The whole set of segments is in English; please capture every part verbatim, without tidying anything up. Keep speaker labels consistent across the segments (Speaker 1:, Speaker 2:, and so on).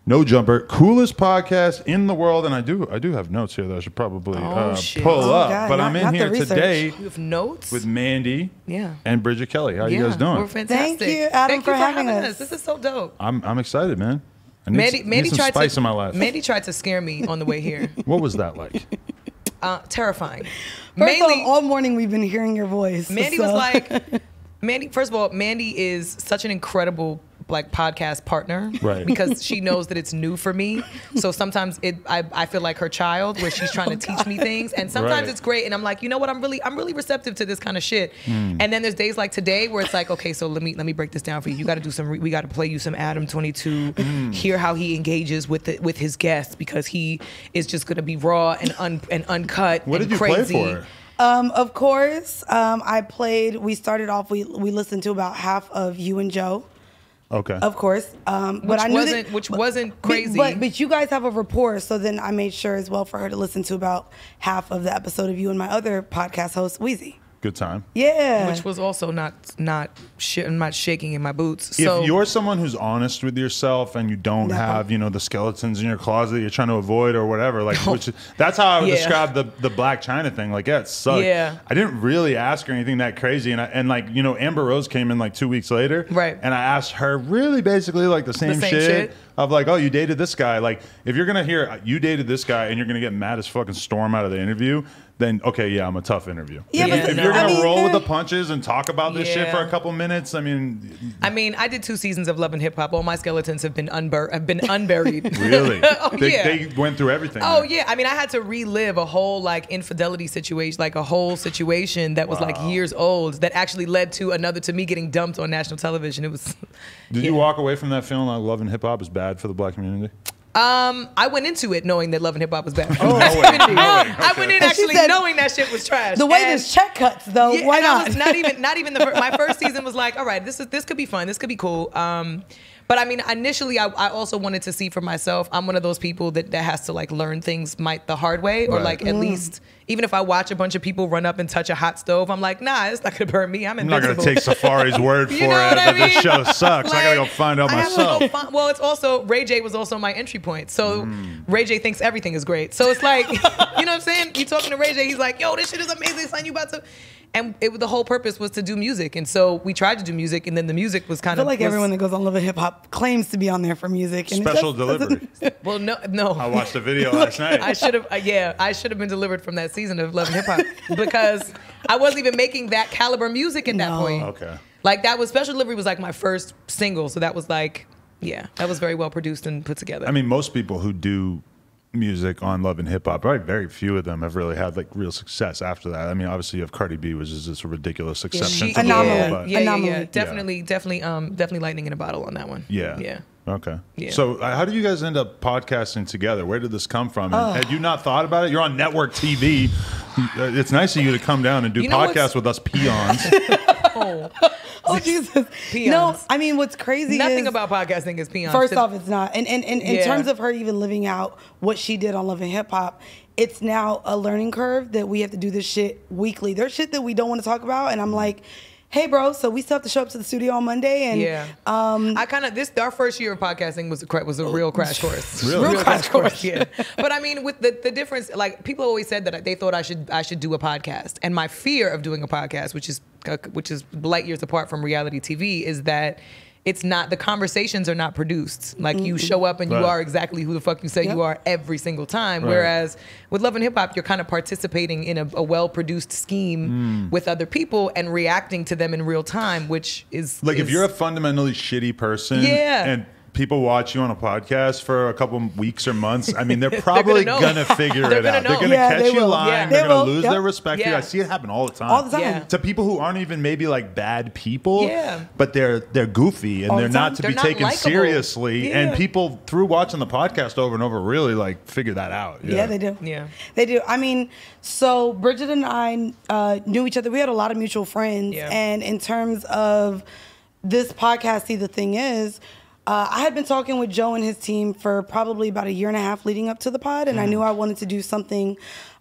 Speaker 1: No Jumper, coolest podcast in the world, and I do I do have notes here that I should probably
Speaker 2: Oh,
Speaker 1: uh,
Speaker 2: shit.
Speaker 1: pull
Speaker 3: Oh,
Speaker 1: up.
Speaker 3: God,
Speaker 1: but
Speaker 3: not-
Speaker 1: I'm in
Speaker 3: not the
Speaker 1: here
Speaker 3: research.
Speaker 1: today
Speaker 2: You have notes?
Speaker 1: with Mandy
Speaker 2: Yeah.
Speaker 1: and Bridget Kelly. How you
Speaker 2: yeah,
Speaker 1: guys doing?
Speaker 2: We're fantastic.
Speaker 3: Thank you, Adam,
Speaker 2: Thank
Speaker 3: for
Speaker 2: you for
Speaker 3: having
Speaker 2: having
Speaker 3: us.
Speaker 2: us. This is so dope.
Speaker 1: I'm I'm excited, man. I need,
Speaker 2: Mandy,
Speaker 1: s-
Speaker 2: Mandy
Speaker 1: need some
Speaker 2: tried
Speaker 1: spice
Speaker 2: to
Speaker 1: in my life.
Speaker 2: Mandy tried to scare me on the way here.
Speaker 1: What was that like?
Speaker 2: Uh, terrifying.
Speaker 3: First
Speaker 2: Mainly,
Speaker 3: of all, all morning we've been hearing your voice.
Speaker 2: Mandy
Speaker 3: so.
Speaker 2: was like, Mandy. First of all, Mandy is such an incredible like podcast partner,
Speaker 1: Right.
Speaker 2: Because she knows that it's new for me. So sometimes it, I, I feel like her child, where she's trying to teach me things, and sometimes
Speaker 1: Right.
Speaker 2: it's great, and I'm like, you know what, I'm really, I'm really receptive to this kind of shit.
Speaker 1: Hmm.
Speaker 2: And then there's days like today where it's like, okay, so let me, let me break this down for you. You got to do some, re- we got to play you some Adam twenty-two,
Speaker 1: Hmm.
Speaker 2: hear how he engages with the, with his guests, because he is just gonna be raw and un, and uncut.
Speaker 1: What
Speaker 2: and
Speaker 1: did you
Speaker 2: crazy.
Speaker 1: play for?
Speaker 3: Um, of course, um, I played. We started off. We we listened to about half of You and Joe.
Speaker 1: Okay.
Speaker 3: Of course, um, but
Speaker 2: Which
Speaker 3: I knew
Speaker 2: wasn't-
Speaker 3: that,
Speaker 2: which
Speaker 3: but-
Speaker 2: wasn't
Speaker 3: but-
Speaker 2: crazy.
Speaker 3: But, but you guys have a rapport, so then I made sure as well for her to listen to about half of the episode of you and my other podcast host, Wheezy.
Speaker 1: Good time.
Speaker 3: Yeah,
Speaker 2: Which was also not not sh- not shaking in my boots. So
Speaker 1: If you're someone who's honest with yourself and you don't
Speaker 3: No.
Speaker 1: have, you know, the skeletons in your closet that you're trying to avoid or whatever, like, which is, that's how I would
Speaker 2: Yeah.
Speaker 1: describe the the Black China thing. Like, yeah, it sucked.
Speaker 2: Yeah.
Speaker 1: I didn't really ask her anything that crazy, and I, and like, you know, Amber Rose came in like two weeks later,
Speaker 2: Right.
Speaker 1: And I asked her really basically like the same,
Speaker 2: same
Speaker 1: shit,
Speaker 2: shit?
Speaker 1: of like, oh, you dated this guy. Like, if you're gonna hear you dated this guy and you're gonna get mad as fucking storm out of the interview, then okay, yeah, I'm a tough interview.
Speaker 3: Yeah,
Speaker 1: if,
Speaker 2: but
Speaker 1: if
Speaker 2: the-
Speaker 1: you're
Speaker 2: I
Speaker 1: gonna
Speaker 3: mean,
Speaker 1: roll with
Speaker 3: uh,
Speaker 1: the punches and talk about this shit
Speaker 2: Yeah.
Speaker 1: for a couple minutes, I mean,
Speaker 2: I mean, I did two seasons of Love and Hip Hop. All my skeletons have been unbur- have been unburied.
Speaker 1: really,
Speaker 2: Oh,
Speaker 1: they,
Speaker 2: yeah.
Speaker 1: they went through everything.
Speaker 2: Oh
Speaker 1: there.
Speaker 2: yeah, I mean, I had to relive a whole like infidelity situation, like a whole situation that was like
Speaker 1: Wow.
Speaker 2: years old, that actually led to another to me getting dumped on national television. It was.
Speaker 1: Did
Speaker 2: yeah.
Speaker 1: you walk away from that feeling like Love and Hip Hop is bad for the Black community?
Speaker 2: Um, I went into it knowing that Love and Hip Hop was bad.
Speaker 1: Oh, no way. No way.
Speaker 2: I went in
Speaker 3: And she
Speaker 2: actually
Speaker 3: said-
Speaker 2: knowing that shit was trash.
Speaker 3: the way
Speaker 2: And-
Speaker 3: this check cuts, though.
Speaker 2: Yeah,
Speaker 3: why
Speaker 2: and I
Speaker 3: not?
Speaker 2: was not even not even the fir- my first season was like, all right, this is this could be fun, this could be cool. Um, but I mean, initially, I, I also wanted to see for myself. I'm one of those people that, that has to like learn things might the hard way, or
Speaker 1: Right.
Speaker 2: like at least even if I watch a bunch of people run up and touch a hot stove, I'm like, nah, it's not gonna burn me. I'm
Speaker 1: I'm not
Speaker 2: invincible.
Speaker 1: going to take Safari's word for
Speaker 2: You know
Speaker 1: it,
Speaker 2: what I
Speaker 1: but this
Speaker 2: mean?
Speaker 1: show sucks. I got to go
Speaker 2: Like,
Speaker 1: find out
Speaker 2: I have to
Speaker 1: myself.
Speaker 2: go find- well, it's also Ray J was also my entry point. So Ray J thinks everything is great. So it's like, you know what I'm saying? You talking to Ray J, he's like, yo, this shit is amazing, son. You about to, and it, the whole purpose was to do music, and so we tried to do music, and then the music was kind
Speaker 3: I feel
Speaker 2: of
Speaker 3: like
Speaker 2: was,
Speaker 3: everyone that goes on Love and Hip Hop claims to be on there for music. And it
Speaker 1: Special
Speaker 3: just doesn't-
Speaker 1: delivery.
Speaker 2: Well, no, no.
Speaker 1: I watched the video last night.
Speaker 2: I should have, uh, yeah, I should have been delivered from that season of Love and Hip Hop because I wasn't even making that caliber music at that
Speaker 3: No.
Speaker 2: point.
Speaker 1: Okay.
Speaker 2: Like that was Special Delivery was like my first single, so that was like, yeah, that was very well produced and put together.
Speaker 1: I mean, most people who do music on Love and Hip Hop, probably very few of them have really had like real success after that. I mean, obviously you have Cardi B, which is just a ridiculous exception
Speaker 2: She-
Speaker 1: to the
Speaker 3: Anomaly.
Speaker 1: rule,
Speaker 2: Yeah,
Speaker 1: but
Speaker 2: yeah, yeah,
Speaker 3: Anomaly.
Speaker 2: yeah. Definitely, definitely, um, definitely lightning in a bottle on that one.
Speaker 1: yeah.
Speaker 2: Yeah.
Speaker 1: Okay.
Speaker 2: Yeah.
Speaker 1: So uh, how do you guys end up podcasting together? Where did this come from?
Speaker 2: Oh.
Speaker 1: And had you not thought about it? You're on network T V. Uh, It's nice of you to come down and do
Speaker 2: You know
Speaker 1: podcasts
Speaker 2: what's-
Speaker 1: with us peons.
Speaker 2: Oh,
Speaker 3: Oh Jesus!
Speaker 2: Peons.
Speaker 3: No, I mean what's crazy
Speaker 2: nothing
Speaker 3: is
Speaker 2: about podcasting is peons.
Speaker 3: first
Speaker 2: To-
Speaker 3: off, it's not. And and, and in
Speaker 2: Yeah.
Speaker 3: terms of her even living out what she did on Love and Hip Hop, it's now a learning curve that we have to do this shit weekly. There's shit that we don't want to talk about, and I'm like, hey, bro, so we still have to show up to the studio on Monday, and
Speaker 2: yeah.
Speaker 3: um,
Speaker 2: I kind of this our first year of podcasting was a cra- was a real crash course.
Speaker 1: Really?
Speaker 2: Real
Speaker 1: Real
Speaker 2: crash course. Yeah. But I mean, with the the difference, like people always said that they thought I should I should do a podcast, and my fear of doing a podcast, which is uh, which is light years apart from reality T V, is that. It's not, the conversations are not produced. Like you show up and you
Speaker 1: Right.
Speaker 2: are exactly who the fuck you say
Speaker 3: Yep.
Speaker 2: you are every single time.
Speaker 1: Right.
Speaker 2: Whereas with Love and Hip Hop, you're kind of participating in a, a well-produced scheme with other people and reacting to them in real time, which is
Speaker 1: Like if
Speaker 2: is-
Speaker 1: you're a fundamentally shitty person
Speaker 2: Yeah.
Speaker 1: and people watch you on a podcast for a couple weeks or months, I mean, they're probably
Speaker 2: gonna
Speaker 1: going
Speaker 2: know.
Speaker 1: to figure
Speaker 2: They're
Speaker 1: it
Speaker 2: gonna
Speaker 1: out.
Speaker 2: know.
Speaker 1: They're going to
Speaker 3: Yeah,
Speaker 1: catch
Speaker 3: they
Speaker 1: you
Speaker 3: will.
Speaker 1: lying.
Speaker 2: Yeah.
Speaker 1: They're
Speaker 3: They
Speaker 1: going to
Speaker 3: will.
Speaker 1: lose
Speaker 3: Yep.
Speaker 1: their respect for you.
Speaker 2: Yeah.
Speaker 1: I see it happen all the time.
Speaker 3: all the time.
Speaker 2: Yeah.
Speaker 1: To people who aren't even maybe like bad people,
Speaker 2: Yeah.
Speaker 1: but they're they're goofy and
Speaker 3: All
Speaker 1: they're
Speaker 3: the
Speaker 1: not
Speaker 3: time.
Speaker 1: to
Speaker 2: They're
Speaker 1: be
Speaker 2: not
Speaker 1: taken
Speaker 2: likable.
Speaker 1: seriously. And
Speaker 2: Yeah.
Speaker 1: people through watching the podcast over and over really like figure that out.
Speaker 3: Yeah, they do.
Speaker 2: Yeah.
Speaker 3: They do. I mean, so Bridget and I uh, knew each other. We had a lot of mutual friends.
Speaker 2: Yeah.
Speaker 3: And in terms of this podcast, see, the thing is, uh, I had been talking with Joe and his team for probably about a year and a half leading up to the pod. And I knew I wanted to do something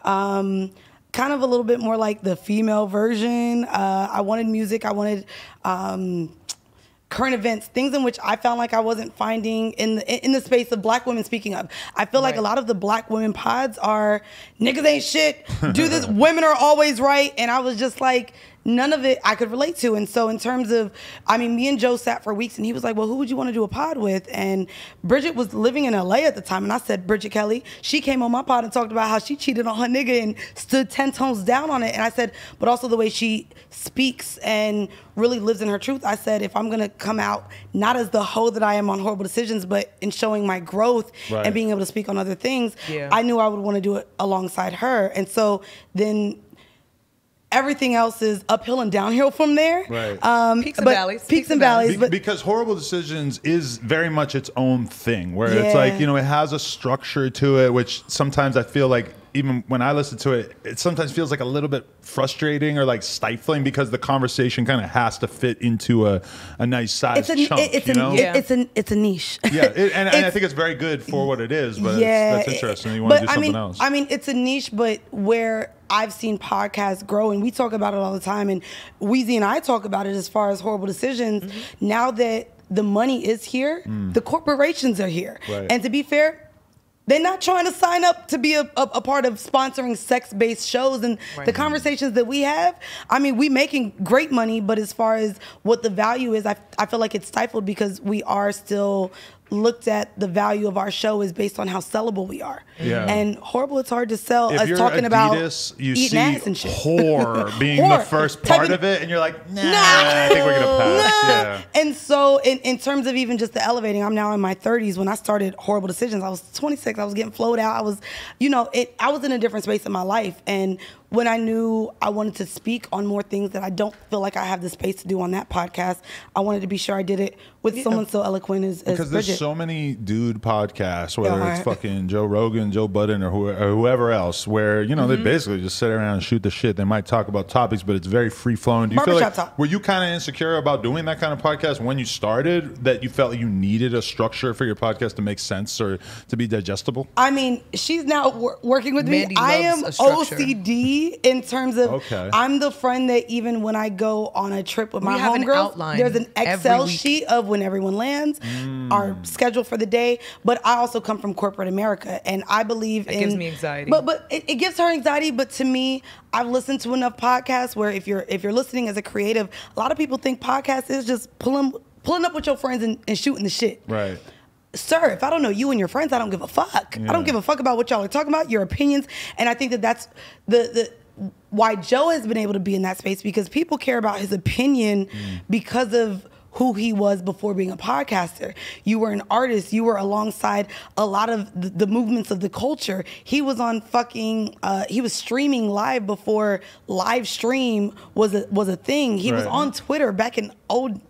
Speaker 3: um, kind of a little bit more like the female version. Uh, I wanted music. I wanted... Um, current events, things in which I found like I wasn't finding in the in the space of black women speaking of. I feel like
Speaker 2: Right.
Speaker 3: a lot of the black women pods are niggas ain't shit, do this, women are always right. And I was just like, none of it I could relate to. And so in terms of, I mean, me and Joe sat for weeks and he was like, well, who would you want to do a pod with? And Bridget was living in L A at the time. And I said, Bridget Kelly. She came on my pod and talked about how she cheated on her nigga and stood ten tones down on it. And I said, but also the way she speaks and really lives in her truth. I said, if I'm going to come out, not as the hoe that I am on Horrible Decisions, but in showing my growth
Speaker 1: Right.
Speaker 3: and being able to speak on other things,
Speaker 2: Yeah.
Speaker 3: I knew I would want to do it alongside her. And so then everything else is uphill and downhill from there.
Speaker 1: Right.
Speaker 3: Um,
Speaker 2: Peaks and
Speaker 3: but
Speaker 2: valleys.
Speaker 3: Peaks and valleys.
Speaker 1: Be-
Speaker 3: But
Speaker 1: because Horrible Decisions is very much its own thing, where it's
Speaker 3: Yeah.
Speaker 1: like, you know, it has a structure to it, which sometimes I feel like, even when I listen to it, it sometimes feels like a little bit frustrating or like stifling because the conversation kind of has to fit into a, a nice size
Speaker 3: it's a
Speaker 1: chunk,
Speaker 3: it- it's
Speaker 1: you
Speaker 3: a
Speaker 1: know?
Speaker 3: it- it's a it's a niche.
Speaker 1: Yeah, it, and, and I
Speaker 3: It's-
Speaker 1: think it's very good for what it is, but
Speaker 3: yeah,
Speaker 1: it's, that's interesting. You want to
Speaker 3: but
Speaker 1: do something
Speaker 3: I mean,
Speaker 1: else.
Speaker 3: I mean, it's a niche, but where I've seen podcasts grow, and we talk about it all the time, and Weezy and I talk about it as far as Horrible Decisions.
Speaker 2: Mm-hmm.
Speaker 3: Now that the money is here, the corporations are here,
Speaker 1: Right.
Speaker 3: and to be fair, they're not trying to sign up to be a, a, a part of sponsoring sex-based shows. And
Speaker 2: Right.
Speaker 3: the conversations that we have, I mean, we making great money, but as far as what the value is, I, I feel like it's stifled because we are still looked at the value of our show is based on how sellable we are.
Speaker 1: Yeah.
Speaker 3: And Horrible, it's hard to sell
Speaker 1: if
Speaker 3: us
Speaker 1: you're
Speaker 3: talking
Speaker 1: Adidas,
Speaker 3: about
Speaker 1: you
Speaker 3: eating
Speaker 1: see
Speaker 3: ass and shit.
Speaker 1: whore being
Speaker 3: Whore.
Speaker 1: the first
Speaker 3: Type
Speaker 1: part
Speaker 3: in-
Speaker 1: of it, and you're like, nah,
Speaker 3: Nah.
Speaker 1: I think we're gonna pass.
Speaker 3: Nah.
Speaker 1: Yeah.
Speaker 3: And so in, in terms of even just the elevating, I'm now in my thirties. When I started Horrible Decisions, I was twenty-six. I was getting flowed out. I was, you know, it. I was in a different space in my life. And when I knew I wanted to speak on more things that I don't feel like I have the space to do on that podcast, I wanted to be sure I did it with someone so eloquent as, as
Speaker 1: Because
Speaker 3: Bridget.
Speaker 1: there's so many dude podcasts, whether
Speaker 3: Yeah,
Speaker 1: it's
Speaker 3: right.
Speaker 1: fucking Joe Rogan, Joe Budden, or, who, or whoever else, where you know
Speaker 3: Mm-hmm.
Speaker 1: they basically just sit around and shoot the shit. They might talk about topics, but it's very free flowing. Do you feel like
Speaker 3: Barbershop talk.
Speaker 1: were you kind of insecure about doing that kind of podcast when you started? That you felt like you needed a structure for your podcast to make sense or to be digestible?
Speaker 3: I mean, she's now wor- working with
Speaker 2: Mandy
Speaker 3: me. I am
Speaker 2: loves a structure.
Speaker 3: O C D in terms of
Speaker 1: Okay.
Speaker 3: I'm the friend that even when I go on a trip with
Speaker 2: We
Speaker 3: my
Speaker 2: have an
Speaker 3: homegirls,
Speaker 2: outline
Speaker 3: there's an
Speaker 2: every
Speaker 3: Excel
Speaker 2: week.
Speaker 3: sheet of when everyone lands,
Speaker 1: Mm.
Speaker 3: our schedule for the day. But I also come from corporate America, and I believe
Speaker 2: That
Speaker 3: in
Speaker 2: gives me anxiety.
Speaker 3: But but it, it gives her anxiety. But to me, I've listened to enough podcasts where if you're if you're listening as a creative, a lot of people think podcast is just pulling pulling up with your friends and, and shooting the shit.
Speaker 1: Right.
Speaker 3: Sir, if I don't know you and your friends, I don't give a fuck.
Speaker 1: Yeah.
Speaker 3: I don't give a fuck about what y'all are talking about, your opinions. And I think that that's the the why Joe has been able to be in that space, because people care about his opinion
Speaker 1: Mm.
Speaker 3: because of who he was before being a podcaster. You were an artist. You were alongside a lot of the, the movements of the culture. He was on fucking. Uh, he was streaming live before live stream was a was a thing. He was
Speaker 1: Right.
Speaker 3: on Twitter back in old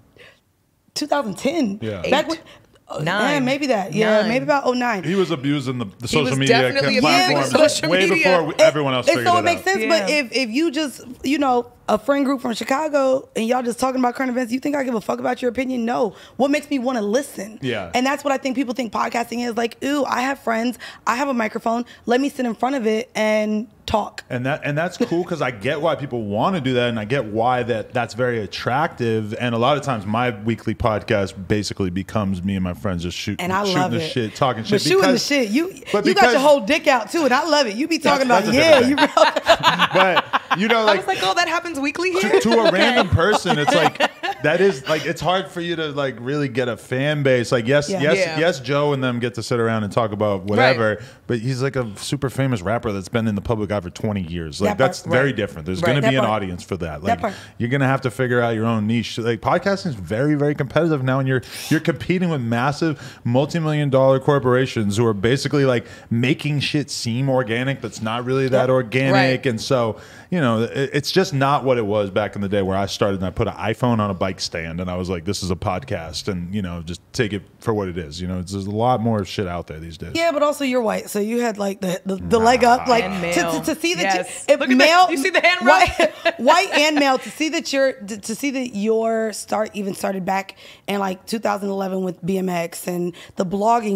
Speaker 3: twenty ten.
Speaker 1: Yeah.
Speaker 3: Back
Speaker 2: Eight.
Speaker 3: when. uh,
Speaker 2: Nine.
Speaker 3: yeah, maybe that. Yeah,
Speaker 2: Nine.
Speaker 3: maybe about oh nine.
Speaker 1: He was abusing the, the
Speaker 2: He
Speaker 1: social
Speaker 2: was
Speaker 1: media
Speaker 2: definitely
Speaker 3: abusing
Speaker 1: platforms
Speaker 2: social
Speaker 1: way
Speaker 2: media.
Speaker 1: before we, everyone else
Speaker 3: and
Speaker 1: figured
Speaker 3: so
Speaker 1: it
Speaker 3: it makes
Speaker 1: out.
Speaker 3: sense. But
Speaker 2: Yeah.
Speaker 3: if if you just you know a friend group from Chicago and y'all just talking about current events, you think I give a fuck about your opinion? No. What makes me want to listen?
Speaker 1: Yeah.
Speaker 3: And that's what I think people think podcasting is like. Ooh, I have friends. I have a microphone. Let me sit in front of it and talk.
Speaker 1: And that and that's cool because I get why people want to do that, and I get why that that's very attractive. And a lot of times, my weekly podcast basically becomes me and my friends just shoot,
Speaker 3: And I
Speaker 1: shooting
Speaker 3: love
Speaker 1: the
Speaker 3: it.
Speaker 1: shit, talking
Speaker 3: But
Speaker 1: shit.
Speaker 3: shooting
Speaker 1: because,
Speaker 3: the shit, you
Speaker 1: but
Speaker 3: you got your
Speaker 1: because-
Speaker 3: whole dick out too, and I love it. You be talking
Speaker 1: That's-
Speaker 3: about
Speaker 1: that's a
Speaker 3: yeah,
Speaker 1: different
Speaker 3: you.
Speaker 1: But you know,
Speaker 2: I
Speaker 1: like
Speaker 2: was like, oh, that happens weekly here.
Speaker 1: to, to a random person, it's like that is like it's hard for you to like really get a fan base. Like yes,
Speaker 3: Yeah.
Speaker 1: yes,
Speaker 2: Yeah.
Speaker 1: yes, Joe and them get to sit around and talk about whatever, but he's like a super famous rapper that's been in the public eye for twenty years. Like
Speaker 3: That part,
Speaker 1: that's very
Speaker 2: right.
Speaker 1: different. There's
Speaker 2: Right.
Speaker 1: going to
Speaker 3: That
Speaker 1: be an
Speaker 3: part.
Speaker 1: audience for that.
Speaker 3: That
Speaker 1: Like
Speaker 3: part.
Speaker 1: you're going to have to figure out your own niche. Like podcasting is very, very competitive now, and you're you're competing with massive multi-million dollar corporations who are basically like making shit seem organic that's not really that
Speaker 3: Yep.
Speaker 1: organic.
Speaker 2: Right.
Speaker 1: And so, you know, it, it's just not what it was back in the day where I started and I put an iPhone on a bike stand and I was like, this is a podcast, and, you know, just take it for what it is. You know, it's, there's a lot more shit out there these days.
Speaker 3: Yeah, but also you're white, so you had like the the, the leg up, like
Speaker 2: And
Speaker 3: to,
Speaker 2: male.
Speaker 3: to, to see that
Speaker 2: Yes.
Speaker 3: you, if
Speaker 2: Look at
Speaker 3: male,
Speaker 2: that. You see the hand rub?
Speaker 3: white, white and male, to see that you're to, to see that your start even started back in like two thousand eleven with B M X and the blogging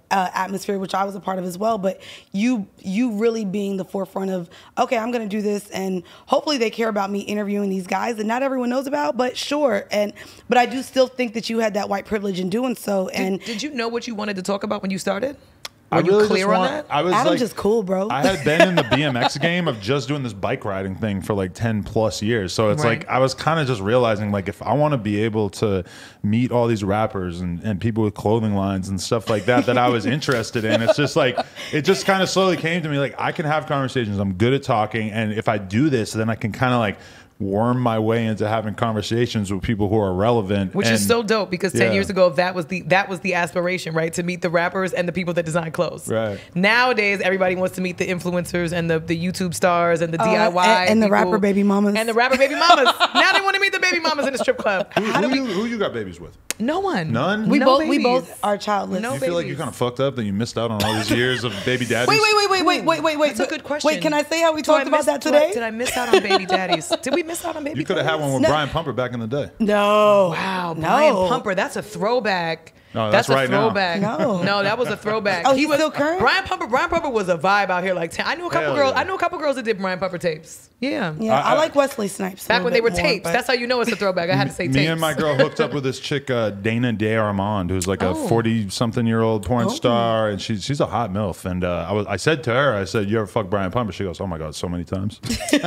Speaker 3: uh, atmosphere, which I was a part of as well. But you you really being the forefront of, okay, I'm going to do this, and hopefully they care about me interviewing these guys that not everyone knows about, but sure. And but I do still think that you had that white privilege in doing so. And
Speaker 2: did, did you know what you wanted to talk about when you started? Were
Speaker 1: I
Speaker 2: you
Speaker 1: really
Speaker 2: clear
Speaker 1: just
Speaker 2: on
Speaker 1: want,
Speaker 2: that?
Speaker 1: I was
Speaker 3: Adam's
Speaker 1: like,
Speaker 3: just cool, bro.
Speaker 1: I had been in the B M X game of just doing this bike riding thing for like ten plus years. So it's
Speaker 2: Right.
Speaker 1: like I was kind of just realizing like if I want to be able to meet all these rappers and, and people with clothing lines and stuff like that that I was interested in, it's just like it just kind of slowly came to me like I can have conversations. I'm good at talking, and if I do this, then I can kind of like worm my way into having conversations with people who are relevant,
Speaker 2: Which
Speaker 1: and,
Speaker 2: is so dope because ten
Speaker 1: yeah.
Speaker 2: years ago that was the that was the aspiration, right? To meet the rappers and the people that design clothes.
Speaker 1: Right.
Speaker 2: Nowadays, everybody wants to meet the influencers and the, the YouTube stars and the
Speaker 3: Oh,
Speaker 2: D I Y
Speaker 3: and- and the
Speaker 2: people.
Speaker 3: rapper baby mamas.
Speaker 2: and the rapper baby mamas. Now they want to meet the baby mamas in the strip club.
Speaker 1: Who,
Speaker 2: How do
Speaker 1: who,
Speaker 2: we?
Speaker 1: you, who you got babies with?
Speaker 2: No one.
Speaker 1: None?
Speaker 3: we
Speaker 2: No
Speaker 3: both we
Speaker 2: babies.
Speaker 3: both are childless.
Speaker 2: No
Speaker 1: You feel like you're
Speaker 2: babies.
Speaker 1: kind of fucked up that you missed out on all these years of baby daddies?
Speaker 3: Wait, wait, wait, wait, wait, wait, wait, wait.
Speaker 2: That's a good question.
Speaker 3: Wait, can I say how we
Speaker 2: Do I
Speaker 3: talked about
Speaker 2: miss-
Speaker 3: that
Speaker 2: do I-
Speaker 3: today?
Speaker 2: Did I miss out on baby daddies? Did we miss out on baby
Speaker 1: You could have had
Speaker 2: daddies?
Speaker 1: one with
Speaker 3: No.
Speaker 1: Brian Pumper back in the day.
Speaker 3: No.
Speaker 2: Wow,
Speaker 3: no.
Speaker 2: Brian Pumper, that's a throwback.
Speaker 1: No, that's
Speaker 2: a
Speaker 1: right now.
Speaker 2: throwback.
Speaker 3: No.
Speaker 2: no, that was a throwback.
Speaker 3: Oh, he's
Speaker 2: was
Speaker 3: still current?
Speaker 2: Brian Pumper. Brian Pumper was a vibe out here. Like ten, I knew a couple
Speaker 1: Hell
Speaker 2: girls.
Speaker 1: yeah.
Speaker 2: I knew a couple girls that did Brian Pumper tapes. Yeah.
Speaker 3: Yeah, I,
Speaker 1: I-
Speaker 3: like Wesley Snipes. a
Speaker 2: Back
Speaker 3: little
Speaker 2: when they were
Speaker 3: bit more,
Speaker 2: tapes.
Speaker 3: but-
Speaker 2: That's how you know it's a throwback. I had to say
Speaker 1: Me
Speaker 2: tapes.
Speaker 1: and my girl hooked up with this chick, uh, Dana De Armand, who's like a
Speaker 2: Oh.
Speaker 1: forty-something-year-old porn
Speaker 3: Oh.
Speaker 1: star, and she's she's a hot milf. And uh, I was I said to her, I said, "You ever fuck Brian Pumper?" She goes, "Oh my god, so many times." She's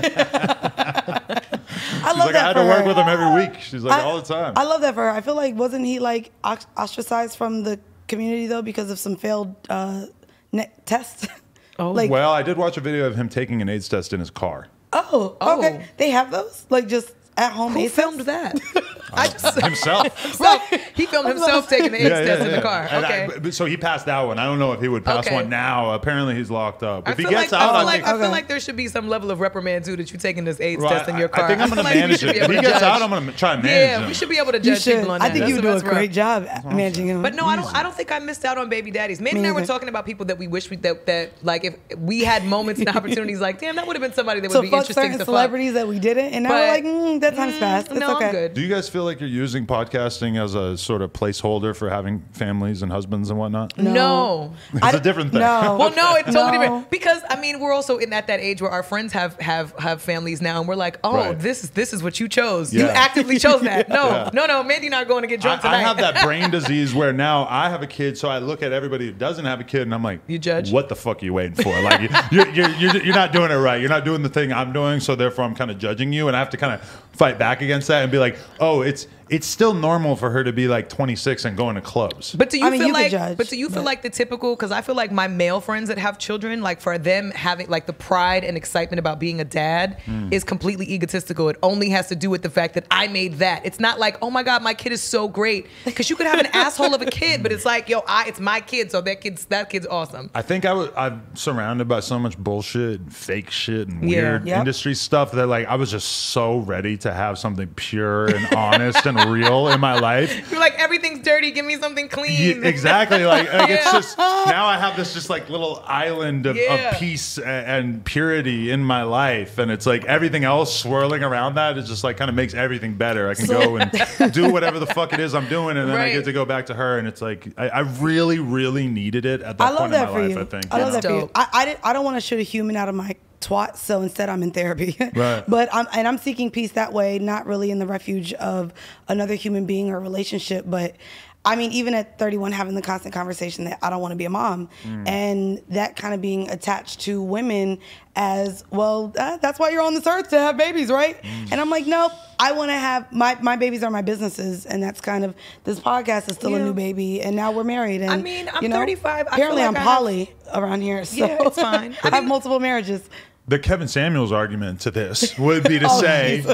Speaker 3: I love
Speaker 1: like,
Speaker 3: that
Speaker 1: "I had
Speaker 3: for
Speaker 1: to work
Speaker 3: her.
Speaker 1: with him every week." She's like,
Speaker 3: I-
Speaker 1: "All the time."
Speaker 3: I love that for her. I feel like wasn't he like ox- ostracized from the community though because of some failed uh, ne- tests?
Speaker 2: Oh.
Speaker 3: like
Speaker 1: Well, I did watch a video of him taking an AIDS test in his car.
Speaker 3: oh,
Speaker 2: Oh.
Speaker 3: okay. They have those like just at home.
Speaker 2: Who
Speaker 3: AIDS
Speaker 2: filmed
Speaker 3: tests?
Speaker 2: that? I just
Speaker 1: Himself.
Speaker 2: right. He filmed himself taking the AIDS test in the car.
Speaker 1: And
Speaker 2: Okay.
Speaker 1: I- but- so he passed that one. I don't know if he would pass
Speaker 2: Okay.
Speaker 1: one now. Apparently, he's locked up.
Speaker 2: I
Speaker 1: If he
Speaker 2: feel,
Speaker 1: gets
Speaker 2: like,
Speaker 1: out,
Speaker 2: I, feel
Speaker 1: I
Speaker 2: like,
Speaker 1: think.
Speaker 2: I feel
Speaker 3: Okay.
Speaker 2: like there should be some level of reprimand too that you're taking this AIDS
Speaker 1: Well,
Speaker 2: test in your
Speaker 1: I-
Speaker 2: car.
Speaker 1: I think I'm
Speaker 2: feel
Speaker 1: going
Speaker 2: like
Speaker 1: to
Speaker 2: we
Speaker 1: manage
Speaker 2: should
Speaker 1: it.
Speaker 2: be
Speaker 1: If
Speaker 2: able
Speaker 1: he
Speaker 2: to
Speaker 1: gets
Speaker 2: judge.
Speaker 1: out, I'm going to try and manage
Speaker 2: Yeah,
Speaker 1: him.
Speaker 2: we should be able to
Speaker 3: You
Speaker 2: judge
Speaker 3: should.
Speaker 2: people on
Speaker 3: I
Speaker 2: that.
Speaker 3: think you
Speaker 2: That's-
Speaker 3: do a
Speaker 2: that's rough.
Speaker 3: great job at managing him.
Speaker 2: But no, I don't. I don't think I missed out on baby daddies. Mandy
Speaker 3: Me
Speaker 2: and I were
Speaker 3: neither.
Speaker 2: talking about people that we wish we that, that like if we had moments and opportunities. Like, damn, that would have been somebody that would
Speaker 3: so
Speaker 2: be
Speaker 3: fuck
Speaker 2: interesting
Speaker 3: certain
Speaker 2: to
Speaker 3: celebrities that we didn't, and now we're
Speaker 2: But-
Speaker 3: like, mm, that time's fast.
Speaker 2: fuck.
Speaker 3: It's
Speaker 2: No,
Speaker 3: okay.
Speaker 2: I'm good.
Speaker 1: Do you guys feel like you're using podcasting as a sort of placeholder for having families and husbands and whatnot?
Speaker 2: No.
Speaker 1: It's
Speaker 3: I
Speaker 1: a
Speaker 3: don't-
Speaker 1: different thing.
Speaker 3: No.
Speaker 2: Well, no, it's totally
Speaker 3: No.
Speaker 2: different because I mean we're also in at that age where our friends have have have families now, and we're like, oh,
Speaker 1: Right.
Speaker 2: this is this is what you chose. You
Speaker 1: Yeah.
Speaker 2: actively chose that. No,
Speaker 1: Yeah.
Speaker 2: no, no, Mandy and I are going to get
Speaker 1: I,
Speaker 2: drunk tonight.
Speaker 1: I have that brain disease where now I have a kid, so I look at everybody who doesn't have a kid, and I'm like,
Speaker 2: You judge?
Speaker 1: What the fuck are you waiting for? Like, you're, you're, you're, you're not doing it right. You're not doing the thing I'm doing, so therefore I'm kind of judging you, and I have to kind of fight back against that and be like, oh, it's it's still normal for her to be like twenty-six and going to clubs.
Speaker 2: But do you
Speaker 3: I mean,
Speaker 2: feel
Speaker 3: you could
Speaker 2: like?
Speaker 3: judge,
Speaker 2: but do you feel
Speaker 3: but-
Speaker 2: like the typical? Because I feel like my male friends that have children, like for them having like the pride and excitement about being a dad is completely egotistical. It only has to do with the fact that I made that. It's not like, oh my god, my kid is so great. Because you could have an asshole of a kid, but it's like, yo, I it's my kid, so that kid's that kid's awesome.
Speaker 1: I think I was I'm surrounded by so much bullshit and fake shit and
Speaker 2: Yeah.
Speaker 1: weird
Speaker 3: Yep.
Speaker 1: industry stuff that like I was just so ready to have something pure and honest and real in my life.
Speaker 2: You're like everything's dirty. Give me something clean.
Speaker 1: Yeah, exactly. Like, like it's
Speaker 2: Yeah.
Speaker 1: just now I have this just like little island of,
Speaker 2: Yeah.
Speaker 1: of peace a- and purity in my life, and it's like everything else swirling around that is just like kind of makes everything better. I can go and do whatever the fuck it is I'm doing, and then I
Speaker 2: Right.
Speaker 1: get to go back to her, and it's like I, I really, really needed it at that
Speaker 3: I love
Speaker 1: point
Speaker 3: that
Speaker 1: in
Speaker 3: for
Speaker 1: my life.
Speaker 3: you.
Speaker 1: I think.
Speaker 3: I love
Speaker 2: That's
Speaker 3: that for you.
Speaker 2: dope.
Speaker 3: I I, didn't, I don't want to shoot a human out of my twat, so instead I'm in therapy.
Speaker 1: Right.
Speaker 3: But I'm and I'm seeking peace that way, not really in the refuge of another human being or relationship, but. I mean, even at thirty-one, having the constant conversation that I don't want to be a mom, and that kind of being attached to women as well. Uh, that's why you're on this earth, to have babies, right? And I'm like, nope. I want to have my my babies are my businesses, and that's kind of this podcast is still
Speaker 2: Yeah.
Speaker 3: a new baby, and now we're married. And
Speaker 2: I mean, I'm
Speaker 3: you know,
Speaker 2: thirty-five. I
Speaker 3: Apparently,
Speaker 2: feel
Speaker 3: I'm
Speaker 2: like I have-
Speaker 3: poly around here, so
Speaker 2: Yeah, it's fine.
Speaker 3: I,
Speaker 2: I
Speaker 3: have
Speaker 2: mean-
Speaker 3: multiple marriages.
Speaker 1: The Kevin Samuels argument to this would be to
Speaker 3: Oh,
Speaker 1: say.
Speaker 3: Jesus.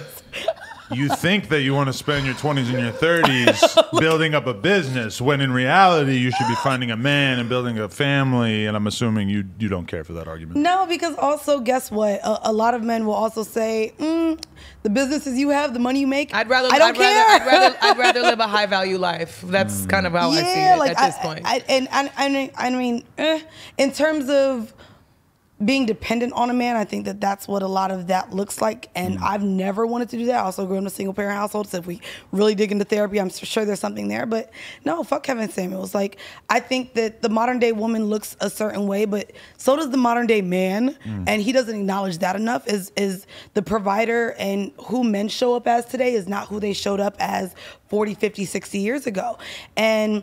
Speaker 1: You think that you want to spend your twenties and your thirties building up a business, when in reality you should be finding a man and building a family. And I'm assuming you you don't care for that argument.
Speaker 3: No, because also, guess what? A, a lot of men will also say, mm, the businesses you have, the money you make.
Speaker 2: I'd rather.
Speaker 3: I don't
Speaker 2: I'd
Speaker 3: care.
Speaker 2: Rather, I'd rather. I'd rather live a high value life. That's kind of how I see it
Speaker 3: like
Speaker 2: at this
Speaker 3: I,
Speaker 2: point.
Speaker 3: I, and I, I mean, I mean eh, in terms of being dependent on a man, I think that that's what a lot of that looks like. And mm. I've never wanted to do that. I also grew up in a single parent household. So if we really dig into therapy, I'm sure there's something there. But no, fuck Kevin Samuels. Like, I think that the modern day woman looks a certain way, but so does the modern day man. Mm. And he doesn't acknowledge that enough. Is is the provider, and who men show up as today is not who they showed up as forty, fifty, sixty years ago. And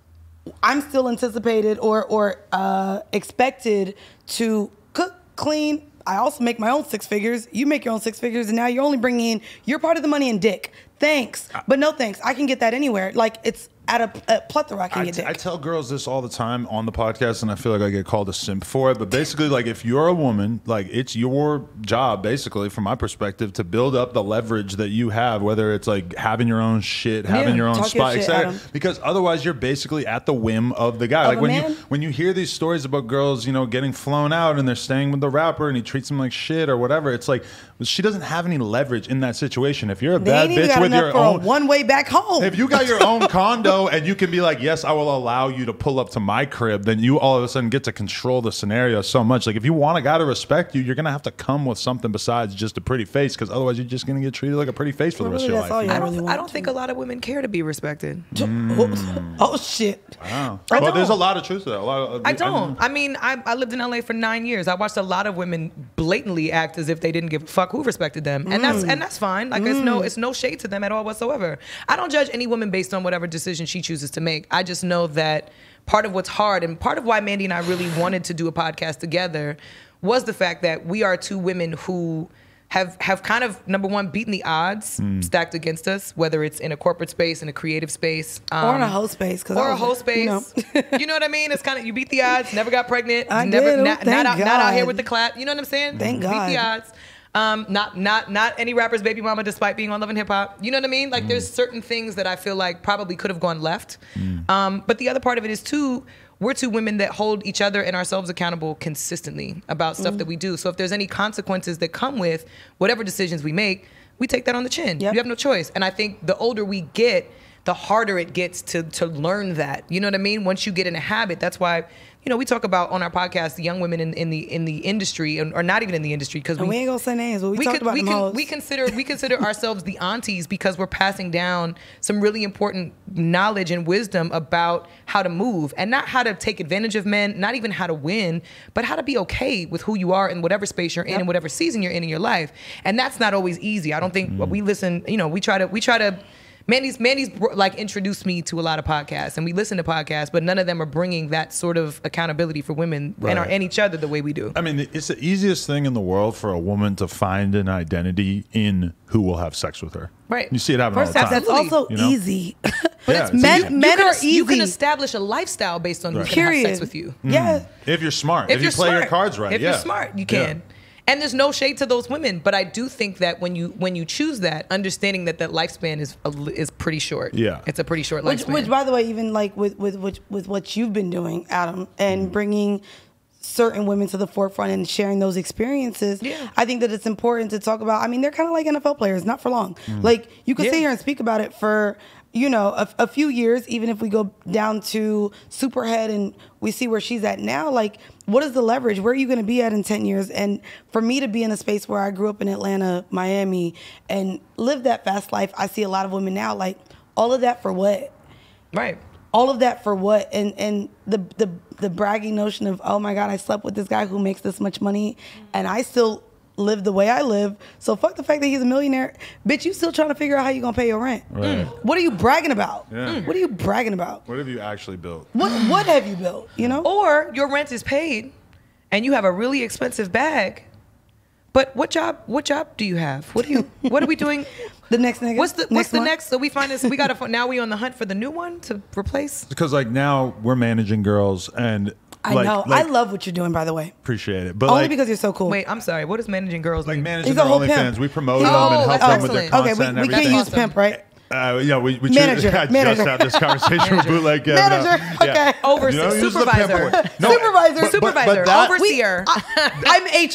Speaker 3: I'm still anticipated or, or uh, expected to cook, clean. I also make my own six figures. You make your own six figures, and now you're only bringing in your part of the money in dick. Thanks, but no thanks. I can get that anywhere. Like, it's at a, a plethora. I can
Speaker 1: I
Speaker 3: get
Speaker 1: t-
Speaker 3: dick.
Speaker 1: I tell girls this all the time on the podcast, and I feel like I get called a simp for it. But basically, like, if you're a woman, like, it's your job, basically, from my perspective, to build up the leverage that you have, whether it's like having your own shit, having
Speaker 3: Yeah,
Speaker 1: your own
Speaker 3: talk
Speaker 1: spot,
Speaker 3: your shit,
Speaker 1: et cetera.
Speaker 3: Adam.
Speaker 1: Because otherwise, you're basically at the whim of the guy.
Speaker 3: Of
Speaker 1: like
Speaker 3: a
Speaker 1: when
Speaker 3: man?
Speaker 1: you when you hear these stories about girls, you know, getting flown out and they're staying with the rapper and he treats them like shit or whatever, it's like she doesn't have any leverage in that situation. If you're a
Speaker 3: They
Speaker 1: bad
Speaker 3: ain't even
Speaker 1: bitch
Speaker 3: got
Speaker 1: with
Speaker 3: enough
Speaker 1: your
Speaker 3: for
Speaker 1: own
Speaker 3: a one way back home.
Speaker 1: if you got your own condo and you can be like, yes, I will allow you to pull up to my crib, then you all of a sudden get to control the scenario so much. Like, if you want a guy to respect you, you're going to have to come with something besides just a pretty face, because otherwise you're just going to get treated like a pretty face for the rest
Speaker 3: Really,
Speaker 1: of
Speaker 3: that's
Speaker 1: your
Speaker 3: all
Speaker 1: life.
Speaker 3: you
Speaker 2: I
Speaker 3: really
Speaker 2: don't,
Speaker 3: want
Speaker 2: I don't
Speaker 3: to.
Speaker 2: think a lot of women care to be respected.
Speaker 3: Oh, oh, shit.
Speaker 1: Wow.
Speaker 2: I
Speaker 1: Well, there's a
Speaker 2: don't.
Speaker 1: lot of truth to that. A lot of,
Speaker 2: I don't. I mean, I, I lived in L A for nine years. I watched a lot of women blatantly act as if they didn't give a fuck who respected them, and that's and that's fine. Like, it's no it's no shade to them at all whatsoever. I don't judge any woman based on whatever decision she chooses to make. I just know that part of what's hard, and part of why Mandy and I really wanted to do a podcast together, was the fact that we are two women who have have kind of, number one, beaten the odds
Speaker 1: Mm.
Speaker 2: stacked against us, whether it's in a corporate space, in a creative space, um,
Speaker 3: Or in a whole space. Cause
Speaker 2: or
Speaker 3: I
Speaker 2: a
Speaker 3: was,
Speaker 2: whole space.
Speaker 3: You know.
Speaker 2: You know what I mean? It's kind of, you beat the odds, never got pregnant,
Speaker 3: I
Speaker 2: never
Speaker 3: did. Oh,
Speaker 2: not,
Speaker 3: thank
Speaker 2: not out, not out here
Speaker 3: God.
Speaker 2: with the clap. You know what I'm saying?
Speaker 3: Thank
Speaker 2: Beat
Speaker 3: God.
Speaker 2: the odds. Um, not not not any rapper's baby mama, despite being on Love and Hip Hop. You know what I mean? Like, there's certain things that I feel like probably could have gone left. Um, but the other part of it is too, we're two women that hold each other and ourselves accountable consistently about stuff that we do. So if there's any consequences that come with whatever decisions we make, we take that on the chin.
Speaker 3: Yep.
Speaker 2: You have no choice. And I think the older we get, the harder it gets to to learn that. You know what I mean? Once you get in a habit, that's why, you know, we talk about on our podcast the young women in, in the in the industry, and, or not even in the industry, because
Speaker 3: And
Speaker 2: we,
Speaker 3: we ain't gonna say names, but we,
Speaker 2: we
Speaker 3: talked
Speaker 2: could,
Speaker 3: about
Speaker 2: we
Speaker 3: them
Speaker 2: can
Speaker 3: hoes.
Speaker 2: we consider we consider ourselves the aunties, because we're passing down some really important knowledge and wisdom about how to move, and not how to take advantage of men, not even how to win, but how to be okay with who you are in whatever space you're in,
Speaker 3: Yep.
Speaker 2: and whatever season you're in in your life. And that's not always easy. I don't think we listen. You know, we try to we try to. Mandy's Mandy's like introduced me to a lot of podcasts, and we listen to podcasts, but none of them are bringing that sort of accountability for women and, our,
Speaker 1: Right.
Speaker 2: and each other the way we do.
Speaker 1: I mean, it's the easiest thing in the world for a woman to find an identity in who will have sex with her.
Speaker 2: Right.
Speaker 1: You see it happen all
Speaker 3: First
Speaker 1: the
Speaker 3: off,
Speaker 1: time.
Speaker 3: that's also
Speaker 1: You know?
Speaker 3: easy.
Speaker 1: Yeah,
Speaker 2: it's
Speaker 1: it's
Speaker 3: men-
Speaker 1: easy.
Speaker 3: men
Speaker 2: you can,
Speaker 3: are
Speaker 2: You can
Speaker 3: easy.
Speaker 2: establish a lifestyle based on who's
Speaker 1: Right.
Speaker 2: going to have
Speaker 3: Period.
Speaker 2: sex with you.
Speaker 3: Yeah.
Speaker 1: If you're smart,
Speaker 2: If,
Speaker 1: if,
Speaker 2: you're
Speaker 1: you play
Speaker 2: smart,
Speaker 1: your cards right,
Speaker 2: if
Speaker 1: yeah.
Speaker 2: you're smart, you
Speaker 1: Yeah.
Speaker 2: can. And there's no shade to those women, but I do think that when you when you choose that, understanding that that lifespan is a, li- is pretty short.
Speaker 1: Yeah.
Speaker 2: It's a pretty short
Speaker 3: Which,
Speaker 2: lifespan.
Speaker 3: which, by the way, even like with with with, with what you've been doing, Adam, and
Speaker 1: Mm-hmm.
Speaker 3: bringing certain women to the forefront and sharing those experiences,
Speaker 2: Yeah.
Speaker 3: I think that it's important to talk about. I mean, they're kind of like N F L players, not for long.
Speaker 1: Mm.
Speaker 3: Like, you can
Speaker 2: Yeah.
Speaker 3: sit here and speak about it for, you know, a, a few years, even if we go down to Superhead and we see where she's at now. Like, what is the leverage? Where are you going to be at in ten years? And for me to be in a space where I grew up in Atlanta, Miami, and lived that fast life, I see a lot of women now, like, all of that for what?
Speaker 2: right.
Speaker 3: All of that for what? And and the the the bragging notion of, oh my God, I slept with this guy who makes this much money, and I still live the way I live. So fuck the fact that he's a millionaire, bitch. You still trying to figure out how you gonna pay your rent?
Speaker 1: Right.
Speaker 3: What are you bragging about?
Speaker 1: Yeah.
Speaker 3: What are you bragging about?
Speaker 1: What have you actually built?
Speaker 3: What what have you built? You know?
Speaker 2: Or your rent is paid, and you have a really expensive bag. But what job? What job do you have? What do you? What are we doing?
Speaker 3: The next nigga.
Speaker 2: What's the What's the
Speaker 3: month?
Speaker 2: next? So we find this. We got to. Now we on the hunt for the new one to replace.
Speaker 1: Because like now we're managing girls, and
Speaker 3: I
Speaker 1: like,
Speaker 3: know.
Speaker 1: like,
Speaker 3: I love what you're doing, by the way.
Speaker 1: appreciate it, but
Speaker 3: Only
Speaker 1: like,
Speaker 3: because you're so cool.
Speaker 2: Wait, I'm sorry. What does managing girls
Speaker 1: like
Speaker 2: mean?
Speaker 1: managing
Speaker 3: He's a
Speaker 1: their
Speaker 3: whole
Speaker 1: OnlyFans,
Speaker 3: pimp.
Speaker 1: we promote
Speaker 3: He's
Speaker 1: them
Speaker 3: a-
Speaker 1: and
Speaker 2: Oh,
Speaker 1: help
Speaker 2: that's
Speaker 1: them with their
Speaker 2: excellent.
Speaker 1: content.
Speaker 3: Okay, we,
Speaker 1: and
Speaker 3: we
Speaker 1: everything.
Speaker 3: can't use
Speaker 2: That's awesome.
Speaker 3: pimp, right?
Speaker 1: Uh, yeah, we, we
Speaker 3: Manager,
Speaker 1: choose, I
Speaker 3: manager.
Speaker 1: just had this conversation with Bootleg Kevin.
Speaker 3: Manager, okay.
Speaker 2: Overseer,
Speaker 1: You know, use the
Speaker 2: supervisor.
Speaker 1: pimp word. No,
Speaker 3: Supervisor.
Speaker 1: but- but-
Speaker 2: Supervisor,
Speaker 1: but that-
Speaker 2: overseer.
Speaker 3: I'm H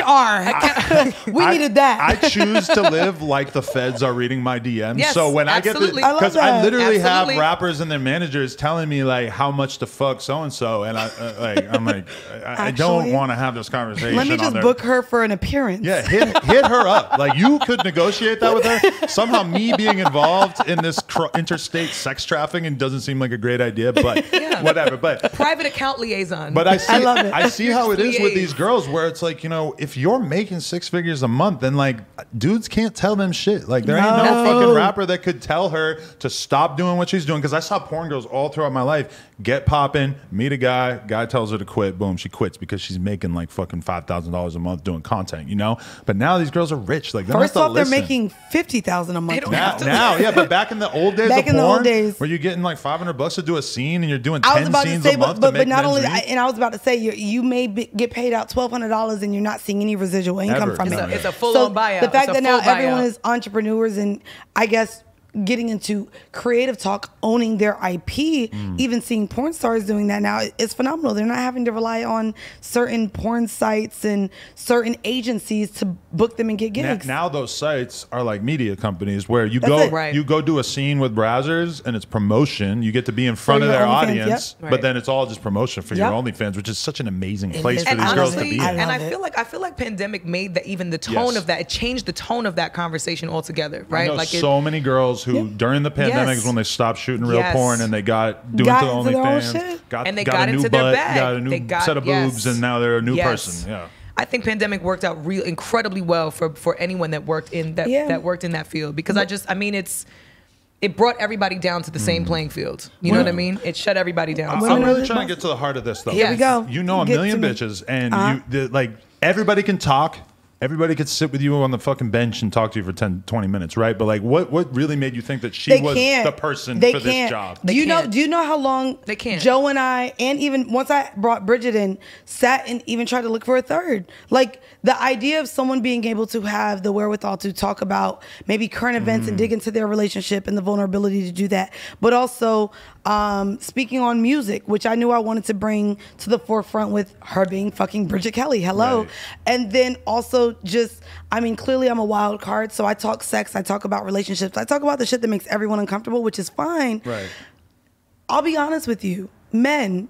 Speaker 3: R. we
Speaker 1: I-
Speaker 3: needed that.
Speaker 1: I choose to live like the feds are reading my D Ms.
Speaker 2: Yes,
Speaker 1: so when
Speaker 2: absolutely.
Speaker 1: I
Speaker 3: I love
Speaker 1: get the, because I,
Speaker 3: that.
Speaker 1: literally
Speaker 2: Absolutely.
Speaker 1: have rappers and their managers telling me like how much to fuck so and so, and I uh, like I'm like I, I don't
Speaker 3: Actually,
Speaker 1: want to have this conversation.
Speaker 3: Let me
Speaker 1: on
Speaker 3: just
Speaker 1: their-
Speaker 3: book her for an appearance.
Speaker 1: Yeah, hit hit her up. Like you could negotiate that with her. Somehow, me being involved in this cr- interstate sex trafficking doesn't seem like a great idea, but
Speaker 2: Yeah.
Speaker 1: whatever. But
Speaker 2: Private account liaison.
Speaker 1: but I see
Speaker 3: I love it.
Speaker 1: I see how it is with
Speaker 2: Liaise.
Speaker 1: these girls, where it's like, you know, if you're making six figures a month, then like dudes can't tell them shit. Like there ain't no
Speaker 3: No.
Speaker 1: fucking rapper that could tell her to stop doing what she's doing. Because I saw porn girls all throughout my life get popping, meet a guy, guy tells her to quit, boom, she quits because she's making like fucking five thousand dollars a month doing content, you know. But now these girls are rich. Like they don't
Speaker 3: First
Speaker 1: have to
Speaker 3: off, they're
Speaker 1: listen.
Speaker 3: making fifty thousand a month.
Speaker 2: don't
Speaker 3: now.
Speaker 2: have
Speaker 1: Now,
Speaker 2: to-
Speaker 1: now, yeah, but back in the old days,
Speaker 3: Back
Speaker 1: of
Speaker 3: in the
Speaker 1: porn,
Speaker 3: old days.
Speaker 1: where you're getting like five hundred bucks to do a scene, and you're doing
Speaker 3: I was
Speaker 1: ten
Speaker 3: about to
Speaker 1: scenes
Speaker 3: say,
Speaker 1: a
Speaker 3: but
Speaker 1: month
Speaker 3: but,
Speaker 1: to
Speaker 3: but
Speaker 1: make
Speaker 3: not
Speaker 1: men's
Speaker 3: only
Speaker 1: read?
Speaker 3: that, and I was about to say, you you may be, get paid out twelve hundred dollars and you're not seeing any residual income
Speaker 1: Ever.
Speaker 3: from
Speaker 1: It's
Speaker 3: it.
Speaker 1: a-
Speaker 2: it's a full
Speaker 3: so
Speaker 2: on buyout.
Speaker 3: The fact
Speaker 2: It's a
Speaker 3: that now
Speaker 2: full
Speaker 3: everyone
Speaker 2: buyout.
Speaker 3: is entrepreneurs and I guess getting into creative talk, owning their I P,
Speaker 1: Mm.
Speaker 3: even seeing porn stars doing that now, it's phenomenal. They're not having to rely on certain porn sites and certain agencies to book them and get
Speaker 1: Na-
Speaker 3: gigs.
Speaker 1: Now those sites are like media companies where you
Speaker 3: That's
Speaker 1: go
Speaker 3: it.
Speaker 2: Right.
Speaker 1: you go do a scene with Brazzers and it's promotion. You get to be in front of
Speaker 3: your
Speaker 1: their
Speaker 3: OnlyFans,
Speaker 1: audience,
Speaker 2: yep.
Speaker 1: but
Speaker 2: Right.
Speaker 1: then it's all just promotion for
Speaker 3: Yep.
Speaker 1: your OnlyFans, which is such an amazing place
Speaker 3: is.
Speaker 1: for
Speaker 2: and
Speaker 1: these girls to
Speaker 2: honestly,
Speaker 1: be
Speaker 3: I
Speaker 1: in.
Speaker 2: and
Speaker 3: love
Speaker 2: I
Speaker 3: it.
Speaker 2: feel like I feel like pandemic made that even the tone
Speaker 1: Yes.
Speaker 2: of that, it changed the tone of that conversation altogether,
Speaker 1: I
Speaker 2: right?
Speaker 1: know
Speaker 2: Like it,
Speaker 1: so many girls who during the pandemic
Speaker 2: Yes.
Speaker 1: is when they stopped shooting real
Speaker 2: Yes.
Speaker 1: porn and they got doing
Speaker 3: Got
Speaker 1: to
Speaker 3: into their own
Speaker 1: OnlyFans,
Speaker 3: shit.
Speaker 1: got,
Speaker 2: And they
Speaker 1: got,
Speaker 2: got
Speaker 1: a new
Speaker 2: into their
Speaker 1: butt,
Speaker 2: bag.
Speaker 1: got a new
Speaker 2: They got-
Speaker 1: set of
Speaker 2: yes.
Speaker 1: boobs, and now they're a new
Speaker 2: Yes.
Speaker 1: person. Yeah.
Speaker 2: I think pandemic worked out real incredibly well for for anyone that worked in that
Speaker 3: Yeah.
Speaker 2: that worked in that field because I just I mean it's it brought everybody down to the same
Speaker 1: Mm.
Speaker 2: playing field. You know what I mean? It shut everybody down.
Speaker 1: I'm
Speaker 2: So-
Speaker 1: really
Speaker 3: the
Speaker 1: trying to
Speaker 3: boss.
Speaker 1: get to the heart of this, though.
Speaker 2: Here we
Speaker 3: go.
Speaker 1: You know a
Speaker 3: Get
Speaker 1: million
Speaker 3: to me.
Speaker 1: bitches, and
Speaker 3: Uh-huh.
Speaker 1: you the, like everybody can talk. Everybody could sit with you on the fucking bench and talk to you for ten, twenty minutes, right? But like, what what really made you think that she
Speaker 3: They
Speaker 1: was
Speaker 3: can't.
Speaker 1: the person
Speaker 3: They
Speaker 1: for
Speaker 3: can't.
Speaker 1: this job?
Speaker 3: Do
Speaker 2: They
Speaker 3: you know?
Speaker 2: can't.
Speaker 3: Do you know how long
Speaker 2: They can't.
Speaker 3: Joe and I, and even once I brought Bridget in, sat and even tried to look for a third. Like the idea of someone being able to have the wherewithal to talk about maybe current events
Speaker 1: Mm.
Speaker 3: and dig into their relationship and the vulnerability to do that, but also um, speaking on music, which I knew I wanted to bring to the forefront with her being fucking Bridget Kelly. Hello,
Speaker 1: Right.
Speaker 3: and then also just, I mean, clearly I'm a wild card, so I talk sex, I talk about relationships, I talk about the shit that makes everyone uncomfortable, which is fine.
Speaker 1: Right.
Speaker 3: I'll be honest with you, men,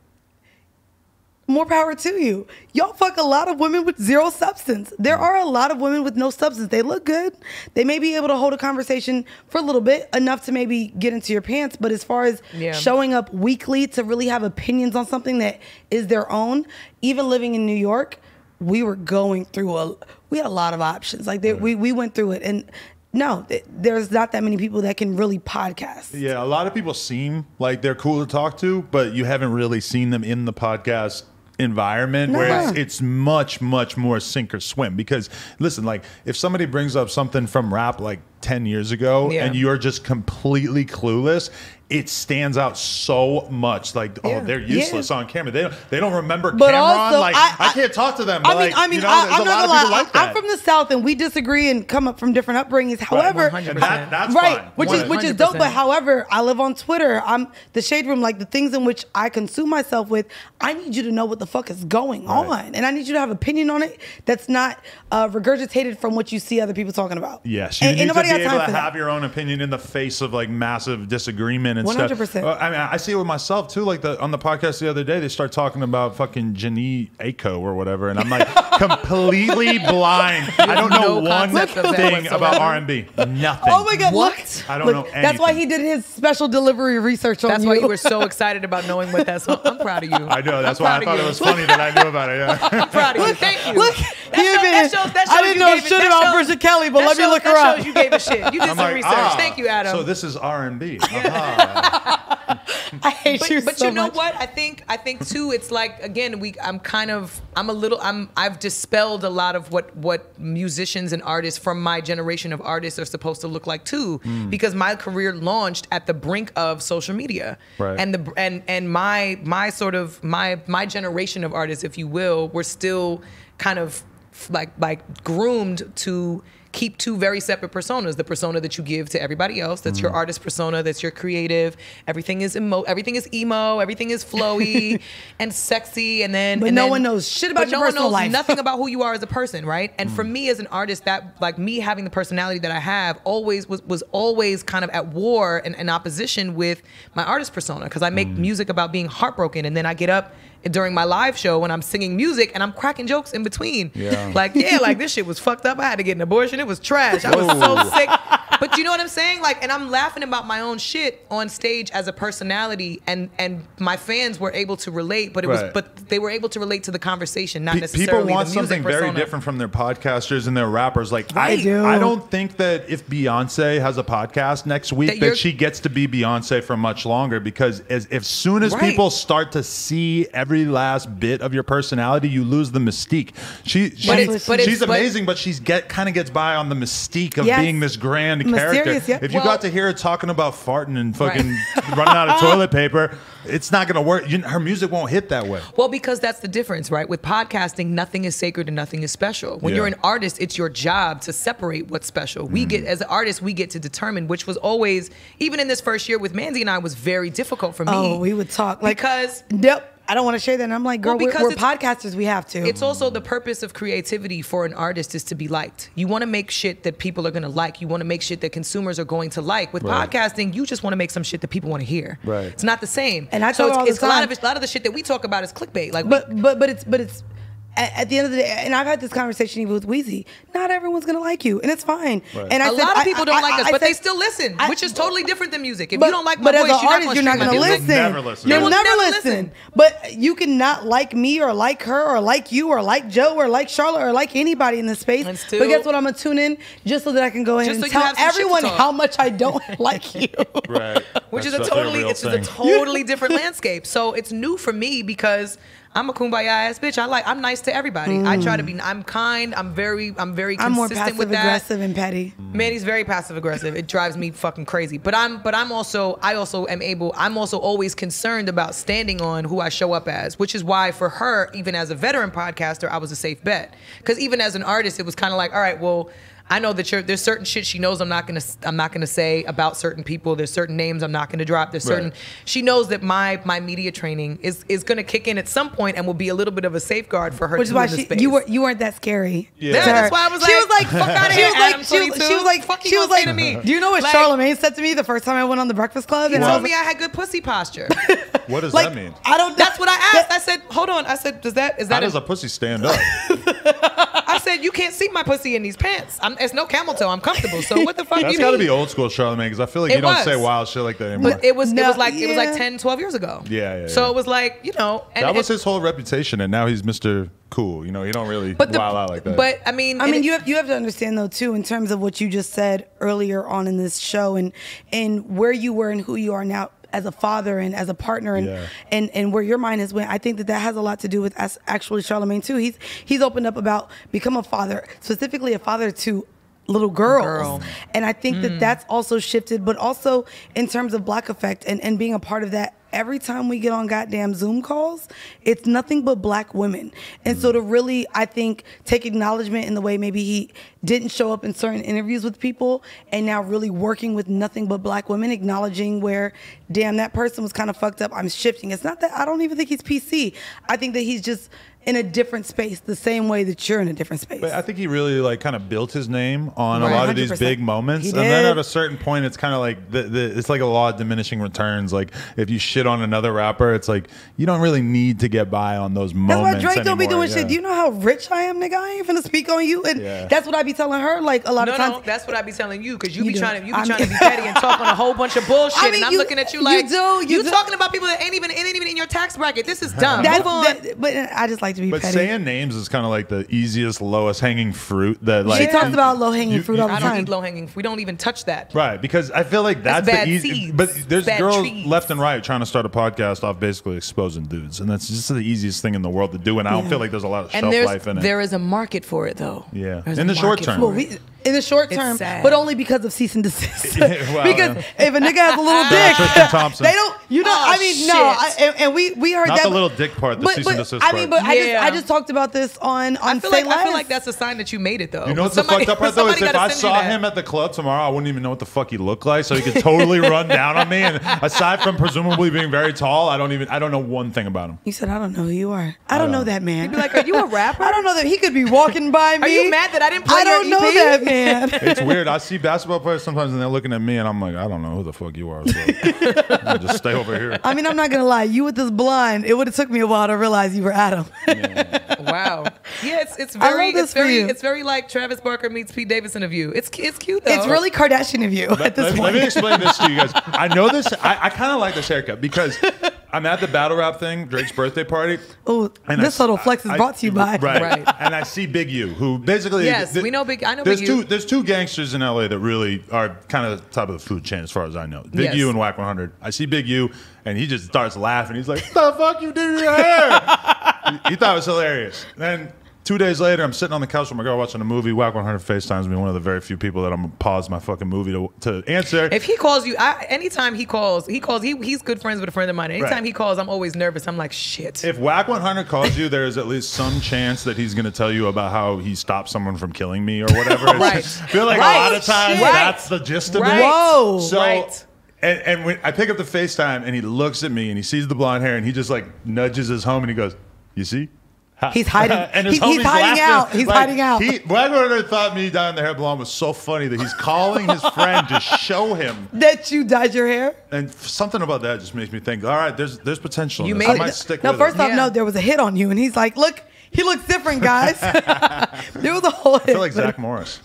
Speaker 3: more power to you. Y'all fuck a lot of women with zero substance. There are a lot of women with no substance. They look good. They may be able to hold a conversation for a little bit, enough to maybe get into your pants. But as far as
Speaker 2: Yeah.
Speaker 3: showing up weekly to really have opinions on something that is their own, even living in New York, we were going through a, we had a lot of options. Like there, we, we went through it. And no, th- there's not that many people that can really podcast.
Speaker 1: Yeah, a lot of people seem like they're cool to talk to, but you haven't really seen them in the podcast environment where
Speaker 3: No.
Speaker 1: it's, it's much much more sink or swim. Because listen, like if somebody brings up something from rap like ten years ago
Speaker 2: Yeah.
Speaker 1: and you're just completely clueless, it stands out so much. Like,
Speaker 2: Yeah.
Speaker 1: oh, they're useless on camera. They don't they don't remember
Speaker 3: But
Speaker 1: camera
Speaker 3: also,
Speaker 1: on. Like
Speaker 3: I-
Speaker 1: I,
Speaker 3: I-
Speaker 1: can't talk to them. But
Speaker 3: I mean,
Speaker 1: like,
Speaker 3: I mean,
Speaker 1: you know,
Speaker 3: I,
Speaker 1: there's
Speaker 3: I'm
Speaker 1: a
Speaker 3: not
Speaker 1: lot of
Speaker 3: gonna
Speaker 1: people
Speaker 3: lie.
Speaker 1: like that.
Speaker 3: I'm from the South, and we disagree and come up from different upbringings. However,
Speaker 2: one hundred
Speaker 1: And that, that's
Speaker 3: right,
Speaker 1: fine.
Speaker 3: which is which is dope. But
Speaker 2: one hundred percent.
Speaker 3: however, I live on Twitter. I'm the shade room, like the things in which I consume myself with. I need you to know what the fuck is going
Speaker 1: Right.
Speaker 3: on, and I need you to have opinion on it that's not uh, regurgitated from what you see other people talking about.
Speaker 1: Yes, you
Speaker 3: and,
Speaker 1: need
Speaker 3: and
Speaker 1: to
Speaker 3: nobody
Speaker 1: be
Speaker 3: got
Speaker 1: able
Speaker 3: time
Speaker 1: to
Speaker 3: for that.
Speaker 1: have your own opinion in the face of like massive disagreement and
Speaker 3: one hundred
Speaker 1: stuff.
Speaker 3: percent.
Speaker 1: Well, I mean, I see it with myself too. Like the on the podcast the other day, they start talking about fucking Janae Aiko or whatever, and I'm like completely blind. I don't know
Speaker 2: no
Speaker 1: one
Speaker 2: concept of that
Speaker 1: thing
Speaker 2: whatsoever.
Speaker 1: about R and B. Nothing.
Speaker 3: Oh my God!
Speaker 2: What?
Speaker 3: Look,
Speaker 1: I don't
Speaker 3: look,
Speaker 1: know
Speaker 3: That's why
Speaker 1: anything.
Speaker 3: he did his special delivery research on
Speaker 2: That's
Speaker 3: you.
Speaker 2: why you were so excited about knowing what that song. I'm proud of you.
Speaker 1: I know. That's
Speaker 2: I'm
Speaker 1: why I
Speaker 2: proud of
Speaker 1: thought
Speaker 2: you.
Speaker 1: it was funny that I knew about it. Yeah.
Speaker 2: I'm proud of you. Thank you.
Speaker 3: Look,
Speaker 2: That
Speaker 3: he
Speaker 2: shows-
Speaker 3: admitted,
Speaker 2: that shows- that
Speaker 3: I
Speaker 2: shows
Speaker 3: didn't
Speaker 2: you
Speaker 3: know
Speaker 2: gave it-
Speaker 3: shit
Speaker 2: that
Speaker 3: about
Speaker 2: shows-
Speaker 3: Bridget Kelly, but
Speaker 2: that
Speaker 3: let me
Speaker 2: shows-
Speaker 3: look her
Speaker 2: that
Speaker 3: up.
Speaker 2: shows you gave a shit. You did
Speaker 1: I'm
Speaker 2: some
Speaker 1: like,
Speaker 2: research.
Speaker 1: ah,
Speaker 2: Thank you, Adam.
Speaker 1: So this is R and B. Uh-huh.
Speaker 3: I hate
Speaker 2: but,
Speaker 3: you
Speaker 2: but
Speaker 3: so
Speaker 2: you know
Speaker 3: much.
Speaker 2: what? I think I think too. It's like again, we. I'm kind of. I'm a little. I'm. I've dispelled a lot of what what musicians and artists from my generation of artists are supposed to look like too, because my career launched at the brink of social media,
Speaker 1: Right.
Speaker 2: and the and and my my sort of my my generation of artists, if you will, were still kind of like like groomed to keep two very separate personas. The persona that you give to everybody else, that's your artist persona, that's your creative. Everything is emo, everything is emo, everything is flowy and sexy, and then
Speaker 3: But
Speaker 2: and
Speaker 3: no
Speaker 2: then,
Speaker 3: one knows shit about
Speaker 2: but
Speaker 3: your
Speaker 2: no
Speaker 3: personal
Speaker 2: one knows
Speaker 3: life.
Speaker 2: nothing about who you are as a person, right? And for me as an artist, that like me having the personality that I have always was was always kind of at war and in opposition with my artist persona, because I make music about being heartbroken, and then I get up during my live show when I'm singing music and I'm cracking jokes in between.
Speaker 1: Yeah.
Speaker 2: Like, yeah, like this shit was fucked up. I had to get an abortion. It was trash. I was so sick. But you know what I'm saying? Like, and I'm laughing about my own shit on stage as a personality, and and my fans were able to relate, but it was
Speaker 1: Right.
Speaker 2: but they were able to relate to the conversation, not
Speaker 1: Pe-
Speaker 2: necessarily
Speaker 1: People want
Speaker 2: the music
Speaker 1: something very
Speaker 2: persona.
Speaker 1: different from their podcasters and their rappers. Like
Speaker 3: They
Speaker 1: I,
Speaker 3: do.
Speaker 1: I don't think that if Beyonce has a podcast next
Speaker 2: That
Speaker 1: week
Speaker 2: you're-
Speaker 1: that she gets to be Beyonce for much longer, because as as soon as
Speaker 2: Right.
Speaker 1: people start to see every last bit of your personality, you lose the mystique. She, she
Speaker 2: But it's- but
Speaker 1: she's
Speaker 2: it's- but-
Speaker 1: amazing, but she's get kind of gets by on the mystique of
Speaker 3: Yes.
Speaker 1: being this grand
Speaker 3: Mysterious,
Speaker 1: character.
Speaker 3: yeah.
Speaker 1: If you
Speaker 2: Well-
Speaker 1: got to hear her talking about farting and fucking running out of toilet paper, it's not gonna work. You, her music won't hit that way.
Speaker 2: Well, because that's the difference, right? With podcasting, nothing is sacred and nothing is special. When
Speaker 1: Yeah.
Speaker 2: you're an artist, it's your job to separate what's special. We get, as artists, we get to determine, which was always, even in this first year with Mandy and I, was very difficult for me.
Speaker 3: Oh, we would talk like
Speaker 2: Because-
Speaker 3: Yep. I don't want to share that. And I'm like, girl,
Speaker 2: Well,
Speaker 3: we're,
Speaker 2: because
Speaker 3: we're
Speaker 2: it's-
Speaker 3: podcasters. We have to.
Speaker 2: It's also the purpose of creativity for an artist is to be liked. You want to make shit that people are going to like. You want to make shit that consumers are going to like. With
Speaker 1: Right.
Speaker 2: podcasting, you just want to make some shit that people want to hear.
Speaker 1: Right.
Speaker 2: It's not the same.
Speaker 3: And I
Speaker 2: so
Speaker 3: talk
Speaker 2: it's,
Speaker 3: all the
Speaker 2: it's a lot
Speaker 3: time.
Speaker 2: of it, a lot of the shit that we talk about is clickbait. Like, we,
Speaker 3: But but but it's but it's at, at the end of the day, and I've had this conversation even with Weezy. Not everyone's gonna like you, and it's fine.
Speaker 1: Right.
Speaker 3: And I
Speaker 2: a
Speaker 3: said,
Speaker 2: lot of
Speaker 3: I-
Speaker 2: people don't
Speaker 3: I-
Speaker 2: like
Speaker 3: I-
Speaker 2: us,
Speaker 3: I
Speaker 2: but they
Speaker 3: said-
Speaker 2: still listen,
Speaker 3: I-
Speaker 2: which is totally different than music. If
Speaker 3: But,
Speaker 2: you don't like my
Speaker 3: but
Speaker 2: voice,
Speaker 3: as
Speaker 2: you're
Speaker 3: an
Speaker 2: not
Speaker 3: artist,
Speaker 2: gonna
Speaker 3: you're not
Speaker 2: stream my
Speaker 3: gonna
Speaker 2: music.
Speaker 3: listen.
Speaker 1: Never listen.
Speaker 3: You'll
Speaker 2: They will
Speaker 3: never
Speaker 2: never
Speaker 3: listen.
Speaker 2: listen.
Speaker 3: But you cannot like me or like her or like you or like Joe or like Charlotte or like anybody in this space.
Speaker 2: And still-
Speaker 3: but guess what? I'm gonna tune in just so that I can go ahead
Speaker 2: Just
Speaker 3: and
Speaker 2: so you
Speaker 3: tell
Speaker 2: have some shit to
Speaker 3: everyone
Speaker 2: talk.
Speaker 3: how much I don't like you.
Speaker 1: Right.
Speaker 2: Which
Speaker 1: That's
Speaker 2: is a
Speaker 1: such
Speaker 2: totally,
Speaker 1: real
Speaker 2: it's just a
Speaker 1: thing.
Speaker 2: totally different landscape. So it's new for me because I'm a kumbaya ass bitch. I like, I'm nice to everybody. I try to be, I'm kind. I'm very, I'm very
Speaker 3: I'm more
Speaker 2: consistent
Speaker 3: passive
Speaker 2: with that.
Speaker 3: aggressive and petty.
Speaker 2: Man, he's very passive aggressive. It drives me fucking crazy. But I'm but I'm also I also am able I'm also always concerned about standing on who I show up as, which is why for her, even as a veteran podcaster, I was a safe bet. Because even as an artist, it was kind of like, all right, well, I know that you're, there's certain shit she knows I'm not gonna I'm not gonna say about certain people. There's certain names I'm not gonna drop. There's certain
Speaker 1: Right.
Speaker 2: she knows that my my media training is is gonna kick in at some point and will be a little bit of a safeguard for her.
Speaker 3: Which is
Speaker 2: too
Speaker 3: why
Speaker 2: in the
Speaker 3: she,
Speaker 2: space.
Speaker 3: you were you weren't that scary.
Speaker 1: Yeah.
Speaker 2: Yeah,
Speaker 3: to
Speaker 2: that's
Speaker 3: her.
Speaker 2: why I was
Speaker 3: she
Speaker 2: like,
Speaker 3: was like,
Speaker 2: fuck outta
Speaker 3: she
Speaker 2: here,
Speaker 3: was like,
Speaker 2: Adam
Speaker 3: she was,
Speaker 2: twenty-two.
Speaker 3: she was like,
Speaker 2: Fuck you
Speaker 3: she was
Speaker 2: gonna
Speaker 3: like,
Speaker 2: say to me?
Speaker 3: do you know what
Speaker 2: Like-
Speaker 3: Charlamagne said to me the first time I went on the Breakfast Club?
Speaker 2: He
Speaker 3: And I
Speaker 2: told
Speaker 3: was
Speaker 2: me I had good pussy posture.
Speaker 1: What does
Speaker 3: like,
Speaker 1: that mean?
Speaker 3: I don't.
Speaker 2: That's what I asked. I said, hold on. I said, does that is
Speaker 1: How
Speaker 2: that?
Speaker 1: does
Speaker 2: A,
Speaker 1: a pussy stand up?
Speaker 2: I said, you can't see my pussy in these pants. I'm, it's no camel toe. I'm comfortable. So what the fuck do
Speaker 1: That's
Speaker 2: you
Speaker 1: got to
Speaker 2: mean?
Speaker 1: be old school Charlamagne, because I feel like
Speaker 2: It
Speaker 1: you don't
Speaker 2: was.
Speaker 1: say wild shit like that anymore.
Speaker 2: But it was it
Speaker 3: No,
Speaker 2: was like it was like
Speaker 3: yeah.
Speaker 2: ten, twelve years ago.
Speaker 1: Yeah, yeah,
Speaker 2: So
Speaker 1: yeah.
Speaker 2: it was like, you know, and
Speaker 1: that was
Speaker 2: it-
Speaker 1: his whole reputation, and now he's Mister Cool. You know, he don't really
Speaker 2: but the,
Speaker 1: wild out like that.
Speaker 2: But I mean,
Speaker 3: I
Speaker 2: and
Speaker 3: mean,
Speaker 2: it-
Speaker 3: you have you have to understand though too, in terms of what you just said earlier on in this show, and and where you were and who you are now as a father and as a partner, and
Speaker 1: Yeah.
Speaker 3: and and where your mind has went. I think that that has a lot to do with us, actually Charlamagne too. He's he's opened up about become a father, specifically a father to little girls.
Speaker 2: Girl.
Speaker 3: And I think that that's also shifted, but also in terms of Black Effect and, and being a part of that, every time we get on goddamn Zoom calls, it's nothing but Black women. And so to really, I think, take acknowledgement in the way maybe he didn't show up in certain interviews with people, and now really working with nothing but Black women, acknowledging where, damn, that person was kind of fucked up. I'm shifting. It's not that, I don't even think he's P C. I think that he's just in a different space, the same way that you're in a different space.
Speaker 1: But I think he really like kind of built his name on
Speaker 2: Right.
Speaker 1: a lot of
Speaker 3: one hundred
Speaker 1: these
Speaker 3: percent.
Speaker 1: big moments,
Speaker 3: He
Speaker 1: and then
Speaker 3: did.
Speaker 1: at a certain point, it's kind of like the, the it's like a law of diminishing returns. Like if you shit on another rapper, it's like you don't really need to get by on those
Speaker 3: That's why
Speaker 1: moments.
Speaker 3: Drake don't be
Speaker 1: anymore,
Speaker 3: doing
Speaker 1: yeah.
Speaker 3: shit. Do you know how rich I am, nigga? I ain't finna speak on you. And
Speaker 1: Yeah.
Speaker 3: that's what I be telling her, like, a lot
Speaker 2: no,
Speaker 3: of times.
Speaker 2: no, that's what I be telling you because you,
Speaker 3: You
Speaker 2: be
Speaker 3: do.
Speaker 2: trying to you be
Speaker 3: I'm-
Speaker 2: trying to be petty and talk on a whole bunch of bullshit,
Speaker 3: I mean,
Speaker 2: and I'm
Speaker 3: you-
Speaker 2: looking at you
Speaker 3: you
Speaker 2: like
Speaker 3: do, you do.
Speaker 2: talking about people that ain't even ain't even in your tax bracket. This is dumb.
Speaker 3: That's,
Speaker 2: Move on.
Speaker 3: that, but I just like to be
Speaker 1: But
Speaker 3: petty.
Speaker 1: saying names is kind of like the easiest, lowest hanging fruit. That like
Speaker 3: she talks about low hanging
Speaker 1: you-
Speaker 3: fruit
Speaker 1: you-
Speaker 3: all the
Speaker 2: I don't
Speaker 3: time.
Speaker 2: eat low hanging. We don't even touch that.
Speaker 1: Right, because I feel like that's,
Speaker 2: That's bad
Speaker 1: the easy.
Speaker 2: seeds.
Speaker 1: But there's
Speaker 2: Bad
Speaker 1: girls
Speaker 2: trees.
Speaker 1: left and right trying to start a podcast off basically exposing dudes, and that's just the easiest thing in the world to do. And I don't
Speaker 3: Yeah.
Speaker 1: feel like there's a lot of
Speaker 2: And
Speaker 1: shelf
Speaker 2: there's
Speaker 1: life in it.
Speaker 2: there is a market for it though.
Speaker 1: Yeah.
Speaker 2: There's
Speaker 1: In
Speaker 2: a
Speaker 1: the short
Speaker 2: market
Speaker 1: term.
Speaker 2: for
Speaker 3: Well,
Speaker 2: it.
Speaker 3: we, in the short
Speaker 2: It's
Speaker 3: term,
Speaker 2: sad.
Speaker 3: but only because of cease and desist.
Speaker 1: Yeah, well,
Speaker 3: because
Speaker 1: yeah.
Speaker 3: if a nigga has a little
Speaker 1: Tristan
Speaker 3: dick,
Speaker 1: Thompson.
Speaker 3: they don't. You know,
Speaker 2: Oh,
Speaker 3: I mean, no, I,
Speaker 2: shit.
Speaker 3: and, and we we heard
Speaker 1: Not
Speaker 3: that.
Speaker 1: the little dick part, the
Speaker 3: but,
Speaker 1: cease
Speaker 3: but,
Speaker 1: and desist
Speaker 3: I mean, but
Speaker 1: part.
Speaker 3: I just
Speaker 2: Yeah.
Speaker 3: I just talked about this on on
Speaker 2: I feel
Speaker 3: Say
Speaker 2: like I feel
Speaker 3: Less.
Speaker 2: like that's a sign that you made it though.
Speaker 1: You know what's
Speaker 2: Somebody-
Speaker 1: the fucked up part though? Is
Speaker 2: somebody
Speaker 1: if
Speaker 2: gotta
Speaker 1: I
Speaker 2: send you
Speaker 1: saw
Speaker 2: that.
Speaker 1: him at the club tomorrow, I wouldn't even know what the fuck he looked like. So he could totally run down on me. And aside from presumably being very tall, I don't even I don't know one thing about him.
Speaker 3: You said I don't know who you are. I don't know
Speaker 1: don't.
Speaker 3: that man.
Speaker 2: You'd be like, are you a rapper?
Speaker 3: I don't know that he could be walking by me.
Speaker 2: Are you mad that I didn't play
Speaker 3: I don't
Speaker 2: your
Speaker 3: know
Speaker 2: E P?
Speaker 3: that man.
Speaker 1: It's weird. I see basketball players sometimes and they're looking at me and I'm like, I don't know who the fuck you are. So I'll just stay over here.
Speaker 3: I mean, I'm not gonna lie. You with this blonde, it would have took me a while to realize you were Adam.
Speaker 2: Wow. Yeah, it's it's
Speaker 3: I
Speaker 2: very
Speaker 3: love this
Speaker 2: it's
Speaker 3: for
Speaker 2: very
Speaker 3: you.
Speaker 2: it's very like Travis Barker meets Pete Davidson of you. It's it's cute though.
Speaker 3: It's really Kardashian of you at
Speaker 1: Let,
Speaker 3: this
Speaker 1: let- let
Speaker 3: point.
Speaker 1: me explain this to you guys. I know this. I, I kind of like this haircut because I'm at the battle rap thing, Drake's birthday party.
Speaker 3: Oh,
Speaker 1: and
Speaker 3: this
Speaker 1: I-
Speaker 3: little flex is
Speaker 1: I-
Speaker 3: brought to you by.
Speaker 1: right.
Speaker 2: Right.
Speaker 1: And I see Big U, who basically
Speaker 2: Yes, we know Big- I know
Speaker 1: there's
Speaker 2: Big U.
Speaker 1: two there's two gangsters in L A that really are kind of top of the food chain as far as I know. Big
Speaker 2: Yes.
Speaker 1: U and Whack one hundred. I see Big U and he just starts laughing. He's like, "The fuck you did to your hair?" he, he thought it was hilarious. Then two days later, I'm sitting on the couch with my girl watching a movie. Whack one hundred FaceTimes me, one of the very few people that I'm gonna pause my fucking movie to, to answer.
Speaker 2: If he calls you, I, anytime he calls, he calls. He he's good friends with a friend of mine. Anytime
Speaker 1: Right.
Speaker 2: he calls, I'm always nervous. I'm like, shit.
Speaker 1: If Whack one hundred calls you, there is at least some chance that he's going to tell you about how he stopped someone from killing me or whatever. It's-
Speaker 2: Right.
Speaker 1: I feel like
Speaker 2: Right.
Speaker 1: a lot of times
Speaker 2: Right.
Speaker 1: that's the gist of
Speaker 2: Right.
Speaker 1: it.
Speaker 3: Whoa.
Speaker 1: So,
Speaker 2: Right.
Speaker 1: and, and when I pick up the FaceTime and he looks at me and he sees the blonde hair and he just like nudges his homie and he goes, "You see?" Ha-
Speaker 3: He's hiding-
Speaker 1: and his
Speaker 3: he- he's
Speaker 1: homie's
Speaker 3: hiding
Speaker 1: laughing.
Speaker 3: out. He's
Speaker 1: Like,
Speaker 3: hiding out.
Speaker 1: He, Whack one hundred thought me dyeing the hair blonde was so funny that he's calling his friend to show him.
Speaker 3: That you dyed your hair?
Speaker 1: And something about that just makes me think, all right, there's there's potential. in
Speaker 2: You
Speaker 1: this.
Speaker 2: made
Speaker 1: I
Speaker 2: it.
Speaker 1: might stick
Speaker 3: No,
Speaker 1: with
Speaker 3: first
Speaker 1: it.
Speaker 3: off,
Speaker 2: Yeah.
Speaker 3: no, there was a hit on you, and he's like, "Look, he looks different, guys." There was a whole hit.
Speaker 1: I feel like Zach Morris.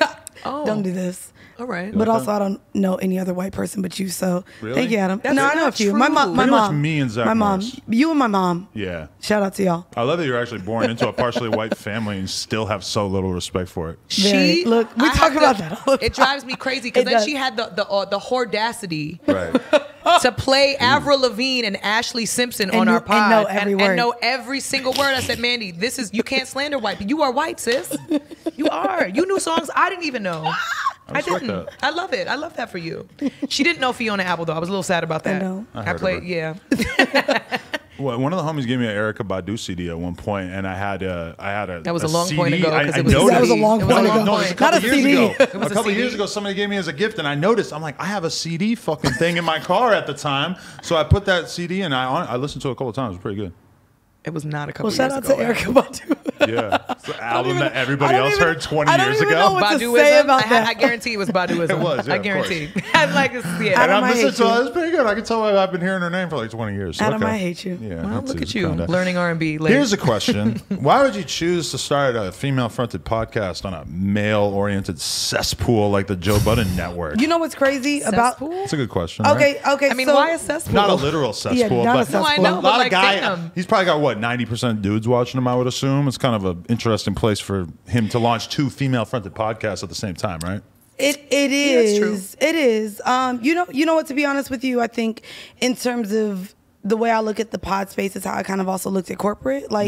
Speaker 2: oh,
Speaker 3: Don't do this.
Speaker 2: all right.
Speaker 3: But
Speaker 1: like
Speaker 3: also,
Speaker 1: that?
Speaker 3: I don't know any other white person but you. So
Speaker 1: Really?
Speaker 3: thank you, Adam.
Speaker 2: That's
Speaker 3: no, I know a
Speaker 2: not
Speaker 3: few. My
Speaker 2: true.
Speaker 3: mom, my
Speaker 1: Pretty much
Speaker 3: mom,
Speaker 1: me and Zach
Speaker 3: my mom,
Speaker 1: Morris.
Speaker 3: you and my mom.
Speaker 1: Yeah.
Speaker 3: Shout out to y'all.
Speaker 1: I love that you're actually born into a partially white family and still have so little respect for it.
Speaker 3: Very-
Speaker 2: She
Speaker 3: look, we
Speaker 2: I
Speaker 3: talk
Speaker 2: have
Speaker 3: about
Speaker 2: to-
Speaker 3: that all the
Speaker 2: It
Speaker 3: time.
Speaker 2: drives me crazy because
Speaker 3: It
Speaker 2: then
Speaker 3: does.
Speaker 2: she had the the uh, the audacity
Speaker 1: Right.
Speaker 2: to play Avril Lavigne and Ashley Simpson
Speaker 3: And
Speaker 2: on
Speaker 3: knew-
Speaker 2: our
Speaker 3: and
Speaker 2: pod
Speaker 3: know every
Speaker 2: and,
Speaker 3: word.
Speaker 2: and know every single word. I said, Mandy, this is you can't slander white people. You are white, sis. You are. You knew songs I didn't even know. I,
Speaker 1: respect
Speaker 2: didn't.
Speaker 1: that.
Speaker 2: I love it. I love that for you. She didn't know Fiona Apple though. I was a little sad about that.
Speaker 3: know.
Speaker 1: I
Speaker 2: I,
Speaker 1: heard of
Speaker 2: played.
Speaker 1: her.
Speaker 2: Yeah.
Speaker 1: Well, one of the homies gave me an Erica Badu C D at one point, and I had a, I had a.
Speaker 2: That was a
Speaker 1: a
Speaker 2: long
Speaker 1: C D.
Speaker 2: point ago,
Speaker 1: I,
Speaker 2: 'cause
Speaker 1: I
Speaker 2: it was a
Speaker 1: noticed-
Speaker 3: That was a long
Speaker 2: It was a
Speaker 3: point
Speaker 2: long
Speaker 3: ago.
Speaker 1: No, it was a
Speaker 2: point.
Speaker 1: couple
Speaker 3: Not a
Speaker 1: years
Speaker 3: C D.
Speaker 1: ago.
Speaker 2: It
Speaker 1: A
Speaker 2: was a
Speaker 1: couple
Speaker 2: C D.
Speaker 1: years ago, somebody gave me as a gift, and I noticed. I'm like, I have a C D fucking thing in my car at the time, so I put that C D and I on. I listened to it a couple of times. It was pretty good.
Speaker 2: It was not a couple
Speaker 3: Well, shout
Speaker 2: years
Speaker 3: out
Speaker 2: ago.
Speaker 3: to Erica Badu.
Speaker 1: Yeah, it's the album
Speaker 3: even-
Speaker 1: that everybody
Speaker 3: I don't
Speaker 1: else
Speaker 3: even-
Speaker 1: heard twenty
Speaker 3: I don't
Speaker 1: years
Speaker 3: even
Speaker 1: ago.
Speaker 3: know what to
Speaker 2: Baduism.
Speaker 3: say about
Speaker 2: I,
Speaker 3: that.
Speaker 2: I guarantee it was Baduism.
Speaker 1: It was, yeah,
Speaker 2: I
Speaker 1: of
Speaker 2: guarantee. I'm like, it's- yeah.
Speaker 1: And
Speaker 3: Adam,
Speaker 1: I'm
Speaker 3: I
Speaker 1: listening
Speaker 3: hate
Speaker 1: to
Speaker 3: you.
Speaker 1: it. It's pretty good. I can tell why I've been hearing her name for like twenty years.
Speaker 3: Adam,
Speaker 1: okay.
Speaker 3: I hate you.
Speaker 1: Yeah,
Speaker 2: Well,
Speaker 1: that's
Speaker 2: look
Speaker 1: it,
Speaker 2: at you
Speaker 1: kinda.
Speaker 2: learning R and B. Late.
Speaker 1: Here's a question. Why would you choose to start a female-fronted podcast on a male-oriented cesspool like the Joe Budden Network?
Speaker 3: You know what's crazy about?
Speaker 2: Cesspool?
Speaker 1: That's a good question.
Speaker 3: Okay,
Speaker 1: right?
Speaker 3: okay.
Speaker 2: I mean,
Speaker 3: so,
Speaker 2: why a cesspool?
Speaker 1: Not a literal cesspool,
Speaker 3: not a
Speaker 1: but
Speaker 3: cesspool. No, I
Speaker 2: know,
Speaker 1: a
Speaker 2: but
Speaker 1: lot
Speaker 2: like
Speaker 1: of guy.
Speaker 2: fandom.
Speaker 1: He's probably got what ninety percent dudes watching him. I would assume it's kind of an interesting place for him to launch two female-fronted podcasts at the same time, right?
Speaker 3: It it
Speaker 2: Yeah, that's true.
Speaker 3: is. It is. Um, you know, you know what? To be honest with you, I think in terms of the way I look at the pod space is how I kind of also looked at corporate. Like,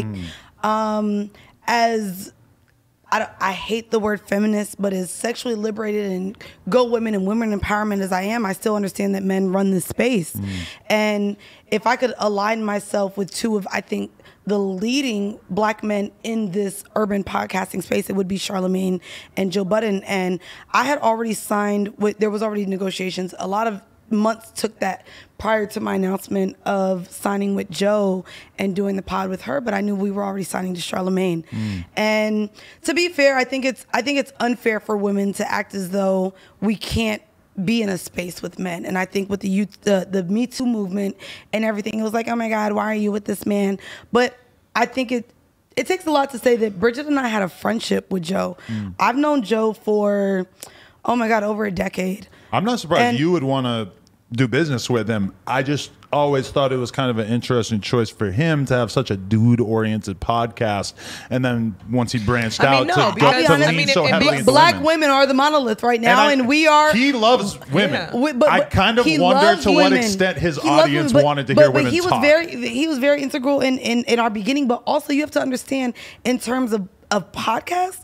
Speaker 3: um, as I, don't- I hate the word feminist, but as sexually liberated and go women and women empowerment as I am, I still understand that men run this space. And if I could align myself with two of, I think, the leading black men in this urban podcasting space, it would be Charlemagne and Joe Budden. And I had already signed with, there was already negotiations. A lot of months took that prior to my announcement of signing with Joe and doing the pod with her, but I knew we were already signing to Charlemagne. And to be fair, I think it's I think it's unfair for women to act as though we can't be in a space with men. And I think with the youth, the, the Me Too movement and everything, it was like, oh my God, why are you with this man? But I think it it takes a lot to say that Bridget and I had a friendship with Joe. I've known Joe for, oh my God, over a decade.
Speaker 1: I'm not surprised
Speaker 3: And-
Speaker 1: you would want to do business with him. I just always thought it was kind of an interesting choice for him to have such a dude-oriented podcast, and then once he branched
Speaker 2: I
Speaker 1: out
Speaker 2: mean, no,
Speaker 1: to,
Speaker 2: because,
Speaker 1: go, to
Speaker 3: I
Speaker 1: lean
Speaker 3: mean,
Speaker 1: so
Speaker 2: it- it
Speaker 1: heavily
Speaker 2: makes-
Speaker 1: into
Speaker 3: Black
Speaker 1: women.
Speaker 3: women are the monolith right now,
Speaker 1: I-
Speaker 3: and, we are.
Speaker 1: He loves women.
Speaker 2: Yeah.
Speaker 3: We- but-
Speaker 1: I
Speaker 3: but
Speaker 1: kind of
Speaker 3: he
Speaker 1: wonder
Speaker 3: loves
Speaker 1: to what
Speaker 3: women.
Speaker 1: extent his
Speaker 3: He loves
Speaker 1: audience
Speaker 3: women, but-
Speaker 1: wanted to
Speaker 3: but-
Speaker 1: hear
Speaker 3: but
Speaker 1: women
Speaker 3: he was
Speaker 1: talk.
Speaker 3: very he was very integral in, in in our beginning, but also you have to understand in terms of of podcasts,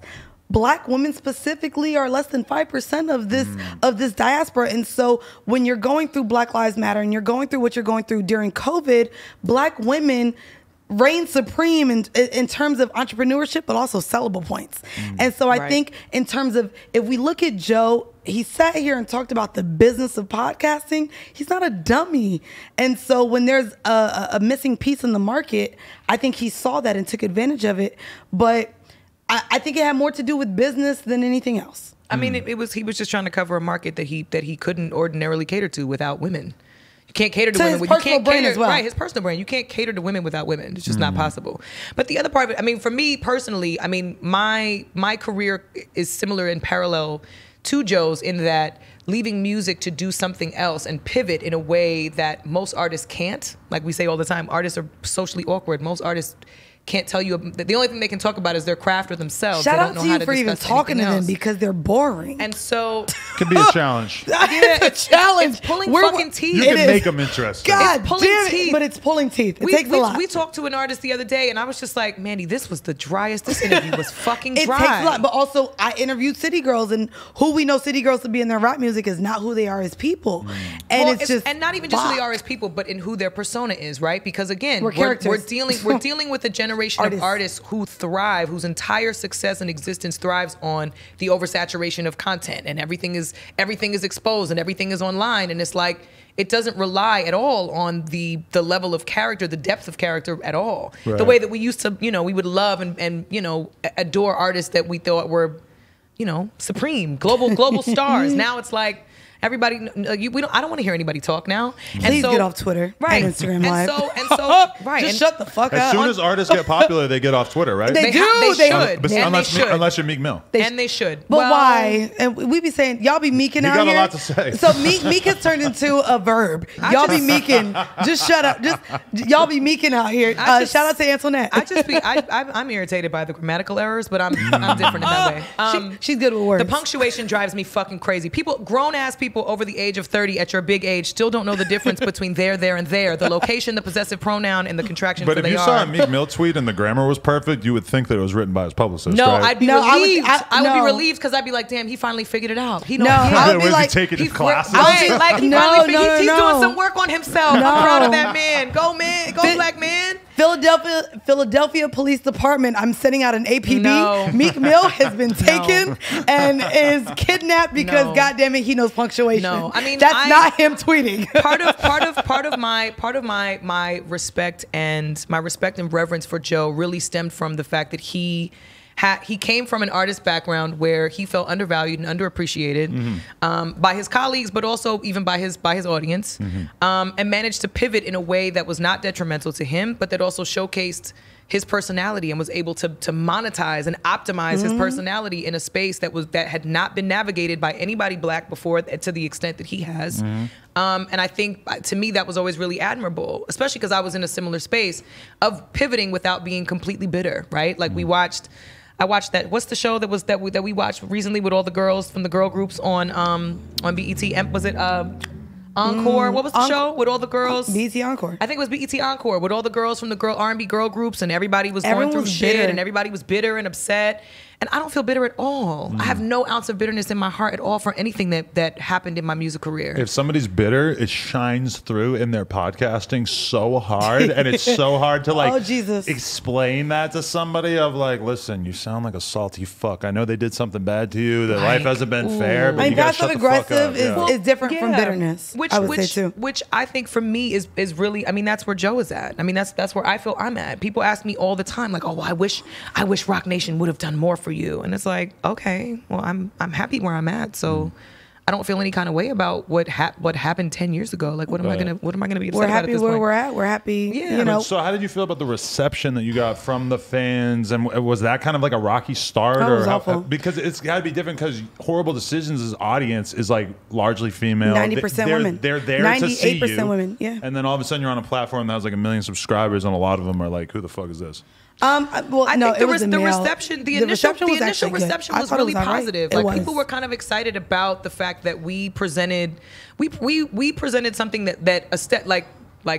Speaker 3: Black women specifically are less than five percent of this mm. of this diaspora. And so when you're going through Black Lives Matter and you're going through what you're going through during COVID, Black women reign supreme in, in terms of entrepreneurship, but also sellable points. Mm. And so I right. think in terms of, if we look at Joe, he sat here and talked about the business of podcasting. He's not a dummy. And so when there's a, a missing piece in the market, I think he saw that and took advantage of it. But I, I think it had more to do with business than anything else.
Speaker 2: I mean, it, it was he was just trying to cover a market that he that he couldn't ordinarily cater to without women. You can't cater to,
Speaker 3: to
Speaker 2: women.
Speaker 3: His
Speaker 2: You
Speaker 3: personal
Speaker 2: can't
Speaker 3: brand
Speaker 2: cater,
Speaker 3: as well.
Speaker 2: Right, his personal brand. You can't cater to women without women. It's just mm. not possible. But the other part of it, I mean, for me personally, I mean, my my career is similar in parallel to Joe's in that leaving music to do something else and pivot in a way that most artists can't. Like we say all the time, artists are socially awkward. Most artists can't tell you. The only thing they can talk about is their craft or themselves.
Speaker 3: Shout
Speaker 2: they don't
Speaker 3: out
Speaker 2: know
Speaker 3: to
Speaker 2: how
Speaker 3: you
Speaker 2: to
Speaker 3: for even talking to
Speaker 2: else.
Speaker 3: them because they're boring.
Speaker 2: And so
Speaker 1: can be a challenge.
Speaker 2: Yeah, it's,
Speaker 3: a challenge.
Speaker 2: It's pulling
Speaker 3: We're,
Speaker 2: fucking teeth.
Speaker 1: You
Speaker 3: it
Speaker 1: can
Speaker 3: is.
Speaker 1: make them interesting.
Speaker 3: God
Speaker 2: it's pulling
Speaker 3: damn it,
Speaker 2: teeth.
Speaker 3: but it's pulling teeth. It
Speaker 2: we,
Speaker 3: takes
Speaker 2: we,
Speaker 3: a lot.
Speaker 2: We talked to an artist the other day, and I was just like, Mandy, this was the driest. This interview was fucking
Speaker 3: It
Speaker 2: dry.
Speaker 3: takes a lot, but also I interviewed City Girls, and who we know City Girls to be in their rap music is not who they are as people, mm. and
Speaker 2: well,
Speaker 3: it's,
Speaker 2: it's
Speaker 3: just
Speaker 2: and not even just
Speaker 3: fuck.
Speaker 2: who they are as people, but in who their persona is, right? Because again,
Speaker 3: We're
Speaker 2: we're,
Speaker 3: characters.
Speaker 2: we're dealing we're dealing with a generation
Speaker 3: Artists.
Speaker 2: of artists who thrive, whose entire success and existence thrives on the oversaturation of content, and everything is everything is exposed and everything is online, and it's like it doesn't rely at all on the the level of character, the depth of character at all.
Speaker 1: Right.
Speaker 2: The way that we used to, you know, we would love and and you know adore artists that we thought were, you know, supreme, global global stars. Now it's like. Everybody, you, we don't. I don't want to hear anybody talk now.
Speaker 3: Please
Speaker 2: and so,
Speaker 3: get off Twitter
Speaker 2: right?
Speaker 3: and Instagram
Speaker 2: and
Speaker 3: Live.
Speaker 2: So and so, right?
Speaker 3: Just
Speaker 2: and,
Speaker 3: shut the fuck
Speaker 1: As
Speaker 3: up.
Speaker 1: soon as artists get popular, they get off Twitter, right?
Speaker 3: They
Speaker 2: They,
Speaker 3: do,
Speaker 2: ha- they
Speaker 3: they-
Speaker 2: should,
Speaker 1: But
Speaker 2: and
Speaker 1: unless,
Speaker 2: they should,
Speaker 1: unless you're Meek Mill.
Speaker 3: They
Speaker 2: and they should.
Speaker 3: But
Speaker 2: Well,
Speaker 3: why? And we be saying y'all be meeking
Speaker 1: You
Speaker 3: out
Speaker 1: got a
Speaker 3: here.
Speaker 1: lot to say.
Speaker 3: So meek meek has turned into a verb.
Speaker 2: I
Speaker 3: Y'all be
Speaker 2: just-
Speaker 3: meeking. Just shut up. Just y'all be meeking out here.
Speaker 2: I
Speaker 3: Uh,
Speaker 2: just-
Speaker 3: shout out to Antoinette.
Speaker 2: I just be. I, I, I'm irritated by the grammatical errors, but I'm I'm different in that way. Um,
Speaker 3: she, she's good with words.
Speaker 2: The punctuation drives me fucking crazy. People, grown ass people over the age of thirty at your big age, still don't know the difference between there, there, and there. The location, the possessive pronoun, and the contraction
Speaker 1: But
Speaker 2: for
Speaker 1: if
Speaker 2: they
Speaker 1: you
Speaker 2: are.
Speaker 1: saw a Meek Mill tweet and the grammar was perfect, you would think that it was written by his publicist.
Speaker 2: No,
Speaker 1: right?
Speaker 2: I'd be
Speaker 3: No, I would-
Speaker 2: relieved. I
Speaker 3: I-
Speaker 2: would, be
Speaker 3: no.
Speaker 2: relieved because I'd be like, damn, he finally figured it out. He know.
Speaker 3: No,
Speaker 2: yeah.
Speaker 3: I would
Speaker 1: Was
Speaker 3: be
Speaker 1: he
Speaker 3: like,
Speaker 1: taking his
Speaker 2: He's
Speaker 1: classes?
Speaker 2: right, like he
Speaker 3: No,
Speaker 2: finally
Speaker 3: no,
Speaker 2: he's,
Speaker 3: no,
Speaker 2: he's
Speaker 3: no.
Speaker 2: doing some work on himself.
Speaker 3: No.
Speaker 2: I'm proud of that man. Go man, go
Speaker 3: Fi-
Speaker 2: black man.
Speaker 3: Philadelphia Philadelphia Police Department. I'm sending out an A P B.
Speaker 2: No.
Speaker 3: Meek Mill has been taken and is kidnapped because,
Speaker 2: No.
Speaker 3: goddamn it, he knows punctuation.
Speaker 2: No, I mean,
Speaker 3: that's
Speaker 2: I-
Speaker 3: not him tweeting.
Speaker 2: part of part of part of my part of my my respect and my respect and reverence for Joe really stemmed from the fact that he had he came from an artist background where he felt undervalued and underappreciated
Speaker 1: Mm-hmm.
Speaker 2: um, by his colleagues, but also even by his by his audience,
Speaker 1: Mm-hmm.
Speaker 2: um, and managed to pivot in a way that was not detrimental to him, but that also showcased his personality and was able to to monetize and optimize his personality in a space that was that had not been navigated by anybody black before to the extent that he has. Um, and I think uh, to me that was always really admirable, especially because I was in a similar space of pivoting without being completely bitter, right? Like we watched. I watched that. What's the show that was that we, that we watched recently with all the girls from the girl groups on um on B E T? Em- Was it uh, Encore? What was the
Speaker 3: Enc-
Speaker 2: show with all the girls?
Speaker 3: B E T Encore.
Speaker 2: I think it was B E T Encore with all the girls from the girl R and B girl groups, and everybody was
Speaker 3: Everyone
Speaker 2: going through
Speaker 3: was
Speaker 2: shit,
Speaker 3: bitter.
Speaker 2: and everybody was bitter and upset. And I don't feel bitter at all. I have no ounce of bitterness in my heart at all for anything that that happened in my music career.
Speaker 1: If somebody's bitter, it shines through in their podcasting so hard, and it's so hard to like
Speaker 3: Oh, Jesus.
Speaker 1: explain that to somebody of like, listen, you sound like a salty fuck. I know they did something bad to you, that life
Speaker 2: Right.
Speaker 1: hasn't been
Speaker 2: Ooh.
Speaker 1: fair, but
Speaker 3: I mean,
Speaker 1: you gotta
Speaker 3: passive
Speaker 1: shut the fuck
Speaker 3: aggressive
Speaker 1: up.
Speaker 3: is,
Speaker 1: Yeah.
Speaker 3: is different from
Speaker 2: Yeah.
Speaker 3: bitterness.
Speaker 2: Which,
Speaker 3: I would
Speaker 2: which,
Speaker 3: say too.
Speaker 2: which I think for me is is really. I mean, that's where Joe is at. I mean, that's that's where I feel I'm at. People ask me all the time, like, "Oh, well, I wish I wish Rock Nation would have done more for you," and it's like, okay, well, I'm I'm happy where I'm at, so. I don't feel any kind of way about what hap- what happened ten years ago. Like, what am I
Speaker 1: Right.
Speaker 2: gonna what am I gonna be upset
Speaker 3: We're
Speaker 2: about
Speaker 3: happy
Speaker 2: at this
Speaker 3: where
Speaker 2: point?
Speaker 3: we're at. We're happy.
Speaker 2: Yeah.
Speaker 3: You know.
Speaker 1: So how did you feel about the reception that you got from the fans, and was that kind of like a rocky start?
Speaker 3: That
Speaker 1: or
Speaker 3: was
Speaker 1: how-
Speaker 3: awful.
Speaker 1: because it's got to be different because Horrible Decisions' audience is like largely female.
Speaker 3: ninety percent
Speaker 1: They're-
Speaker 3: women.
Speaker 1: They're there to see
Speaker 3: ninety-eight percent
Speaker 1: you.
Speaker 3: women, yeah.
Speaker 1: And then all of a sudden you're on a platform that has like a million subscribers, and a lot of them are like, "Who the fuck is this?"
Speaker 3: Um, I- well,
Speaker 2: I
Speaker 3: no,
Speaker 2: think
Speaker 3: it
Speaker 2: the,
Speaker 3: was
Speaker 2: res-
Speaker 3: the,
Speaker 2: the
Speaker 3: male.
Speaker 2: reception, the,
Speaker 3: The
Speaker 2: initial,
Speaker 3: reception
Speaker 2: the
Speaker 3: was
Speaker 2: initial
Speaker 3: actually good.
Speaker 2: reception
Speaker 3: I
Speaker 2: was
Speaker 3: thought it
Speaker 2: really
Speaker 3: was all right.
Speaker 2: positive.
Speaker 3: It
Speaker 2: Like
Speaker 3: was.
Speaker 2: people were kind of excited about the fact that we presented, we we we presented something that that a step like like.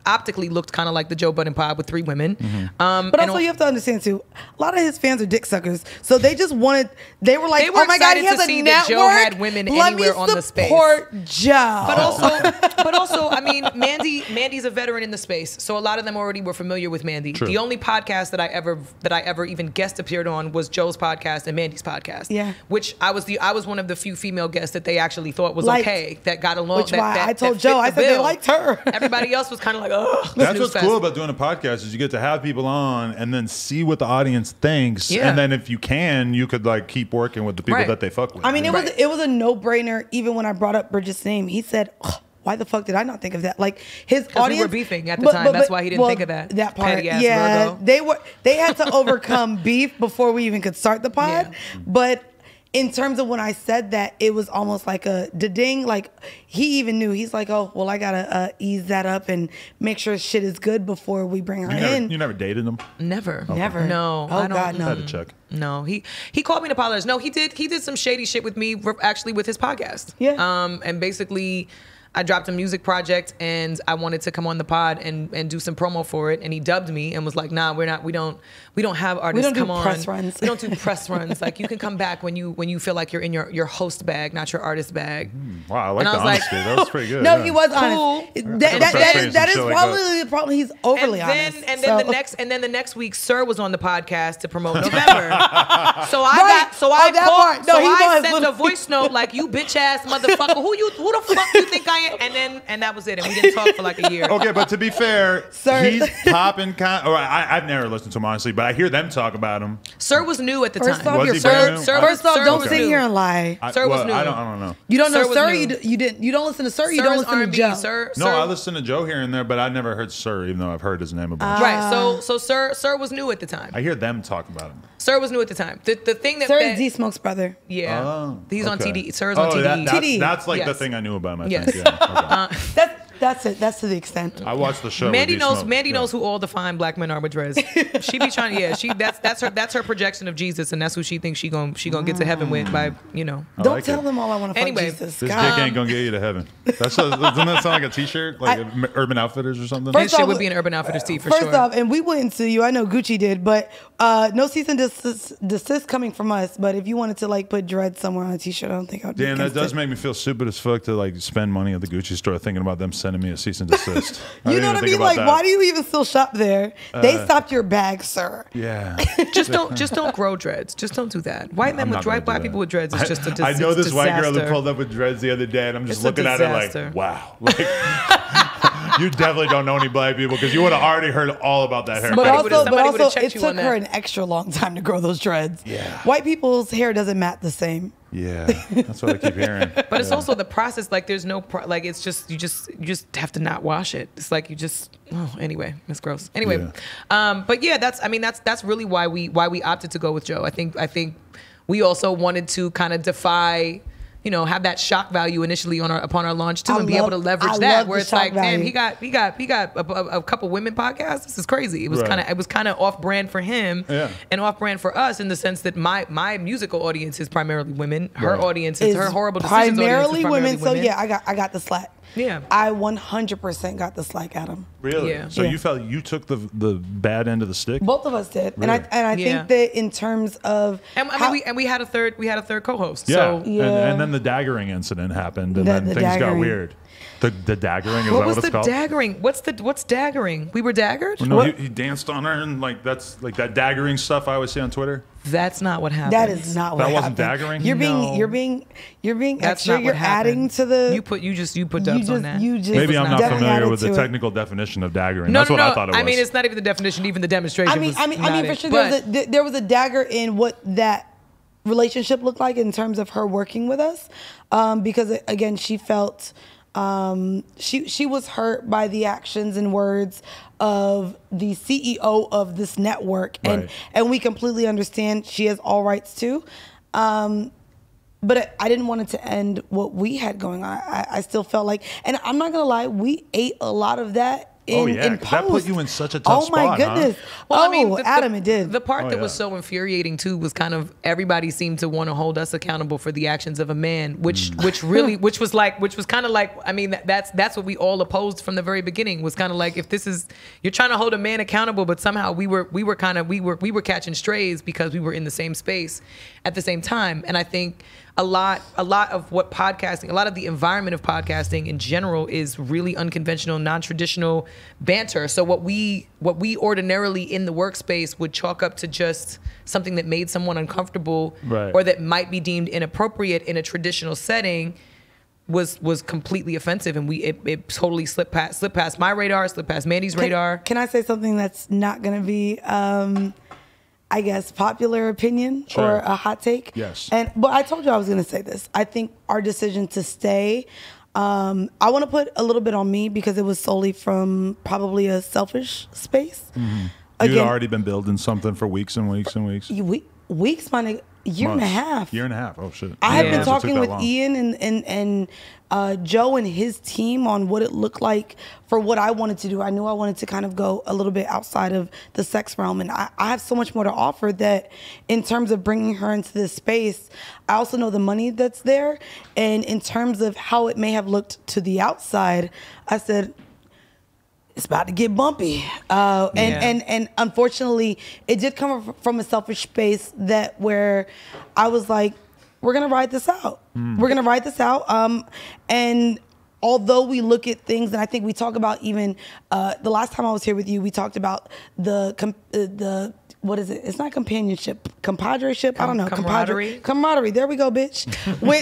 Speaker 2: optically looked kind of like the Joe Budden pod with three women.
Speaker 1: Mm-hmm.
Speaker 2: Um,
Speaker 3: But
Speaker 2: and
Speaker 3: also,
Speaker 2: al-
Speaker 3: you have to understand too. A lot of his fans are dick suckers, so they just wanted. They were like,
Speaker 2: They were
Speaker 3: "Oh my god,
Speaker 2: excited
Speaker 3: he has
Speaker 2: to
Speaker 3: a
Speaker 2: see
Speaker 3: network.
Speaker 2: that Joe had women
Speaker 3: Let
Speaker 2: anywhere
Speaker 3: me
Speaker 2: on the space."
Speaker 3: support Joe."
Speaker 2: But also, but also, I mean, Mandy, Mandy's a veteran in the space, so a lot of them already were familiar with Mandy.
Speaker 1: True.
Speaker 2: The only podcast that I ever that I ever even guest appeared on was Joe's podcast and Mandy's podcast.
Speaker 3: Yeah.
Speaker 2: which I was the I was one of the few female guests that they actually thought was
Speaker 3: Liked.
Speaker 2: okay, that got along.
Speaker 3: Which
Speaker 2: that,
Speaker 3: why
Speaker 2: that,
Speaker 3: I told
Speaker 2: that
Speaker 3: Joe,
Speaker 2: fit
Speaker 3: I
Speaker 2: the
Speaker 3: said they
Speaker 2: bill.
Speaker 3: liked her.
Speaker 2: Everybody else was kind of like, oh,
Speaker 1: That's what's cool about doing a podcast is you get to have people on and then see what the audience thinks,
Speaker 2: Yeah.
Speaker 1: and then if you can, you could like keep working with the people
Speaker 2: Right.
Speaker 1: that they fuck with.
Speaker 3: I mean, it was
Speaker 2: Right.
Speaker 3: it was a no brainer. Even when I brought up Bridget's name, he said, "Ugh, why the fuck did I not think of that?" Like his
Speaker 2: we
Speaker 3: audience.
Speaker 2: were beefing at the time. That's why he didn't think of that.
Speaker 3: That part,
Speaker 2: Petty ass
Speaker 3: yeah.
Speaker 2: Virgo.
Speaker 3: They were they had to overcome beef before we even could start the pod.
Speaker 2: Yeah.
Speaker 3: But in terms of when I said that, it was almost like a ding. Like he even knew. He's like, "Oh, well, I gotta uh, ease that up and make sure shit is good before we bring her
Speaker 1: you never,
Speaker 3: in."
Speaker 1: you never dated them.
Speaker 2: Never,
Speaker 3: Never.
Speaker 2: No,
Speaker 3: Oh,
Speaker 2: I don't,
Speaker 3: God, no.
Speaker 1: I had to check.
Speaker 2: No, he he called me to apologize. No, he did he did some shady shit with me, re- actually with his podcast.
Speaker 3: Yeah.
Speaker 2: Um, and basically, I dropped a music project and I wanted to come on the pod and, and do some promo for it. And he dubbed me and was like, "Nah, we're not. We don't. We don't have artists
Speaker 3: don't do
Speaker 2: come on.
Speaker 3: press runs."
Speaker 2: We don't do press runs. Like you can come back when you when you feel like you're in your your host bag, not your artist bag."
Speaker 1: Wow, I like
Speaker 2: And I
Speaker 1: the
Speaker 2: was like-
Speaker 1: honesty. that was pretty good.
Speaker 3: No,
Speaker 1: yeah.
Speaker 3: he was
Speaker 2: Cool.
Speaker 3: honest. That,
Speaker 2: And
Speaker 3: that, that
Speaker 1: then-
Speaker 3: is, that is
Speaker 1: Shit like
Speaker 3: probably
Speaker 1: that.
Speaker 3: the problem. He's overly
Speaker 2: and then,
Speaker 3: honest.
Speaker 2: And then
Speaker 3: So-
Speaker 2: the next, and then the next week, Sir was on the podcast to promote November. so I
Speaker 3: Right.
Speaker 2: got, so
Speaker 3: Oh,
Speaker 2: I
Speaker 3: that
Speaker 2: called,
Speaker 3: part. No,
Speaker 2: so
Speaker 3: he
Speaker 2: I
Speaker 3: was
Speaker 2: sent
Speaker 3: little-
Speaker 2: a voice note like, "You bitch ass motherfucker, who you, who the fuck you think I am?" And then, and that was it, and we didn't talk for like a year.
Speaker 1: Okay, but to be fair,
Speaker 3: Sir.
Speaker 1: he's popping kind. Or I, I've never listened to him honestly, but I hear them talk about him.
Speaker 2: Sir was new at the
Speaker 3: First
Speaker 2: time.
Speaker 3: off,
Speaker 1: Was
Speaker 3: you're
Speaker 1: he
Speaker 3: sir,
Speaker 1: brand new?
Speaker 3: sir,
Speaker 1: I-
Speaker 3: first off,
Speaker 2: Sir
Speaker 3: don't
Speaker 2: was
Speaker 3: sit
Speaker 2: new.
Speaker 3: here and lie.
Speaker 1: I,
Speaker 2: Sir was
Speaker 1: well,
Speaker 2: new.
Speaker 1: I don't. I don't know.
Speaker 3: You don't
Speaker 2: Sir
Speaker 3: know
Speaker 2: was
Speaker 3: sir.
Speaker 2: new.
Speaker 3: You, d- you didn't. You don't listen to sir. You
Speaker 2: Sir
Speaker 3: don't
Speaker 2: is
Speaker 3: listen
Speaker 2: R
Speaker 3: to
Speaker 2: and B.
Speaker 3: Joe.
Speaker 2: Sir,
Speaker 1: No,
Speaker 2: Sir,
Speaker 1: I listen to Joe here and there, but I never heard Sir, even though I've heard his name a bunch.
Speaker 2: Right. So, so Sir, Sir was new at the time.
Speaker 1: I hear them talk about him.
Speaker 2: Sir was new at the time. The the thing that,
Speaker 3: Sir
Speaker 2: that
Speaker 3: is D Smoke's brother.
Speaker 2: yeah,
Speaker 1: Oh,
Speaker 2: he's on
Speaker 1: okay.
Speaker 2: T D. Sir is
Speaker 1: oh,
Speaker 2: on T D.
Speaker 1: That, that's,
Speaker 3: T D.
Speaker 1: that's like the
Speaker 2: Yes.
Speaker 1: thing I knew about him. I
Speaker 2: Yes.
Speaker 1: think. Yeah, okay.
Speaker 3: That's that's it. That's to the extent.
Speaker 1: I watched the show.
Speaker 2: Mandy
Speaker 1: with D
Speaker 2: knows.
Speaker 1: Smoke.
Speaker 2: Mandy
Speaker 1: Yeah.
Speaker 2: knows who all the fine black men are with dreads. She be trying. Yeah, she that's that's her that's her projection of Jesus, and that's who she thinks she gon' she gonna get to heaven with by you know.
Speaker 1: I
Speaker 3: Don't
Speaker 1: like
Speaker 3: tell
Speaker 1: it.
Speaker 3: them all I want to fuck
Speaker 2: Anyway,
Speaker 3: Jesus.
Speaker 1: This
Speaker 3: God.
Speaker 1: dick ain't gonna get you to heaven. That's a, doesn't that sound like a T-shirt, like
Speaker 3: I-
Speaker 1: Urban Outfitters or something?
Speaker 2: That
Speaker 3: First
Speaker 2: shit
Speaker 3: off,
Speaker 2: would be an Urban Outfitters tee for
Speaker 3: First
Speaker 2: sure.
Speaker 3: off, and we wouldn't sue you. I know Gucci did, but uh, no cease and desist, desist coming from us. But if you wanted to like put dread somewhere on a T-shirt, I don't think I would. be
Speaker 1: Dan, that
Speaker 3: against
Speaker 1: does
Speaker 3: it.
Speaker 1: make me feel stupid as fuck to like spend money at the Gucci store thinking about them sending me a cease and desist. I
Speaker 3: You
Speaker 1: didn't
Speaker 3: know what I
Speaker 1: even think
Speaker 3: mean?
Speaker 1: about
Speaker 3: Like,
Speaker 1: that.
Speaker 3: why do you even still shop there? they
Speaker 1: Uh,
Speaker 3: stopped your bag, sir.
Speaker 1: Yeah.
Speaker 2: just don't just don't grow dreads. Just don't do that. White men
Speaker 1: I'm
Speaker 2: with
Speaker 1: not
Speaker 2: dread,
Speaker 1: gonna do
Speaker 2: black
Speaker 1: that.
Speaker 2: people with dreads is just a dis-
Speaker 1: I, I know
Speaker 2: it's
Speaker 1: this white girl that
Speaker 2: disaster.
Speaker 1: pulled up with dreads the other day, and I'm just
Speaker 2: It's a
Speaker 1: looking at her
Speaker 2: disaster.
Speaker 1: like, wow. Like, you definitely don't know any black people because you would have already heard all about that haircut.
Speaker 3: But
Speaker 2: Somebody
Speaker 3: also,
Speaker 2: would've-
Speaker 3: but
Speaker 2: somebody would've
Speaker 3: also,
Speaker 2: checked
Speaker 3: it
Speaker 2: you
Speaker 3: took
Speaker 2: on
Speaker 3: her
Speaker 2: that.
Speaker 3: an extra long time to grow those dreads.
Speaker 1: Yeah.
Speaker 3: White people's hair doesn't mat the same.
Speaker 1: Yeah, that's what I keep hearing.
Speaker 2: But it's
Speaker 1: Yeah.
Speaker 2: also the process. Like there's no pro- like it's just you just you just have to not wash it. It's like you just oh anyway, it's gross. Anyway,
Speaker 1: Yeah.
Speaker 2: um, but yeah, that's I mean that's that's really why we why we opted to go with Joe. I think I think we also wanted to kind of defy. You know, have that shock value initially on our upon our launch too,
Speaker 3: I
Speaker 2: and be
Speaker 3: love-
Speaker 2: able to leverage
Speaker 3: I
Speaker 2: that.
Speaker 3: love
Speaker 2: Where
Speaker 3: the
Speaker 2: it's
Speaker 3: shock
Speaker 2: like, damn,
Speaker 3: value.
Speaker 2: he got he got he got a, a, a couple women podcasts. This is crazy. It was
Speaker 1: Right.
Speaker 2: kind of it was kind of off brand for him,
Speaker 1: Yeah.
Speaker 2: and off brand for us in the sense that my my musical audience is primarily women. Her
Speaker 1: Right.
Speaker 2: audience is
Speaker 3: Is
Speaker 2: her horrible decisions audience is
Speaker 3: primarily
Speaker 2: primarily
Speaker 3: women. So yeah, I got I got the slack.
Speaker 2: Yeah.
Speaker 3: I one hundred percent got the slack at him.
Speaker 1: Really?
Speaker 2: Yeah.
Speaker 1: So
Speaker 3: Yeah.
Speaker 1: you felt you took the the bad end of the stick?
Speaker 3: Both of us did, and
Speaker 1: Really?
Speaker 3: I and I
Speaker 2: Yeah.
Speaker 3: think that in terms of
Speaker 2: And I mean,
Speaker 3: how-
Speaker 2: we and we had a third we had a third co-host.
Speaker 1: Yeah.
Speaker 2: So
Speaker 1: And,
Speaker 3: Yeah.
Speaker 1: and then the daggering incident happened, and
Speaker 3: The-
Speaker 1: then
Speaker 3: the
Speaker 1: things got
Speaker 3: daggering.
Speaker 1: weird. The the daggering is
Speaker 2: what
Speaker 1: that
Speaker 2: was
Speaker 1: what
Speaker 2: the
Speaker 1: it's called?
Speaker 2: daggering? What's the what's daggering? We were daggered?
Speaker 1: No,
Speaker 3: What?
Speaker 1: he, he danced on her, and like that's like that daggering stuff I always see on Twitter.
Speaker 2: That's not what happened.
Speaker 3: that is not what
Speaker 1: That wasn't
Speaker 3: happened.
Speaker 1: daggering?
Speaker 3: You're being
Speaker 2: No.
Speaker 3: you're being you're being
Speaker 2: That's
Speaker 3: extra.
Speaker 2: not what
Speaker 3: You're
Speaker 2: happened.
Speaker 3: adding to the.
Speaker 2: You put you just you put
Speaker 3: you
Speaker 2: dubs
Speaker 3: just
Speaker 2: on that.
Speaker 3: you just
Speaker 1: Maybe I'm not
Speaker 3: definitely
Speaker 1: familiar
Speaker 3: added
Speaker 1: with the
Speaker 3: to it.
Speaker 1: technical definition of daggering.
Speaker 2: no,
Speaker 1: That's
Speaker 2: no,
Speaker 1: what
Speaker 2: no.
Speaker 1: I thought it was.
Speaker 2: I mean, it's not even the definition. Even the demonstration.
Speaker 3: I mean,
Speaker 2: was
Speaker 3: I mean, I
Speaker 2: not
Speaker 3: mean, for
Speaker 2: it.
Speaker 3: sure, there was,
Speaker 2: But-
Speaker 3: a, th- there was a dagger in what that relationship looked like in terms of her working with us, um, because again, she felt um, she she was hurt by the actions and words of the C E O of this network, and
Speaker 1: Right.
Speaker 3: and we completely understand she has all rights too. Um, but I, I didn't want it to end what we had going on. I, I still felt like, and I'm not gonna lie, we ate a lot of that in,
Speaker 1: Oh, yeah,
Speaker 3: in
Speaker 1: 'cause that put
Speaker 3: post.
Speaker 1: you in such a tough
Speaker 3: Oh my
Speaker 1: spot, huh?
Speaker 3: goodness.
Speaker 2: Well,
Speaker 3: oh,
Speaker 2: I mean, the,
Speaker 3: Adam,
Speaker 2: the,
Speaker 3: it did.
Speaker 2: The part
Speaker 1: Oh,
Speaker 2: that
Speaker 1: yeah.
Speaker 2: was so infuriating too was kind of everybody seemed to want to hold us accountable for the actions of a man, which
Speaker 1: Mm.
Speaker 2: which really which was like which was kind of like I mean that, that's that's what we all opposed from the very beginning was kind of like if this is you're trying to hold a man accountable, but somehow we were we were kind of we were we were catching strays because we were in the same space at the same time, and I think. A lot, a lot of what podcasting, a lot of the environment of podcasting in general is really unconventional, non-traditional banter. So what we, what we ordinarily in the workspace would chalk up to just something that made someone uncomfortable,
Speaker 1: Right.
Speaker 2: or that might be deemed inappropriate in a traditional setting, was was completely offensive, and we it, it totally slipped past slipped past my radar, slipped past Mandy's
Speaker 3: Can-
Speaker 2: radar.
Speaker 3: Can I say something that's not going to be, um, I guess, popular opinion
Speaker 1: Sure.
Speaker 3: or a hot take?
Speaker 1: Yes.
Speaker 3: And but I told you I was going to say this. I think our decision to stay. Um, I want to put a little bit on me because it was solely from probably a selfish space.
Speaker 1: You'd already been building something for weeks and weeks and weeks.
Speaker 3: you, we, weeks, my nigga, year and a
Speaker 1: Months.
Speaker 3: half.
Speaker 1: Year and a half. Oh shit.
Speaker 3: I have
Speaker 2: Yeah.
Speaker 3: been
Speaker 1: It took
Speaker 3: talking
Speaker 1: that
Speaker 3: with
Speaker 1: long.
Speaker 3: Ian and and and uh, Joe and his team on what it looked like for what I wanted to do. I knew I wanted to kind of go a little bit outside of the sex realm, and I, I have so much more to offer that in terms of bringing her into this space. I also know the money that's there, and in terms of how it may have looked to the outside, I said, it's about to get bumpy. Uh, and,
Speaker 2: Yeah.
Speaker 3: and, and unfortunately, it did come from a selfish space that where I was like, we're going to ride this out. We're going to ride this out. Um, and although we look at things, and I think we talk about even uh, the last time I was here with you, we talked about the, com- uh, the what is it? It's not companionship, compadreship. I don't know.
Speaker 2: Camaraderie?
Speaker 3: Compadre- camaraderie. There we go, bitch. Wait.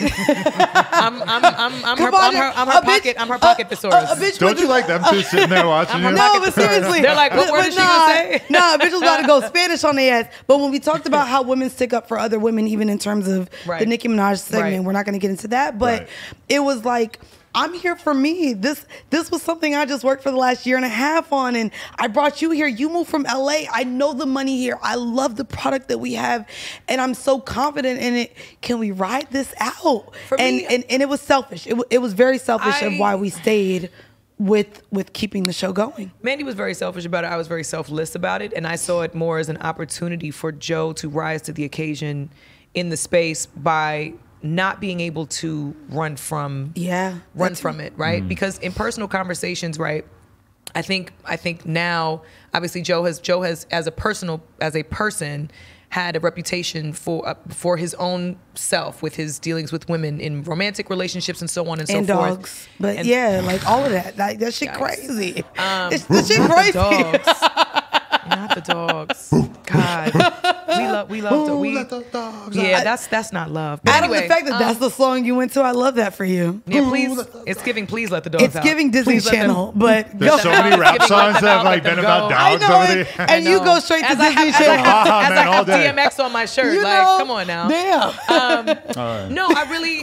Speaker 2: I'm I'm I'm I'm her, I'm her, I'm her
Speaker 3: A bitch-
Speaker 2: pocket I'm her pocket
Speaker 3: a-
Speaker 2: thesaurus.
Speaker 3: a- a bitch
Speaker 1: Don't
Speaker 3: went
Speaker 1: you
Speaker 3: to-
Speaker 1: like them two sitting there watching you?
Speaker 3: No, but seriously.
Speaker 2: They're like, what
Speaker 3: But-
Speaker 2: word
Speaker 3: but
Speaker 2: is she gonna say?
Speaker 3: Nah, bitch was about to go Spanish on their ass. But when we talked about how women stick up for other women, even in terms of
Speaker 2: Right.
Speaker 3: the Nicki Minaj segment,
Speaker 2: Right.
Speaker 3: we're not going to get into that. But
Speaker 1: Right.
Speaker 3: it was like, I'm here for me. This this was something I just worked for the last year and a half on, and I brought you here. You moved from L A. I know the money here. I love the product that we have, and I'm so confident in it. Can we ride this out?
Speaker 2: For
Speaker 3: and,
Speaker 2: me-
Speaker 3: and and it was selfish. It, w- it was very selfish of
Speaker 2: I-
Speaker 3: why we stayed with with keeping the show going.
Speaker 2: Mandy was very selfish about it. I was very selfless about it. And I saw it more as an opportunity for Joe to rise to the occasion in the space by not being able to run from
Speaker 3: Yeah,
Speaker 2: run
Speaker 3: that's-
Speaker 2: from it, right? Because in personal conversations, right, I think I think now obviously Joe has Joe has as a personal as a person had a reputation for uh, for his own self with his dealings with women in romantic relationships and so on and so
Speaker 3: and
Speaker 2: forth.
Speaker 3: dogs. But
Speaker 2: And-
Speaker 3: yeah, like all of that. Like that shit
Speaker 2: Yikes.
Speaker 3: crazy.
Speaker 2: Um,
Speaker 3: it's, that shit
Speaker 2: not
Speaker 3: crazy.
Speaker 2: the dogs. Not the dogs. God, we love we love
Speaker 1: Ooh,
Speaker 2: we.
Speaker 1: let the dogs
Speaker 2: Yeah,
Speaker 1: out.
Speaker 2: that's that's not love. But
Speaker 3: Adam,
Speaker 2: anyway,
Speaker 3: the fact that
Speaker 2: um,
Speaker 3: that's the song you went to, I love that for you.
Speaker 2: yeah,
Speaker 1: Ooh,
Speaker 2: please.
Speaker 1: let the
Speaker 2: It's giving. Please let the dogs
Speaker 3: It's
Speaker 2: out.
Speaker 3: giving Disney
Speaker 2: Please let them-
Speaker 3: Channel, but
Speaker 1: There's
Speaker 3: go.
Speaker 1: so
Speaker 2: them
Speaker 1: many
Speaker 2: out.
Speaker 1: rap
Speaker 2: Giving, let
Speaker 1: songs
Speaker 2: them
Speaker 1: that have
Speaker 2: out,
Speaker 1: like
Speaker 2: let
Speaker 1: been
Speaker 2: them
Speaker 1: about
Speaker 2: go.
Speaker 3: I
Speaker 1: dogs
Speaker 3: know
Speaker 1: over
Speaker 3: it,
Speaker 1: there.
Speaker 3: and you
Speaker 2: know.
Speaker 3: go straight to
Speaker 2: As I
Speaker 3: Disney
Speaker 2: have, as I
Speaker 3: Channel.
Speaker 2: have,
Speaker 1: Ah,
Speaker 2: as
Speaker 1: man,
Speaker 2: I
Speaker 1: all
Speaker 2: have
Speaker 1: day.
Speaker 2: D M X on my shirt.
Speaker 3: You
Speaker 2: like,
Speaker 3: know,
Speaker 2: come on now.
Speaker 3: Damn.
Speaker 2: No, I really.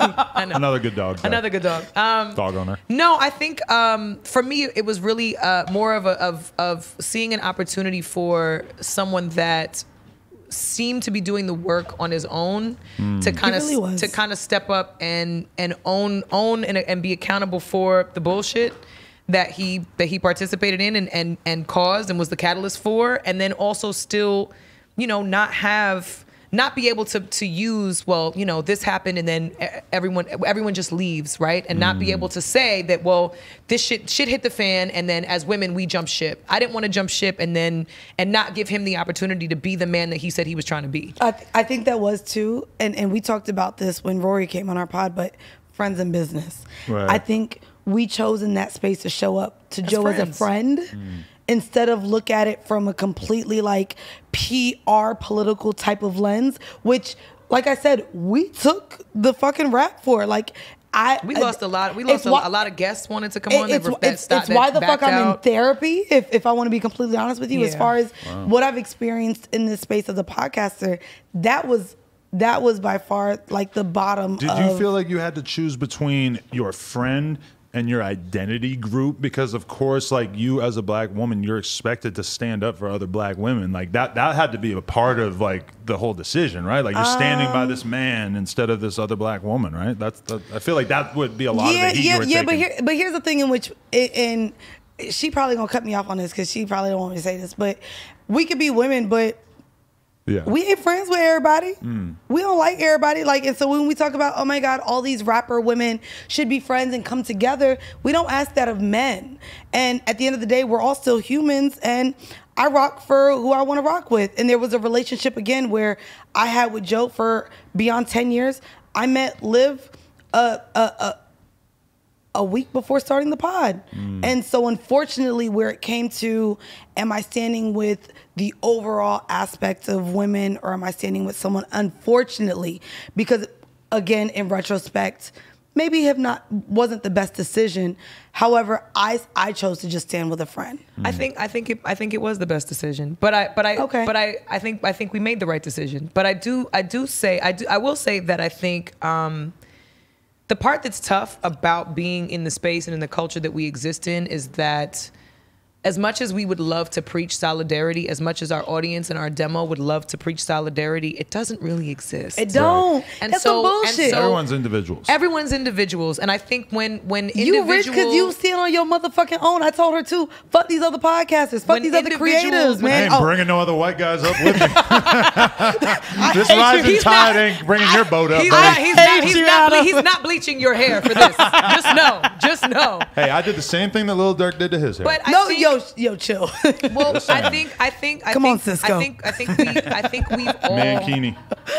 Speaker 2: I know.
Speaker 1: Another good dog. though.
Speaker 2: Another good dog. Um,
Speaker 1: dog owner.
Speaker 2: No, I think um, for me it was really uh, more of a of of seeing an opportunity for someone that seemed to be doing the work on his own to kind
Speaker 3: He really
Speaker 2: of
Speaker 3: was.
Speaker 2: to kind of step up and and own own and, and be accountable for the bullshit that he that he participated in and, and and caused and was the catalyst for, and then also still, you know, not have not be able to to use, well, you know, this happened and then e- everyone everyone just leaves, right? And not be able to say that, well, this shit shit hit the fan and then as women we jump ship. I didn't want to jump ship and then and not give him the opportunity to be the man that he said he was trying to be.
Speaker 3: I, th- I think that was too, and, and we talked about this when Rory came on our pod, but friends in business.
Speaker 1: Right.
Speaker 3: I think we chose in that space to show up to
Speaker 2: As
Speaker 3: Joe as a
Speaker 2: friends.
Speaker 3: friend instead of look at it from a completely like P R political type of lens, which, like I said, we took the fucking rap for. Like, I
Speaker 2: We lost a lot. We
Speaker 3: it's
Speaker 2: lost a,
Speaker 3: why-
Speaker 2: a lot of guests wanted to come
Speaker 3: it-
Speaker 2: on.
Speaker 3: It's,
Speaker 2: that, that
Speaker 3: it's,
Speaker 2: stopped-
Speaker 3: it's why
Speaker 2: that
Speaker 3: the fuck
Speaker 2: backed
Speaker 3: I'm in
Speaker 2: out.
Speaker 3: therapy, if, if I want to be completely honest with you, as
Speaker 2: Yeah.
Speaker 3: far as what I've experienced in this space as a podcaster, that was that was by far like the bottom
Speaker 1: Did
Speaker 3: of,
Speaker 1: you feel like you had to choose between your friend and your identity group? Because of course, like you as a black woman, you're expected to stand up for other black women. Like that that had to be a part of like the whole decision, right? Like you're standing by this man instead of this other black woman, right? That's the, I feel like that would be a lot
Speaker 3: yeah,
Speaker 1: of the heat
Speaker 3: yeah,
Speaker 1: you were
Speaker 3: yeah.
Speaker 1: taking.
Speaker 3: But here, but here's the thing in which, it, in she probably gonna cut me off on this because she probably don't want me to say this, but we could be women, but
Speaker 1: Yeah.
Speaker 3: we ain't friends with everybody.
Speaker 1: Mm.
Speaker 3: We don't like everybody. Like, and so when we talk about, oh my God, all these rapper women should be friends and come together, we don't ask that of men. And at the end of the day, we're all still humans, and I rock for who I want to rock with. And there was a relationship again where I had with Joe for beyond ten years. I met Liv a a a, a week before starting the pod. Mm. And so unfortunately, where it came to, am I standing with the overall aspect of women, or am I standing with someone? Unfortunately, because again, in retrospect, maybe have not wasn't the best decision. However, I I chose to just stand with a friend.
Speaker 2: I think I think it I think it was the best decision. But I but I
Speaker 3: Okay.
Speaker 2: but I, I think I think we made the right decision. But I do I do say I do I will say that I think um, the part that's tough about being in the space and in the culture that we exist in is that as much as we would love to preach solidarity, as much as our audience and our demo would love to preach solidarity, it doesn't really exist.
Speaker 3: It don't.
Speaker 2: Right. And
Speaker 3: That's
Speaker 2: so-
Speaker 3: some
Speaker 2: and
Speaker 3: bullshit.
Speaker 2: so-
Speaker 1: Everyone's individuals.
Speaker 2: Everyone's individuals, and I think when when
Speaker 3: You rich
Speaker 2: individual,
Speaker 3: because you stand on your motherfucking own. I told her too. Fuck these other podcasters. Fuck
Speaker 2: When
Speaker 3: these other
Speaker 2: individuals-
Speaker 3: creators,
Speaker 1: I
Speaker 3: man.
Speaker 1: ain't
Speaker 3: Oh,
Speaker 1: bringing no other white guys up with me. This
Speaker 3: hate you.
Speaker 1: rising
Speaker 2: He's
Speaker 1: tide
Speaker 2: not-
Speaker 1: ain't bringing your boat up,
Speaker 2: He's
Speaker 1: buddy.
Speaker 2: not, he's, not,
Speaker 3: hate
Speaker 2: he's,
Speaker 3: you,
Speaker 2: not, ble-
Speaker 3: Adam.
Speaker 2: he's not bleaching your hair for this. Just know. Just know.
Speaker 1: Hey, I did the same thing that Lil Durk did to his hair.
Speaker 2: But I
Speaker 3: no,
Speaker 2: think,
Speaker 3: yo, yo, chill.
Speaker 2: well,
Speaker 1: Just
Speaker 2: I
Speaker 1: saying.
Speaker 2: think, I think, I
Speaker 3: Come
Speaker 2: think,
Speaker 3: on, Cisco.
Speaker 2: I think, I think we, I think we've all.
Speaker 1: Mankini.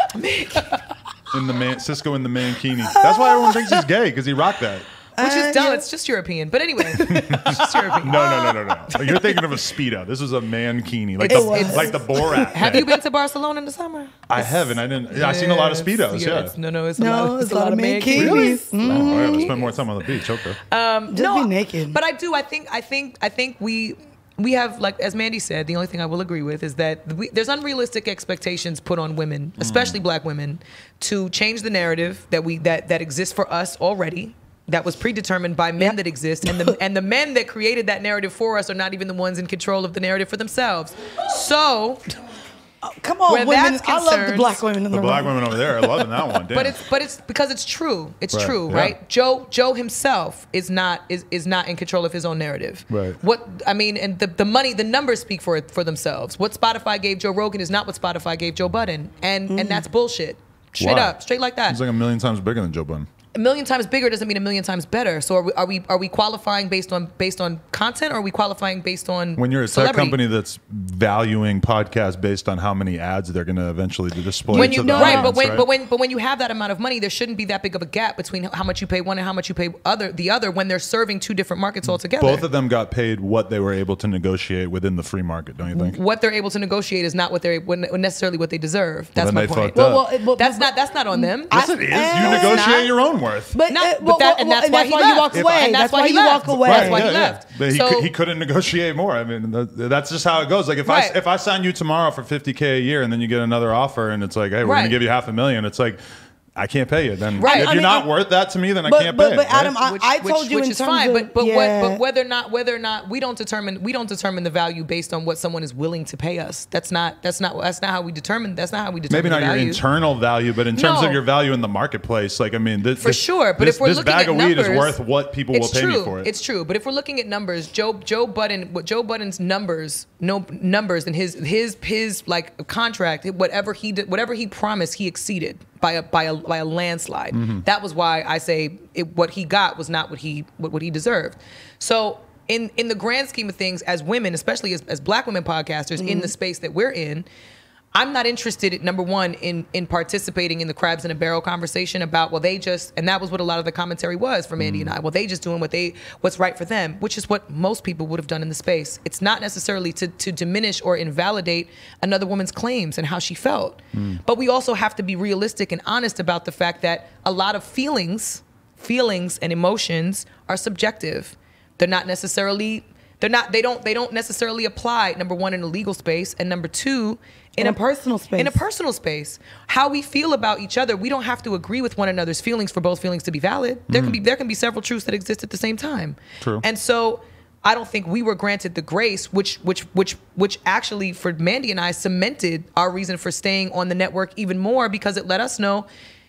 Speaker 1: in the man, Cisco in the mankini. That's why everyone thinks he's gay, because he rocked that.
Speaker 2: Which
Speaker 3: Uh,
Speaker 2: is dumb.
Speaker 3: yeah.
Speaker 2: It's just European. But anyway, it's just European.
Speaker 1: No, no, no, no, no. You're thinking of a Speedo. This was a mankini, like
Speaker 2: It
Speaker 1: the
Speaker 3: was.
Speaker 1: like the Borat.
Speaker 2: Have
Speaker 1: thing.
Speaker 2: you been to Barcelona in the summer?
Speaker 1: I haven't. I didn't. Yeah, I've seen a lot of
Speaker 2: Yes,
Speaker 1: speedos. Yeah.
Speaker 2: it's- No, no, it's a
Speaker 3: No,
Speaker 2: lot.
Speaker 3: it's a lot of mankinis.
Speaker 2: Really?
Speaker 3: Mm.
Speaker 1: Oh, yeah, let's spend more time on the beach. Okay.
Speaker 2: Um,
Speaker 3: Just
Speaker 2: no,
Speaker 3: be naked.
Speaker 2: But I do. I think. I think. I think we. We have, like, as Mandy said, the only thing I will agree with is that we, there's unrealistic expectations put on women, especially black women, to change the narrative that we that that exists for us already, that was predetermined by men
Speaker 3: Yep.
Speaker 2: that exist, and the and the men that created that narrative for us are not even the ones in control of the narrative for themselves. So,
Speaker 3: Come on,
Speaker 2: Where
Speaker 3: women.
Speaker 2: that's
Speaker 3: I love the
Speaker 2: concerned-
Speaker 3: black women in the,
Speaker 1: The black
Speaker 3: room.
Speaker 1: women over there are loving that one. Damn.
Speaker 2: but it's but it's because it's true. It's
Speaker 1: Right,
Speaker 2: true,
Speaker 1: yeah.
Speaker 2: right? Joe Joe himself is not is is not in control of his own narrative.
Speaker 1: Right.
Speaker 2: What I mean, and the, the money, the numbers speak for it for themselves. What Spotify gave Joe Rogan is not what Spotify gave Joe Budden, and and that's bullshit. Straight
Speaker 1: Why?
Speaker 2: up, straight like that.
Speaker 1: He's like a million times bigger than Joe Budden.
Speaker 2: A million times bigger doesn't mean a million times better. So are we are we are we qualifying based on based on content, or are we qualifying based on
Speaker 1: When you're a tech
Speaker 2: celebrity?
Speaker 1: company that's valuing podcasts based on how many ads they're going to eventually display
Speaker 2: When
Speaker 1: to
Speaker 2: you
Speaker 1: the
Speaker 2: right,
Speaker 1: audience,
Speaker 2: but when
Speaker 1: right?
Speaker 2: but when but when you have that amount of money, there shouldn't be that big of a gap between how much you pay one and how much you pay other the other when they're serving two different markets altogether.
Speaker 1: both of them got paid what they were able to negotiate within the free market, don't you think?
Speaker 2: What they're able to negotiate is not what they're what necessarily what they deserve. That's
Speaker 1: then
Speaker 2: my
Speaker 1: they
Speaker 2: point.
Speaker 1: fucked up.
Speaker 3: Well, well, well,
Speaker 2: That's not that's not on them.
Speaker 1: Yes, it is. You
Speaker 3: I-
Speaker 1: negotiate
Speaker 2: not.
Speaker 1: your own worth.
Speaker 3: But,
Speaker 2: Not-
Speaker 3: uh,
Speaker 2: but
Speaker 3: well,
Speaker 2: that-
Speaker 3: well,
Speaker 2: and that's
Speaker 3: and
Speaker 2: why
Speaker 3: that's
Speaker 2: he
Speaker 3: why
Speaker 2: left.
Speaker 3: you walk
Speaker 2: If-
Speaker 3: away.
Speaker 2: and
Speaker 3: That's why you
Speaker 2: left.
Speaker 3: walk away.
Speaker 2: That's why
Speaker 1: yeah,
Speaker 2: he
Speaker 1: yeah.
Speaker 2: left.
Speaker 1: But he,
Speaker 2: So-
Speaker 1: could, he couldn't negotiate more. I mean, th- that's just how it goes. Like if
Speaker 2: Right.
Speaker 1: I if I sign you tomorrow for fifty K a year and then you get another offer and it's like, hey, we're
Speaker 2: Right.
Speaker 1: going to give you half a million. It's like, I can't pay you. Then
Speaker 2: Right.
Speaker 1: if
Speaker 2: I
Speaker 1: you're
Speaker 3: mean,
Speaker 1: not
Speaker 3: I-
Speaker 1: worth that to me, then I
Speaker 3: But-
Speaker 1: can't
Speaker 3: but-
Speaker 1: pay.
Speaker 3: but
Speaker 1: it,
Speaker 3: Adam,
Speaker 1: right?
Speaker 3: I-
Speaker 2: which,
Speaker 3: told
Speaker 2: which,
Speaker 3: you
Speaker 2: which
Speaker 3: in
Speaker 2: is
Speaker 3: terms
Speaker 2: fine,
Speaker 3: of-
Speaker 2: but but
Speaker 3: yeah.
Speaker 2: what but whether or not whether or not we don't determine we don't determine the value based on what someone is willing to pay us. That's not that's not that's not how we determine that's not how we determine
Speaker 1: Maybe not
Speaker 2: the
Speaker 1: your
Speaker 2: value.
Speaker 1: internal value, but in terms
Speaker 2: No.
Speaker 1: of your value in the marketplace, like I mean, this,
Speaker 2: For
Speaker 1: this,
Speaker 2: sure, but
Speaker 1: this,
Speaker 2: if we're
Speaker 1: this
Speaker 2: looking
Speaker 1: bag
Speaker 2: at
Speaker 1: of weed
Speaker 2: numbers,
Speaker 1: is worth what people will
Speaker 2: it's
Speaker 1: pay
Speaker 2: true.
Speaker 1: me for it.
Speaker 2: It's true, but if we're looking at numbers, Joe Joe Budden, what Joe Budden's numbers, no numbers, and his his his like contract, whatever he did, whatever he promised, he exceeded by a by a by a landslide.
Speaker 1: Mm-hmm.
Speaker 2: That was why I say it, what he got was not what he what, what he deserved. So. In, in the grand scheme of things, as women, especially as, as black women podcasters in the space that we're in, I'm not interested, in, number one, in in participating in the crabs in a barrel conversation about, well, they just, and that was what a lot of the commentary was from Andy and I. Well, they just doing what they what's right for them, which is what most people would have done in the space. It's not necessarily to to diminish or invalidate another woman's claims and how she felt, but we also have to be realistic and honest about the fact that a lot of feelings, feelings and emotions are subjective. They're not necessarily. They're not. They don't. They don't necessarily apply. Number one, in a legal space, and number two,
Speaker 3: In a personal space.
Speaker 2: In a personal space, how we feel about each other, we don't have to agree with one another's feelings for both feelings to be valid. There can be there can be several truths that exist at the same time.
Speaker 1: True.
Speaker 2: And so, I don't think we were granted the grace, which which which which actually for Mandy and I cemented our reason for staying on the network even more, because it let us know,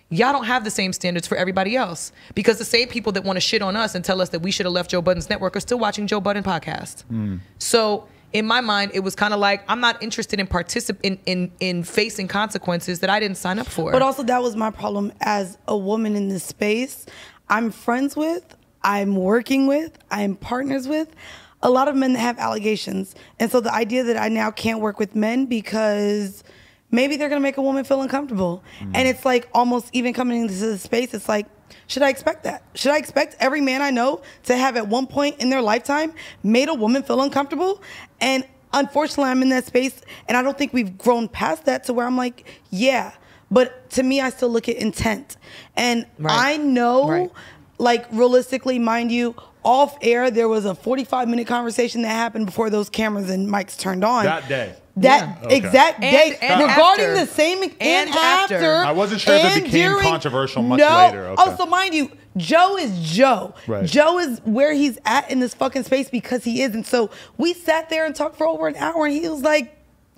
Speaker 2: y'all don't have the same standards for everybody else, because the same people that want to shit on us and tell us that we should have left Joe Budden's network are still watching Joe Budden podcast. Mm. So in my mind, it was kind of like, I'm not interested in particip- in, in in facing consequences that I didn't sign up for.
Speaker 3: But also that was my problem as a woman in this space. I'm friends with, I'm working with, I'm partners with a lot of men that have allegations. And so the idea that I now can't work with men because maybe they're going to make a woman feel uncomfortable. Mm. And it's like almost even coming into the space, it's like, should I expect that? Should I expect every man I know to have at one point in their lifetime made a woman feel uncomfortable? And unfortunately, I'm in that space, and I don't think we've grown past that to where I'm like, yeah. But to me, I still look at intent. And right. I know, right. like realistically, mind you, off air, there was a forty-five minute conversation that happened before those cameras and mics turned on.
Speaker 1: That day.
Speaker 3: That
Speaker 1: yeah.
Speaker 3: exact
Speaker 2: okay.
Speaker 3: day,
Speaker 2: and, and
Speaker 3: regarding
Speaker 2: after.
Speaker 3: the same and,
Speaker 2: and
Speaker 3: after.
Speaker 2: after.
Speaker 1: I wasn't sure if it became
Speaker 3: during,
Speaker 1: controversial much
Speaker 3: no,
Speaker 1: later. Okay.
Speaker 3: Oh, so mind you, Joe is Joe.
Speaker 1: Right.
Speaker 3: Joe is where he's at in this fucking space because he is. And so we sat there and talked for over an hour, and he was like,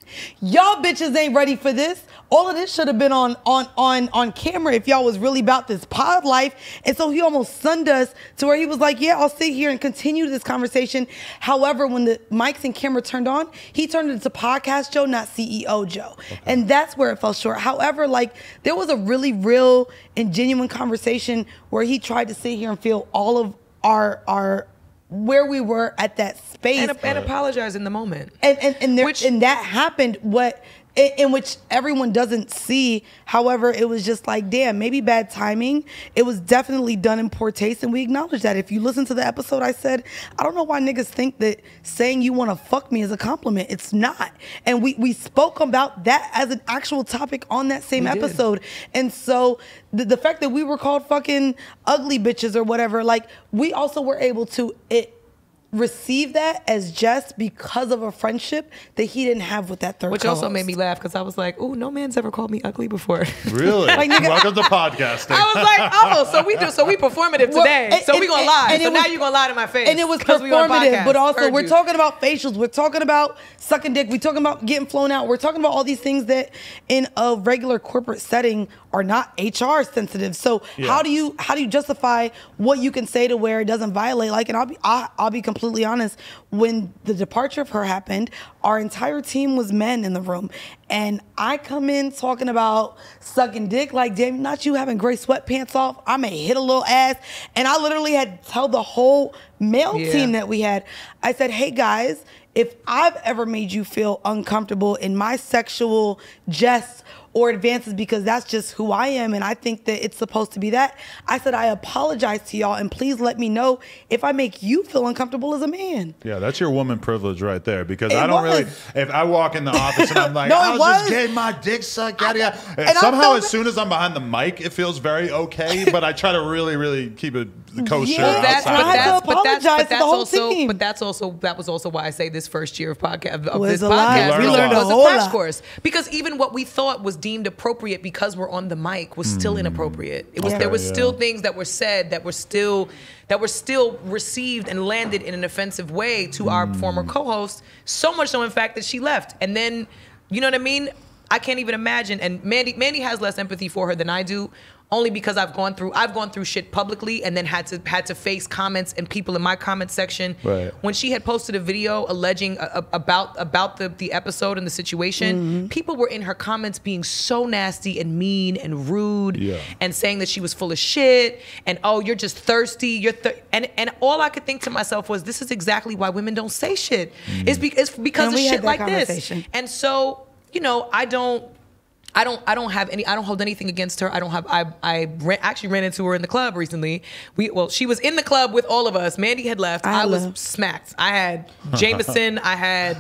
Speaker 3: y'all bitches ain't ready for this. All of this should have been on on on on camera if y'all was really about this pod life. And so he almost sunned us to where he was like, yeah, I'll sit here and continue this conversation. However, when the mics and camera turned on, he turned it into podcast Joe, not C E O Joe. Okay. And that's where it fell short. However, like there was a really real and genuine conversation where he tried to sit here and feel all of our our where we were at that space.
Speaker 2: And, and apologize in the moment.
Speaker 3: And and and, there,
Speaker 2: Which,
Speaker 3: and that happened what in, in which everyone doesn't see. However, it was just like, damn, maybe bad timing. It was definitely done in poor taste, and we acknowledge that. If you listen to the episode, I said, I don't know why niggas think that saying you want to fuck me is a compliment. It's not. And we we spoke about that as an actual topic on that same
Speaker 2: we
Speaker 3: episode.
Speaker 2: Did.
Speaker 3: And so the, the fact that we were called fucking ugly bitches or whatever, like we also were able to it receive that as just because of a friendship that he didn't have with that third
Speaker 2: Which
Speaker 3: co-host.
Speaker 2: also made me laugh because I was like, ooh, no man's ever called me ugly before.
Speaker 1: Really?
Speaker 3: Like, nigga,
Speaker 1: welcome to podcasting.
Speaker 2: I was like, oh, so we do, so we performative
Speaker 3: Well,
Speaker 2: today.
Speaker 3: and-
Speaker 2: so we
Speaker 3: and-
Speaker 2: gonna lie.
Speaker 3: and
Speaker 2: So
Speaker 3: it
Speaker 2: now
Speaker 3: was-
Speaker 2: you gonna lie to my face.
Speaker 3: And it was
Speaker 2: 'cause we on a
Speaker 3: performative,
Speaker 2: podcast.
Speaker 3: but also
Speaker 2: Heard
Speaker 3: we're
Speaker 2: you.
Speaker 3: talking about facials. We're talking about sucking dick. We're talking about getting flown out. We're talking about all these things that in a regular corporate setting are not H R sensitive. So
Speaker 1: Yeah.
Speaker 3: how do you how do you justify what you can say to where it doesn't violate? Like, and I'll be I, I'll be completely honest. When the departure of her happened, our entire team was men in the room, and I come in talking about sucking dick. Like, damn, not you having gray sweatpants off. I may hit a little ass, and I literally had to tell the whole male
Speaker 2: Yeah.
Speaker 3: team that we had. I said, hey guys, if I've ever made you feel uncomfortable in my sexual jests or advances, because that's just who I am, and I think that it's supposed to be that, I said, I apologize to y'all, and please let me know if I make you feel uncomfortable as a man.
Speaker 1: Yeah, that's your woman privilege right there. Because
Speaker 3: It
Speaker 1: I don't
Speaker 3: was.
Speaker 1: really, if I walk in the office and I'm like,
Speaker 3: No,
Speaker 1: I
Speaker 3: it
Speaker 1: was,
Speaker 3: was.
Speaker 1: just getting my dick sucked, yada yada.
Speaker 3: And I
Speaker 1: Somehow,
Speaker 3: felt
Speaker 1: as
Speaker 3: that-
Speaker 1: soon as I'm behind the mic, it feels very okay. But I try to really, really keep it kosher
Speaker 3: Yeah,
Speaker 2: That's,
Speaker 1: outside.
Speaker 2: but,
Speaker 3: I had
Speaker 2: that's,
Speaker 3: to
Speaker 2: but that's,
Speaker 3: apologize
Speaker 2: but
Speaker 3: to the
Speaker 2: that's
Speaker 3: whole
Speaker 2: also,
Speaker 3: team.
Speaker 2: but that's also, that was also why I say this first year of podcast of
Speaker 3: Was
Speaker 2: this
Speaker 3: a lot.
Speaker 2: podcast
Speaker 1: We
Speaker 2: was,
Speaker 1: learned a
Speaker 2: was a
Speaker 3: whole
Speaker 2: crash
Speaker 3: lot.
Speaker 2: course, because even what we thought was deemed appropriate because we're on the mic was still inappropriate. It was
Speaker 1: Okay,
Speaker 2: there was
Speaker 1: yeah.
Speaker 2: still things that were said that were still that were still received and landed in an offensive way to our former co-host. So much so, in fact, that she left, and then you know what I mean. I can't even imagine. And Mandy, Mandy has less empathy for her than I do, only because I've gone through, I've gone through shit publicly and then had to had to face comments and people in my comment section.
Speaker 1: Right.
Speaker 2: When she had posted a video alleging uh, about about the the episode and the situation,
Speaker 3: Mm-hmm.
Speaker 2: people were in her comments being so nasty and mean and rude,
Speaker 1: Yeah.
Speaker 2: and saying that she was full of shit and oh, you're just thirsty. You're thir-. and and all I could think to myself was, this is exactly why women don't say shit. It's, be- it's because
Speaker 3: And
Speaker 2: of
Speaker 3: we had
Speaker 2: shit
Speaker 3: that
Speaker 2: like this.
Speaker 3: conversation.
Speaker 2: And so, you know, I don't, I don't, I don't have any, I don't hold anything against her. I don't have, I, I ran, actually ran into her in the club recently. We, well, she was in the club with all of us. Mandy had left.
Speaker 3: I
Speaker 2: I, was
Speaker 3: left.
Speaker 2: smacked. I had Jameson. I had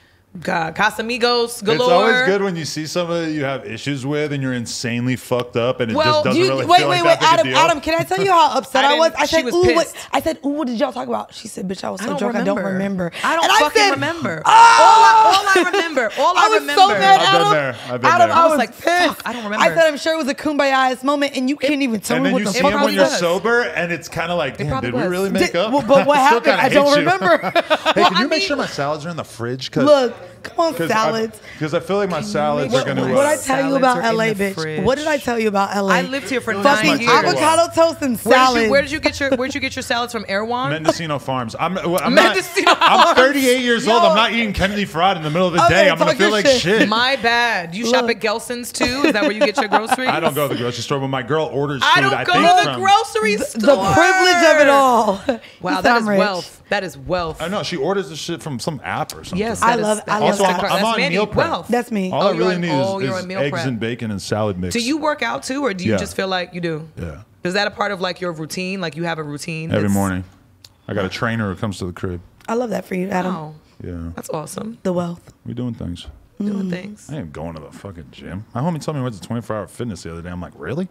Speaker 2: God, Casamigos galore.
Speaker 1: It's always good when you see somebody you have issues with and you're insanely fucked up and it
Speaker 2: Well,
Speaker 1: just doesn't
Speaker 3: You-
Speaker 1: really
Speaker 3: wait,
Speaker 1: feel
Speaker 3: wait,
Speaker 1: like
Speaker 3: wait,
Speaker 1: that big
Speaker 3: Adam,
Speaker 1: a deal.
Speaker 3: Adam, can I tell you how upset
Speaker 2: I
Speaker 3: I, was?
Speaker 2: didn't-
Speaker 3: I
Speaker 2: she
Speaker 3: said,
Speaker 2: was
Speaker 3: ooh, what?
Speaker 2: pissed.
Speaker 3: I said, ooh, what did y'all talk about? She said, bitch, I was
Speaker 2: I
Speaker 3: so
Speaker 2: don't
Speaker 3: drunk,
Speaker 2: remember.
Speaker 3: I don't remember.
Speaker 2: I don't
Speaker 3: and I
Speaker 2: fucking
Speaker 3: said,
Speaker 2: remember.
Speaker 3: Oh!
Speaker 2: All, I, all I remember, all I,
Speaker 3: I was
Speaker 2: remember.
Speaker 3: so mad,
Speaker 1: I've been
Speaker 3: Adam.
Speaker 1: there. I've been
Speaker 3: Adam,
Speaker 1: there.
Speaker 3: I
Speaker 2: I
Speaker 3: was
Speaker 2: was like,
Speaker 3: pissed.
Speaker 2: fuck, I don't remember.
Speaker 3: I said, I'm sure it was a kumbaya moment, and you can't even tell
Speaker 1: And
Speaker 3: me
Speaker 1: then
Speaker 3: what
Speaker 1: you
Speaker 3: the
Speaker 1: see
Speaker 3: fuck
Speaker 1: him
Speaker 3: I
Speaker 1: when
Speaker 3: was
Speaker 1: you're
Speaker 3: doing.
Speaker 1: sober, and it's kind of like, damn,
Speaker 2: probably
Speaker 1: did we
Speaker 2: was.
Speaker 1: really make
Speaker 3: Did-
Speaker 1: up?
Speaker 3: well, but what
Speaker 1: I still
Speaker 3: happened?
Speaker 1: kinda
Speaker 3: I don't
Speaker 1: hate you.
Speaker 3: remember.
Speaker 1: Hey,
Speaker 3: Well,
Speaker 1: can you
Speaker 3: I
Speaker 1: make
Speaker 3: mean-
Speaker 1: sure my salads are in the fridge? 'Cause
Speaker 3: Look, Come on, salads.
Speaker 1: Because I, I feel like my salads
Speaker 2: make
Speaker 1: are gonna.
Speaker 2: sure
Speaker 3: What
Speaker 1: Uh,
Speaker 3: I tell you
Speaker 2: Salads
Speaker 3: about
Speaker 2: are in
Speaker 3: L A,
Speaker 2: the
Speaker 3: bitch?
Speaker 2: fridge.
Speaker 3: What did I tell you about L A?
Speaker 2: I lived here for nine
Speaker 3: Fucking
Speaker 2: years.
Speaker 3: avocado toast and
Speaker 2: Where did,
Speaker 3: salad.
Speaker 2: you, where did you get your Where'd you get your salads from? Erewhon?
Speaker 1: Mendocino Farms. I'm, I'm
Speaker 2: Mendocino
Speaker 1: not. I'm
Speaker 2: Farms.
Speaker 1: thirty-eight years old.
Speaker 3: Yo.
Speaker 1: I'm not eating Kennedy Fried in the middle of the
Speaker 3: Okay,
Speaker 1: day. I'm gonna
Speaker 3: talk
Speaker 1: feel
Speaker 3: your
Speaker 1: like
Speaker 3: shit.
Speaker 1: shit.
Speaker 2: My bad. You shop
Speaker 3: Look.
Speaker 2: at Gelson's too? Is that where you get your groceries?
Speaker 1: I don't go to the grocery store, but my girl orders food.
Speaker 2: I don't
Speaker 1: I
Speaker 2: go
Speaker 1: think
Speaker 2: to the
Speaker 1: from,
Speaker 2: grocery
Speaker 3: the
Speaker 2: store.
Speaker 3: privilege of it all.
Speaker 2: Wow,
Speaker 3: You
Speaker 2: that is
Speaker 3: sound rich.
Speaker 2: wealth. That is wealth.
Speaker 1: I know she orders the shit from some app or something.
Speaker 2: Yes,
Speaker 3: I
Speaker 2: that is-
Speaker 3: love-
Speaker 2: that
Speaker 3: I
Speaker 2: is
Speaker 3: love
Speaker 1: Also,
Speaker 3: that.
Speaker 1: I'm,
Speaker 2: That's
Speaker 1: I'm on
Speaker 2: Mandy
Speaker 1: meal prep.
Speaker 2: wealth.
Speaker 3: That's me.
Speaker 1: All
Speaker 2: Oh,
Speaker 1: I
Speaker 2: you're
Speaker 1: really
Speaker 2: on-
Speaker 1: need
Speaker 2: oh,
Speaker 1: is,
Speaker 2: you're
Speaker 1: is
Speaker 2: on meal
Speaker 1: eggs
Speaker 2: prep.
Speaker 1: and bacon and salad mix.
Speaker 2: Do you work out too, or do you
Speaker 1: Yeah.
Speaker 2: just feel like you do?
Speaker 1: Yeah.
Speaker 2: Is that a part of like your routine? Like you have a routine
Speaker 1: Every
Speaker 2: that's-
Speaker 1: morning. I got a trainer who comes to the crib.
Speaker 3: I love that for you, Adam.
Speaker 2: Wow,
Speaker 1: Yeah.
Speaker 2: that's awesome.
Speaker 3: The wealth.
Speaker 1: We doing things.
Speaker 2: Doing things.
Speaker 1: I ain't going to the fucking gym. My homie told me I went to twenty-four hour fitness the other day. I'm like, really?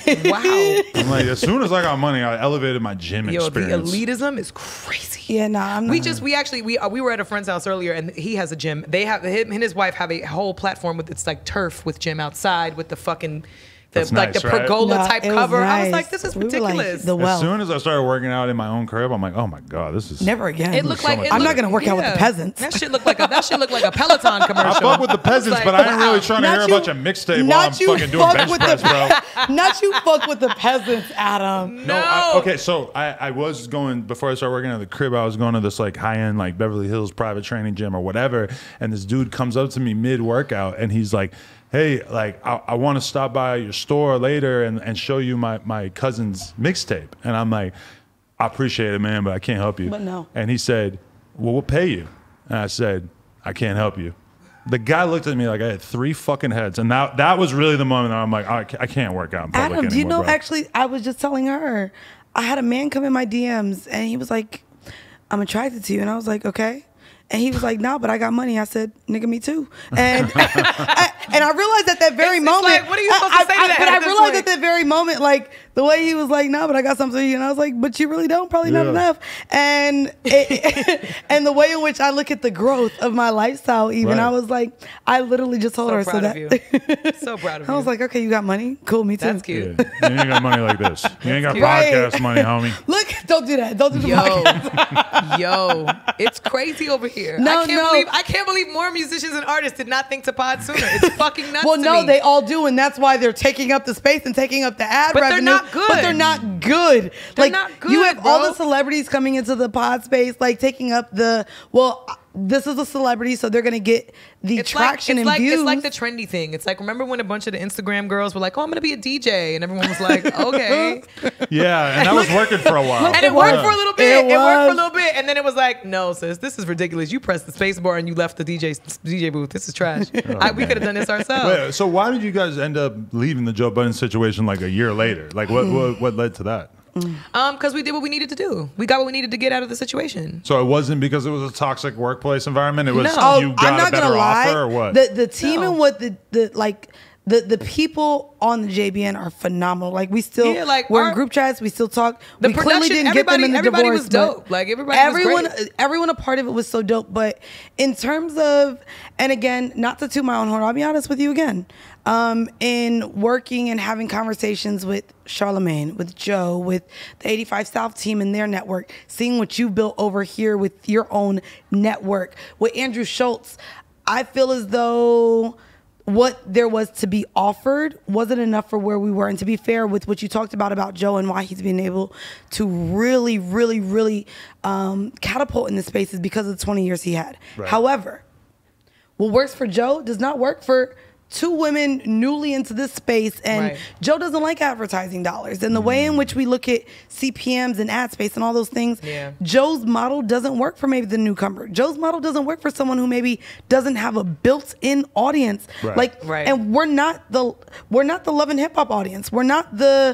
Speaker 2: Wow.
Speaker 1: I'm like, as soon as I got money, I elevated my gym
Speaker 2: Yo,
Speaker 1: experience.
Speaker 2: the elitism is crazy.
Speaker 3: Yeah, nah, I'm not.
Speaker 2: We just we actually we uh, we were at a friend's house earlier and he has a gym. They have him and his wife have a whole platform with it's like turf with gym outside with the fucking the,
Speaker 1: That's
Speaker 2: like
Speaker 1: nice,
Speaker 2: the
Speaker 1: right?
Speaker 2: pergola
Speaker 3: Nah,
Speaker 2: type
Speaker 3: it was
Speaker 2: cover. I was
Speaker 3: nice.
Speaker 2: like, this is
Speaker 3: We were like,
Speaker 2: ridiculous.
Speaker 3: the
Speaker 1: As
Speaker 3: wealth.
Speaker 1: soon as I started working out in my own crib, I'm like, oh my God, this is.
Speaker 3: Never again.
Speaker 2: it looked
Speaker 1: so
Speaker 2: like
Speaker 1: much
Speaker 2: it
Speaker 1: fun.
Speaker 3: I'm not
Speaker 2: looked-
Speaker 3: gonna work out with the
Speaker 2: yeah.
Speaker 3: peasants.
Speaker 2: That shit looked like a that shit looked like a Peloton commercial.
Speaker 1: I fuck with the peasants,
Speaker 2: like,
Speaker 1: but I ain't
Speaker 2: wow.
Speaker 1: really trying to
Speaker 3: Not
Speaker 1: hear
Speaker 3: you-
Speaker 1: a bunch of mixtape while I'm
Speaker 3: Not you
Speaker 1: fucking doing
Speaker 3: fuck
Speaker 1: bench
Speaker 3: with
Speaker 1: press,
Speaker 3: the
Speaker 1: bro.
Speaker 3: Not you fuck with the peasants, Adam.
Speaker 2: No.
Speaker 1: I, okay, so I, I was going before I started working at the crib. I was going to this like high end like Beverly Hills private training gym or whatever, and this dude comes up to me mid workout and he's like, "Hey, like I, I want to stop by your store later and, and show you my my cousin's mixtape." And I'm like, "I appreciate it, man, but I can't help you."
Speaker 3: But no.
Speaker 1: And he said, "Well, we'll pay you." And I said, "I can't help you." The guy looked at me like I had three fucking heads, and that that was really the moment that I'm like, I, ca- I can't work out in public
Speaker 3: Adam,
Speaker 1: anymore,
Speaker 3: do you know,
Speaker 1: bro.
Speaker 3: actually, I was just telling her, I had a man come in my D Ms and he was like, "I'm attracted to you." And I was like, "Okay." And he was like, "No, but I got money." I said, "Nigga, me too." And I, and I realized at that very
Speaker 2: It's- it's
Speaker 3: moment,
Speaker 2: like, what are you supposed to
Speaker 3: I,
Speaker 2: say to
Speaker 3: I-
Speaker 2: that
Speaker 3: But
Speaker 2: at
Speaker 3: I
Speaker 2: this
Speaker 3: realized
Speaker 2: point?
Speaker 3: at that very moment, like the way he was like, "No, but I got something." And I was like, "But you really don't, probably not
Speaker 1: Yeah.
Speaker 3: enough." And it, and the way in which I look at the growth of my lifestyle, even
Speaker 1: Right.
Speaker 3: I was like, I literally just told
Speaker 2: So
Speaker 3: her
Speaker 2: proud
Speaker 3: so
Speaker 2: of
Speaker 3: that.
Speaker 2: you. So proud of
Speaker 3: I
Speaker 2: you.
Speaker 3: was like, "Okay, you got money, cool, me too."
Speaker 2: That's cute.
Speaker 1: Yeah. You ain't got money like this. You ain't got
Speaker 2: cute.
Speaker 1: podcast
Speaker 3: Right.
Speaker 1: money, homie.
Speaker 3: Look, don't do that. Don't do the
Speaker 2: Yo,
Speaker 3: podcast.
Speaker 2: yo, it's crazy over here.
Speaker 3: No,
Speaker 2: I can't
Speaker 3: no.
Speaker 2: believe I can't believe more musicians and artists did not think to pod sooner. It's fucking nuts.
Speaker 3: Well,
Speaker 2: to
Speaker 3: no,
Speaker 2: me.
Speaker 3: they all do, and that's why they're taking up the space and taking up the ad
Speaker 2: But they're
Speaker 3: revenue.
Speaker 2: not good.
Speaker 3: But they're not good.
Speaker 2: They're
Speaker 3: like
Speaker 2: not
Speaker 3: you
Speaker 2: good,
Speaker 3: have all
Speaker 2: bro.
Speaker 3: the celebrities coming into the pod space, like taking up the well. This is a celebrity, so they're gonna get the
Speaker 2: It's
Speaker 3: traction
Speaker 2: like, it's
Speaker 3: and
Speaker 2: like,
Speaker 3: views.
Speaker 2: It's like the trendy thing. It's like, remember when a bunch of the Instagram girls were like, "Oh, I'm gonna be a D J," and everyone was like, "Okay,"
Speaker 1: Yeah, and that was working for a while.
Speaker 2: and it
Speaker 3: It
Speaker 2: worked
Speaker 3: was.
Speaker 2: for a little bit.
Speaker 3: It
Speaker 2: It, worked for a
Speaker 3: was.
Speaker 2: little bit, and then it was like, "No, sis, this is ridiculous. You pressed the space bar and you left the D J D J booth. This is trash. I, we could have done this ourselves."
Speaker 1: Wait, so why did you guys end up leaving the Joe Budden situation like a year later? Like what what, what led to that?
Speaker 2: Um, because we did what we needed to do. We got what we needed to get out of the situation.
Speaker 1: So it wasn't because it was a toxic workplace environment. It was
Speaker 2: No.
Speaker 3: Oh,
Speaker 1: you got
Speaker 3: I'm
Speaker 1: a
Speaker 3: not
Speaker 1: better
Speaker 3: gonna lie.
Speaker 1: offer or what?
Speaker 3: The the team
Speaker 2: No.
Speaker 3: and what the the like. The, the people on the J B N are phenomenal. Like we still,
Speaker 2: Yeah, like,
Speaker 3: we're
Speaker 2: our-
Speaker 3: in group chats. We still talk.
Speaker 2: The
Speaker 3: we clearly
Speaker 2: production,
Speaker 3: didn't get them
Speaker 2: everybody-
Speaker 3: in the
Speaker 2: everybody
Speaker 3: divorce.
Speaker 2: was
Speaker 3: but
Speaker 2: dope. Like, everybody was
Speaker 3: everyone,
Speaker 2: great.
Speaker 3: everyone a part of it was so dope. But in terms of, and again, not to toot my own horn, I'll be honest with you again. Um, in working and having conversations with Charlemagne, with Joe, with the eighty-five South team and their network, seeing what you built over here with your own network, with Andrew Schultz, I feel as though what there was to be offered wasn't enough for where we were. And to be fair with what you talked about about Joe and why he's been able to really, really, really um, catapult in the spaces because of the twenty years he had.
Speaker 1: Right.
Speaker 3: However, what works for Joe does not work for two women newly into this space, and
Speaker 2: Right.
Speaker 3: Joe doesn't like advertising dollars. And the way in which we look at C P Ms and ad space and all those things,
Speaker 2: Yeah.
Speaker 3: Joe's model doesn't work for maybe the newcomer. Joe's model doesn't work for someone who maybe doesn't have a built-in audience.
Speaker 1: Right.
Speaker 3: Like,
Speaker 2: Right.
Speaker 3: and we're not the we're not the love and hip hop audience. We're not the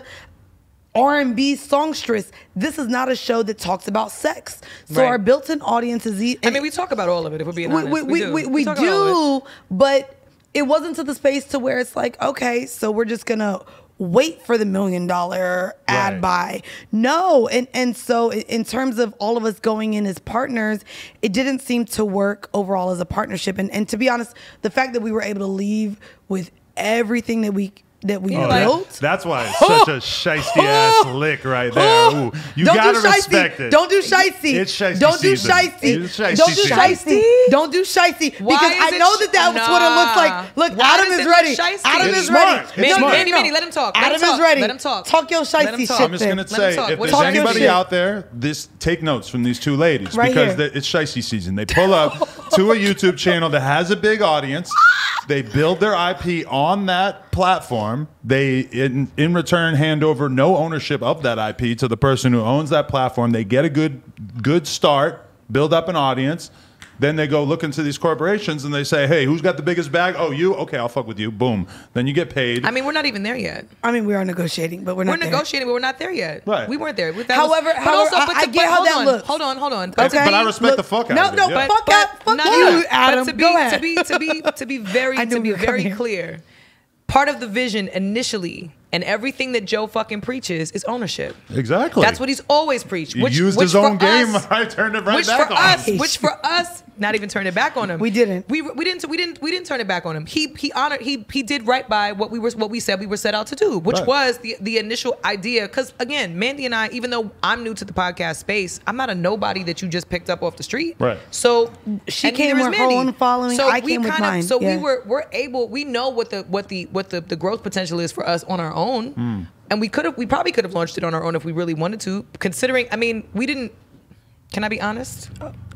Speaker 3: R and B songstress. This is not a show that talks about sex. So
Speaker 2: Right.
Speaker 3: our built-in audience is. E-
Speaker 2: I mean, we talk about all of it. If we're being
Speaker 3: we,
Speaker 2: honest,
Speaker 3: we, we,
Speaker 2: do.
Speaker 3: we, we
Speaker 2: talk about all of it.
Speaker 3: do, but it wasn't to the space to where it's like, okay, so we're just gonna wait for the million dollar ad
Speaker 1: Right.
Speaker 3: buy. No, and and so i- in terms of all of us going in as partners, it didn't seem to work overall as a partnership. And and to be honest, the fact that we were able to leave with everything that we that we
Speaker 2: Yeah,
Speaker 1: that-
Speaker 3: built.
Speaker 1: that's why it's such a shiesty ass lick right there. Ooh, you
Speaker 3: Don't
Speaker 1: gotta
Speaker 3: do shiesty.
Speaker 1: respect it.
Speaker 3: Don't do shiesty.
Speaker 1: It's shiesty
Speaker 3: Don't do
Speaker 1: season.
Speaker 3: shiesty.
Speaker 1: It's shiesty
Speaker 3: Don't do
Speaker 1: season.
Speaker 3: shiesty. Don't do shiesty.
Speaker 2: Why
Speaker 3: Because
Speaker 2: is
Speaker 3: I
Speaker 2: it
Speaker 3: know
Speaker 2: sh-
Speaker 3: that that's
Speaker 2: Nah.
Speaker 3: what it looks like. Look,
Speaker 2: Why
Speaker 3: Adam
Speaker 2: does
Speaker 3: is
Speaker 2: it
Speaker 3: ready.
Speaker 2: look shiesty?
Speaker 3: Adam
Speaker 1: It's
Speaker 3: is
Speaker 1: smart.
Speaker 3: ready.
Speaker 1: It's
Speaker 2: Mandy,
Speaker 1: smart.
Speaker 2: Mandy, Mandy, let him talk. Let
Speaker 3: Adam
Speaker 2: him talk.
Speaker 3: is ready.
Speaker 2: Let him talk.
Speaker 3: Talk your
Speaker 2: Let him
Speaker 3: shiesty
Speaker 2: talk.
Speaker 3: shit.
Speaker 1: I'm just gonna
Speaker 3: then.
Speaker 2: Let him
Speaker 1: say,
Speaker 2: talk.
Speaker 1: if
Speaker 2: What
Speaker 1: there's
Speaker 2: is
Speaker 3: Talk your
Speaker 1: anybody
Speaker 3: shit.
Speaker 1: out there, this take notes from these two ladies
Speaker 3: Right
Speaker 1: because
Speaker 3: here.
Speaker 1: the, it's shiesty season. They pull up to a YouTube channel that has a big audience. They build their I P on that platform. They, in, in return, hand over no ownership of that I P to the person who owns that platform. They get a good, good start, build up an audience. Then they go look into these corporations and they say, hey, who's got the biggest bag? Oh, you? Okay, I'll fuck with you. Boom. Then you get paid.
Speaker 2: I mean, we're not even there yet.
Speaker 3: I mean, we are negotiating, but we're not
Speaker 2: We're
Speaker 3: there.
Speaker 2: negotiating, but we're not there yet.
Speaker 1: Right.
Speaker 2: We weren't there. That
Speaker 3: However-
Speaker 2: was, but
Speaker 3: however,
Speaker 2: also,
Speaker 3: I-
Speaker 2: but
Speaker 3: I
Speaker 2: the-
Speaker 3: get
Speaker 2: but
Speaker 3: how
Speaker 2: hold
Speaker 3: that
Speaker 2: on,
Speaker 3: looks.
Speaker 2: Hold on, hold on. But
Speaker 3: Okay.
Speaker 2: to
Speaker 1: But I
Speaker 2: be-
Speaker 1: respect the fuck out
Speaker 3: no,
Speaker 1: of it.
Speaker 3: no,
Speaker 1: yeah.
Speaker 3: but fuck that. Fuck
Speaker 2: no,
Speaker 3: you,
Speaker 2: no, no.
Speaker 3: Adam.
Speaker 2: But to be,
Speaker 3: Go ahead.
Speaker 2: to be to be to be very
Speaker 3: I knew
Speaker 2: to
Speaker 3: we
Speaker 2: be
Speaker 3: were
Speaker 2: very
Speaker 3: coming.
Speaker 2: clear, part of the vision initially and everything that Joe fucking preaches is ownership.
Speaker 1: Exactly.
Speaker 2: That's what he's always preached.
Speaker 1: He
Speaker 2: Which,
Speaker 1: used
Speaker 2: which
Speaker 1: his own
Speaker 2: for
Speaker 1: game.
Speaker 2: us-
Speaker 1: I turned it right
Speaker 2: which
Speaker 1: back
Speaker 2: for
Speaker 1: on
Speaker 2: us,
Speaker 1: him.
Speaker 2: which for us, not even turn it back on him.
Speaker 3: We didn't.
Speaker 2: We we didn't we didn't we didn't turn it back on him. He he honored he he did right by what we were what we said we were set out to do, which
Speaker 1: Right.
Speaker 2: was the the initial idea. Because again, Mandy and I, even though I'm new to the podcast space, I'm not a nobody that you just picked up off the street.
Speaker 1: Right.
Speaker 2: So
Speaker 3: She
Speaker 2: and
Speaker 3: came
Speaker 2: neither is
Speaker 3: with her
Speaker 2: Mandy.
Speaker 3: own following.
Speaker 2: So
Speaker 3: I
Speaker 2: we
Speaker 3: came with
Speaker 2: kind
Speaker 3: mine.
Speaker 2: of so
Speaker 3: Yeah.
Speaker 2: we were we're able we know what the what the what the the growth potential is for us on our own.
Speaker 1: Hmm.
Speaker 2: And we could have, we probably could have launched it on our own if we really wanted to. Considering, I mean, we didn't. Can I be honest?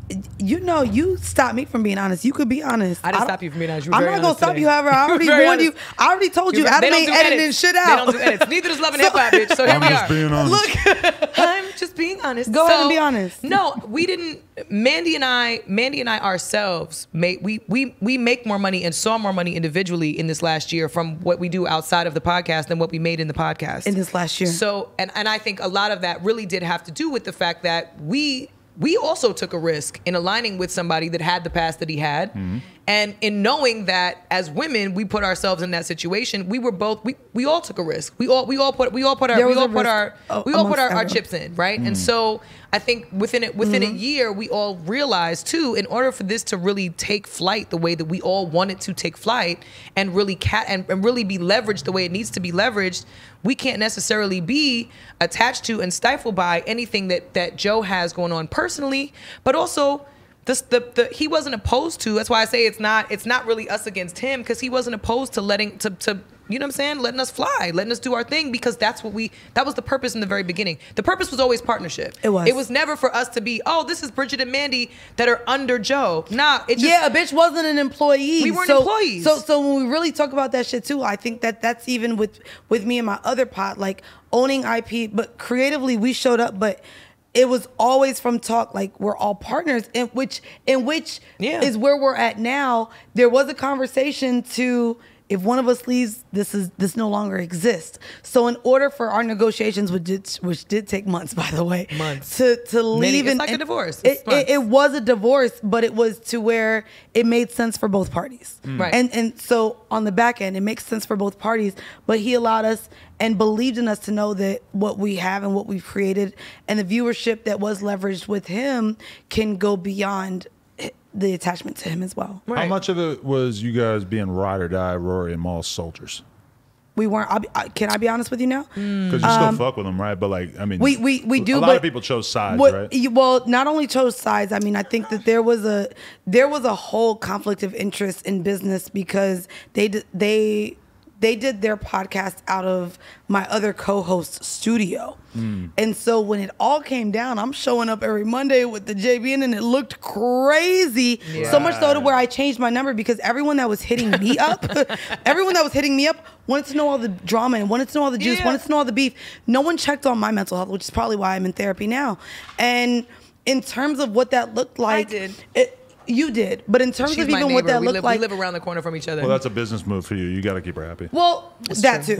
Speaker 3: You know, you stopped me from being honest. You could be honest.
Speaker 2: I didn't
Speaker 3: don't-
Speaker 2: stop you from being honest. You were
Speaker 3: I'm
Speaker 2: very
Speaker 3: not gonna
Speaker 2: honest
Speaker 3: stop
Speaker 2: today.
Speaker 3: you. However, I
Speaker 2: You were
Speaker 3: already
Speaker 2: very
Speaker 3: warned you.
Speaker 2: honest.
Speaker 3: I already told you.
Speaker 2: You're-
Speaker 3: Adam
Speaker 2: they don't
Speaker 3: ain't
Speaker 2: do
Speaker 3: editing
Speaker 2: edits.
Speaker 3: shit
Speaker 2: They
Speaker 3: out.
Speaker 2: don't do edits. Neither does Love and
Speaker 3: So-
Speaker 2: Hip Hop, bitch. So here
Speaker 1: I'm
Speaker 2: we
Speaker 1: just
Speaker 2: are.
Speaker 1: being honest.
Speaker 2: Look, I'm just being honest.
Speaker 3: Go ahead and be honest.
Speaker 2: No, we didn't. Mandy and I, Mandy and I ourselves, make we we we make more money and saw more money individually in this last year from what we do outside of the podcast than what we made in the podcast
Speaker 3: In this last year.
Speaker 2: So, and and I think a lot of that really did have to do with the fact that we. We also took a risk in aligning with somebody that had the past that he had.
Speaker 1: Mm-hmm.
Speaker 2: And in knowing that as women, we put ourselves in that situation, we were both, we, we all took a risk. We all, we all put, we all put our,
Speaker 3: There
Speaker 2: we
Speaker 3: was
Speaker 2: all
Speaker 3: a
Speaker 2: put
Speaker 3: risk,
Speaker 2: our,
Speaker 3: uh,
Speaker 2: we all put
Speaker 3: amongst
Speaker 2: our, our
Speaker 3: everyone.
Speaker 2: chips in, right?
Speaker 1: Mm.
Speaker 2: And so I think within it, within
Speaker 3: Mm-hmm.
Speaker 2: a year, we all realized too, in order for this to really take flight the way that we all want it to take flight and really cat and, and really be leveraged the way it needs to be leveraged, we can't necessarily be attached to and stifled by anything that that Joe has going on personally, but also this, the the he wasn't opposed to. That's why I say it's not it's not really us against him, because he wasn't opposed to letting to to you know what I'm saying, letting us fly, letting us do our thing, because that's what we that was the purpose in the very beginning. The purpose was always partnership.
Speaker 3: It was.
Speaker 2: It was never for us to be, oh, this is Bridget and Mandy that are under Joe. Nah, it just
Speaker 3: Yeah, a bitch wasn't an employee.
Speaker 2: We weren't
Speaker 3: so,
Speaker 2: employees.
Speaker 3: So, so when we really talk about that shit too, I think that that's even with with me and my other pod, like owning I P, but creatively we showed up, but it was always from talk like we're all partners, in which in which
Speaker 2: Yeah.
Speaker 3: is where we're at now. There was a conversation to, if one of us leaves, this is this no longer exists. So in order for our negotiations, which did, which did take months, by the way,
Speaker 2: Months.
Speaker 3: to to leave,
Speaker 2: it's
Speaker 3: and,
Speaker 2: like a
Speaker 3: and
Speaker 2: divorce.
Speaker 3: It,
Speaker 2: It's
Speaker 3: it,
Speaker 2: months.
Speaker 3: it was a divorce, but it was to where it made sense for both parties.
Speaker 2: Right.
Speaker 3: And and so on the back end, it makes sense for both parties. But he allowed us and believed in us to know that what we have and what we've created and the viewership that was leveraged with him can go beyond the attachment to him as well.
Speaker 1: How
Speaker 2: Right.
Speaker 1: much of it was you guys being ride or die Rory and Maul soldiers?
Speaker 3: We weren't. I'll be, I, can I be honest with you now?
Speaker 1: Because you still fuck with them, right? But like, I mean,
Speaker 3: Um, We we we do.
Speaker 1: A lot
Speaker 3: but
Speaker 1: of people chose sides,
Speaker 3: what-
Speaker 1: right?
Speaker 3: you- Well, not only chose sides. I mean, I think that there was a there was a whole conflict of interest in business because they d- they they did their podcast out of my other co-host's studio, and so when it all came down, I'm showing up every Monday with the J B N, and it looked crazy.
Speaker 2: Yeah.
Speaker 3: So much so to where I changed my number because everyone that was hitting me up, everyone that was hitting me up wanted to know all the drama and wanted to know all the juice,
Speaker 2: Yeah.
Speaker 3: wanted to know all the beef. No one checked on my mental health, which is probably why I'm in therapy now. And in terms of what that looked like,
Speaker 2: did.
Speaker 3: It, you did, but in terms
Speaker 2: She's
Speaker 3: of
Speaker 2: my
Speaker 3: even what
Speaker 2: neighbor.
Speaker 3: that
Speaker 2: we
Speaker 3: looked
Speaker 2: live,
Speaker 3: like,
Speaker 2: we live around the corner from each other.
Speaker 1: Well, that's a business move for you. You got to keep her happy.
Speaker 3: well, that
Speaker 2: true.
Speaker 3: too.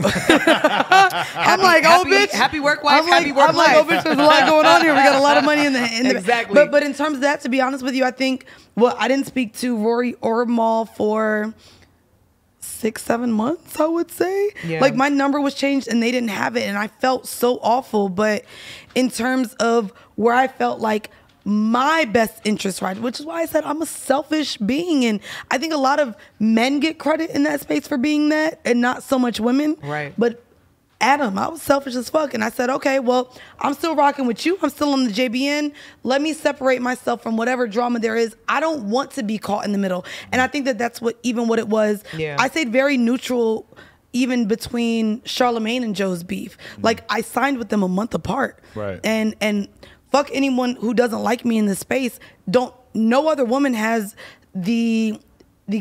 Speaker 3: I'm like, oh,
Speaker 2: happy-
Speaker 3: bitch,
Speaker 2: happy work wife,
Speaker 3: I'm like,
Speaker 2: happy work
Speaker 3: I'm like, oh,
Speaker 2: life.
Speaker 3: bitch, there's a lot going on here. We got a lot of money in the, in the
Speaker 2: Exactly.
Speaker 3: But but in terms of that, to be honest with you, I think well, I didn't speak to Rory or Maul for six, seven months, I would say.
Speaker 2: Yeah.
Speaker 3: Like my number was changed and they didn't have it, and I felt so awful. But in terms of where I felt like my best interest right, which is why I said I'm a selfish being. And I think a lot of men get credit in that space for being that and not so much women.
Speaker 2: Right.
Speaker 3: But Adam, I was selfish as fuck. And I said, okay, well, I'm still rocking with you. I'm still on the J B N. Let me separate myself from whatever drama there is. I don't want to be caught in the middle. And I think that that's what, even what it was.
Speaker 2: Yeah.
Speaker 3: I stayed very neutral even between Charlamagne and Joe's beef. Mm. Like, I signed with them a month apart.
Speaker 1: Right.
Speaker 3: And, and fuck anyone who doesn't like me in this space. Don't, no other woman has the, the,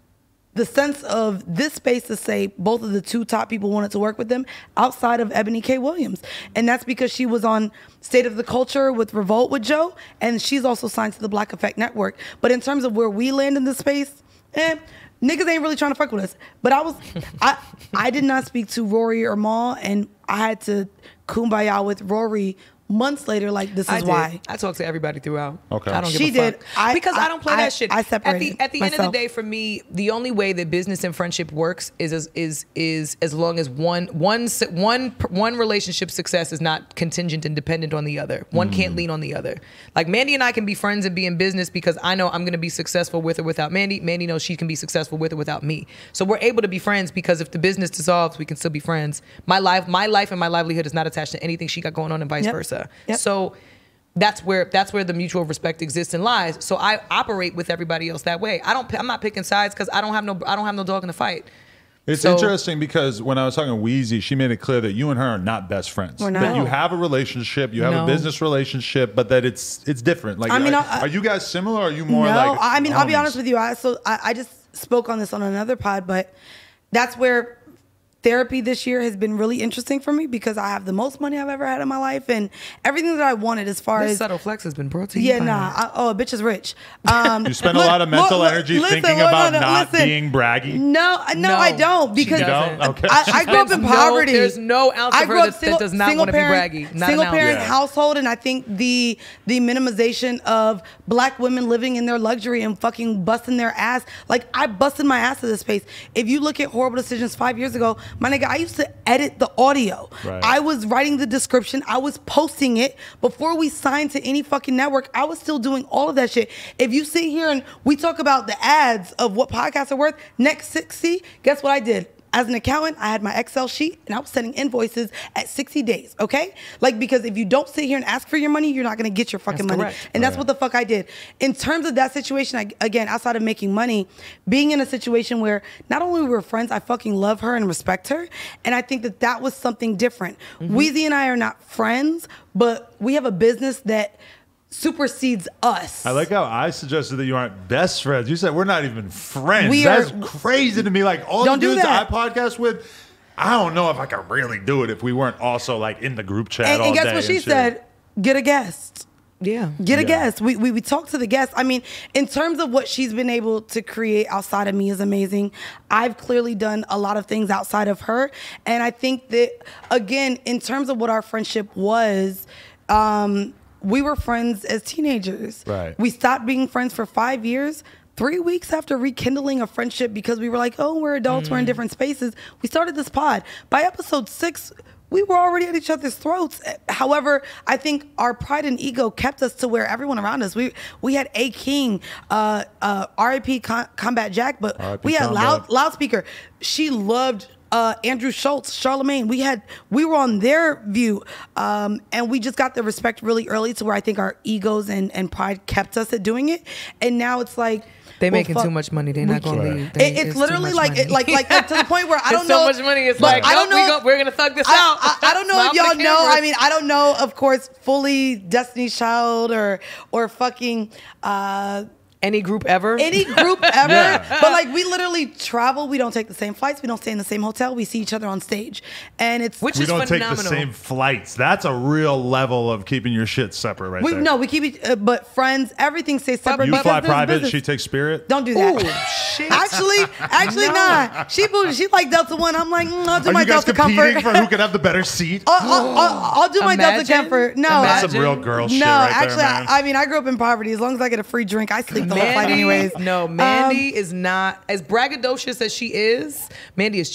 Speaker 3: the sense of this space to say both of the two top people wanted to work with them outside of Ebony K. Williams. And that's because she was on State of the Culture with Revolt with Joe, and she's also signed to the Black Effect Network. But in terms of where we land in this space, eh, niggas ain't really trying to fuck with us. But I was, I, I did not speak to Rory or Mal, and I had to kumbaya with Rory months later, like, this is
Speaker 2: I did.
Speaker 3: why.
Speaker 2: I talked to everybody throughout.
Speaker 1: Okay.
Speaker 2: I don't give
Speaker 3: She
Speaker 2: a fuck.
Speaker 3: did. I-
Speaker 2: because I,
Speaker 3: I-
Speaker 2: don't play
Speaker 3: I-
Speaker 2: that shit.
Speaker 3: I
Speaker 2: At
Speaker 3: separated
Speaker 2: the at the end of
Speaker 3: myself.
Speaker 2: the day, for me, the only way that business and friendship works is as is is as long as one one s- one one relationship success is not contingent and dependent on the other. One can't lean on the other. Like Mandy and I can be friends and be in business because I know I'm going to be successful with or without Mandy. Mandy knows she can be successful with or without me. So we're able to be friends because if the business dissolves, we can still be friends. My life, my life and my livelihood is not attached to anything she got going on and vice
Speaker 3: Yep.
Speaker 2: versa.
Speaker 3: Yep.
Speaker 2: So that's where that's where the mutual respect exists and lies. So I operate with everybody else that way. I don't. I'm not picking sides because I don't have no. I don't have no dog in the fight.
Speaker 1: It's
Speaker 2: So-
Speaker 1: interesting because when I was talking to Wheezy, she made it clear that you and her are not best friends.
Speaker 3: We're not.
Speaker 1: That you
Speaker 3: No.
Speaker 1: have a relationship, you have
Speaker 2: No.
Speaker 1: a business relationship, but that it's it's different. Like,
Speaker 3: I mean,
Speaker 1: are,
Speaker 3: I-
Speaker 1: are you guys similar? Or are you more
Speaker 3: no,
Speaker 1: like?
Speaker 3: I mean, I'll be
Speaker 1: homies?
Speaker 3: honest with you. I so I, I just spoke on this on another pod, but that's where therapy this year has been really interesting for me because I have the most money I've ever had in my life and everything that I wanted as far
Speaker 2: This
Speaker 3: as
Speaker 2: subtle flex has been brought to you.
Speaker 3: yeah,
Speaker 2: by-
Speaker 3: nah. I, oh, a bitch is rich. Um,
Speaker 1: You spend a lot of mental energy
Speaker 3: listen,
Speaker 1: thinking
Speaker 3: no, no,
Speaker 1: about
Speaker 3: no,
Speaker 1: not
Speaker 3: listen.
Speaker 1: being braggy.
Speaker 3: No, no,
Speaker 2: No,
Speaker 3: I don't
Speaker 2: she
Speaker 3: because
Speaker 2: doesn't.
Speaker 1: don't? Okay.
Speaker 3: I, I grew up
Speaker 2: spends
Speaker 3: in
Speaker 2: no-
Speaker 3: poverty.
Speaker 2: there's no ounce
Speaker 3: I
Speaker 2: of her
Speaker 3: grew up
Speaker 2: that- that does not
Speaker 3: single
Speaker 2: wanna be
Speaker 3: parent-
Speaker 2: braggy. Not an
Speaker 3: Single
Speaker 2: ounce.
Speaker 3: parent
Speaker 1: Yeah.
Speaker 3: household, and I think the the minimization of black women living in their luxury and fucking busting their ass. Like I busted my ass to this space. If you look at Horrible Decisions five years ago, my nigga, I used to edit the audio.
Speaker 1: Right.
Speaker 3: I was writing the description. I was posting it before we signed to any fucking network. I was still doing all of that shit. If you sit here and we talk about the ads of what podcasts are worth, next sixty, guess what I did? As an accountant, I had my Excel sheet and I was sending invoices at sixty days, okay? Like, because if you don't sit here and ask for your money, you're not gonna get your fucking
Speaker 2: That's
Speaker 3: money.
Speaker 2: correct.
Speaker 3: And that's
Speaker 1: Right.
Speaker 3: what the fuck I did. In terms of that situation, I, again, outside of making money, being in a situation where not only we were friends, I fucking love her and respect her. And I think that that was something different.
Speaker 2: Mm-hmm.
Speaker 3: Weezy and I are not friends, but we have a business that supersedes us.
Speaker 1: I like how I suggested that you aren't best friends. You said we're not even friends.
Speaker 3: We
Speaker 1: That's
Speaker 3: are-
Speaker 1: crazy to me. Like all
Speaker 3: Don't
Speaker 1: the
Speaker 3: do
Speaker 1: dudes
Speaker 3: that.
Speaker 1: I podcast with, I don't know if I could really do it if we weren't also like in the group chat
Speaker 3: And,
Speaker 1: all
Speaker 3: and guess
Speaker 1: day
Speaker 3: what she
Speaker 1: and shit.
Speaker 3: said? Get a guest.
Speaker 2: Yeah.
Speaker 3: Get a
Speaker 1: Yeah.
Speaker 3: guest. We, we we talk to the guest. I mean, in terms of what she's been able to create outside of me is amazing. I've clearly done a lot of things outside of her. And I think that, again, in terms of what our friendship was, um, we were friends as teenagers.
Speaker 1: Right.
Speaker 3: We stopped being friends for five years. Three weeks after rekindling a friendship because we were like, oh, we're adults, we're in different spaces, we started this pod. By episode six, we were already at each other's throats. However, I think our pride and ego kept us to where everyone around us. We we had A King, uh, uh, R I P Com- Combat Jack, but
Speaker 1: R I P
Speaker 3: we had
Speaker 1: Combat.
Speaker 3: loud loudspeaker. She loved uh, Andrew Schultz, Charlamagne. We had we were on their view, um, and we just got the respect really early to where I think our egos and, and pride kept us at doing it. And now it's like.
Speaker 2: They
Speaker 3: well,
Speaker 2: making
Speaker 3: fuck,
Speaker 2: too much money. They're
Speaker 3: we
Speaker 2: not gonna
Speaker 3: can't-
Speaker 2: leave. They-
Speaker 3: It- it's
Speaker 2: too
Speaker 3: literally
Speaker 2: much
Speaker 3: like
Speaker 2: money.
Speaker 3: it, like like uh, to the point where I don't
Speaker 2: It's
Speaker 3: know
Speaker 2: so much money. It's
Speaker 3: but
Speaker 2: like,
Speaker 3: I don't
Speaker 2: nope, we
Speaker 3: know.
Speaker 2: go- we're gonna thug this
Speaker 3: I,
Speaker 2: out.
Speaker 3: I, I don't know
Speaker 2: Smile
Speaker 3: if
Speaker 2: for the
Speaker 3: y'all know.
Speaker 2: cameras.
Speaker 3: I mean, I don't know. Of course, fully Destiny's Child or or fucking. Uh,
Speaker 2: Any group ever?
Speaker 3: any group ever.
Speaker 1: Yeah.
Speaker 3: But like we literally travel. We don't take the same flights. We don't stay in the same hotel. We see each other on stage, and it's
Speaker 2: Which
Speaker 1: we
Speaker 2: is
Speaker 1: don't take
Speaker 2: phenomenal.
Speaker 1: the same flights. That's a real level of keeping your shit separate right
Speaker 3: we
Speaker 1: there.
Speaker 3: no. We keep each, uh, but friends. Everything stays separate.
Speaker 1: You
Speaker 3: because
Speaker 1: fly
Speaker 3: there's
Speaker 1: private,
Speaker 3: business.
Speaker 1: she takes Spirit.
Speaker 3: Don't do that.
Speaker 2: Ooh, shit.
Speaker 3: Actually, actually, nah. She bougie. She like Delta One. I'm like, mm, I'll do
Speaker 1: Are
Speaker 3: my
Speaker 1: you guys
Speaker 3: Delta
Speaker 1: competing
Speaker 3: Comfort.
Speaker 1: for who can have the better seat?
Speaker 3: I'll, I'll, I'll, I'll do my Delta
Speaker 2: Imagine.
Speaker 3: Comfort. No,
Speaker 1: That's
Speaker 2: Imagine.
Speaker 1: some real girl shit
Speaker 3: no.
Speaker 1: right
Speaker 3: actually,
Speaker 1: there, man.
Speaker 3: I, I mean, I grew up in poverty. As long as I get a free drink, I sleep the whole flight
Speaker 2: Mandy,
Speaker 3: anyways.
Speaker 2: no, Mandy is not as braggadocious as she is. Mandy is cheap.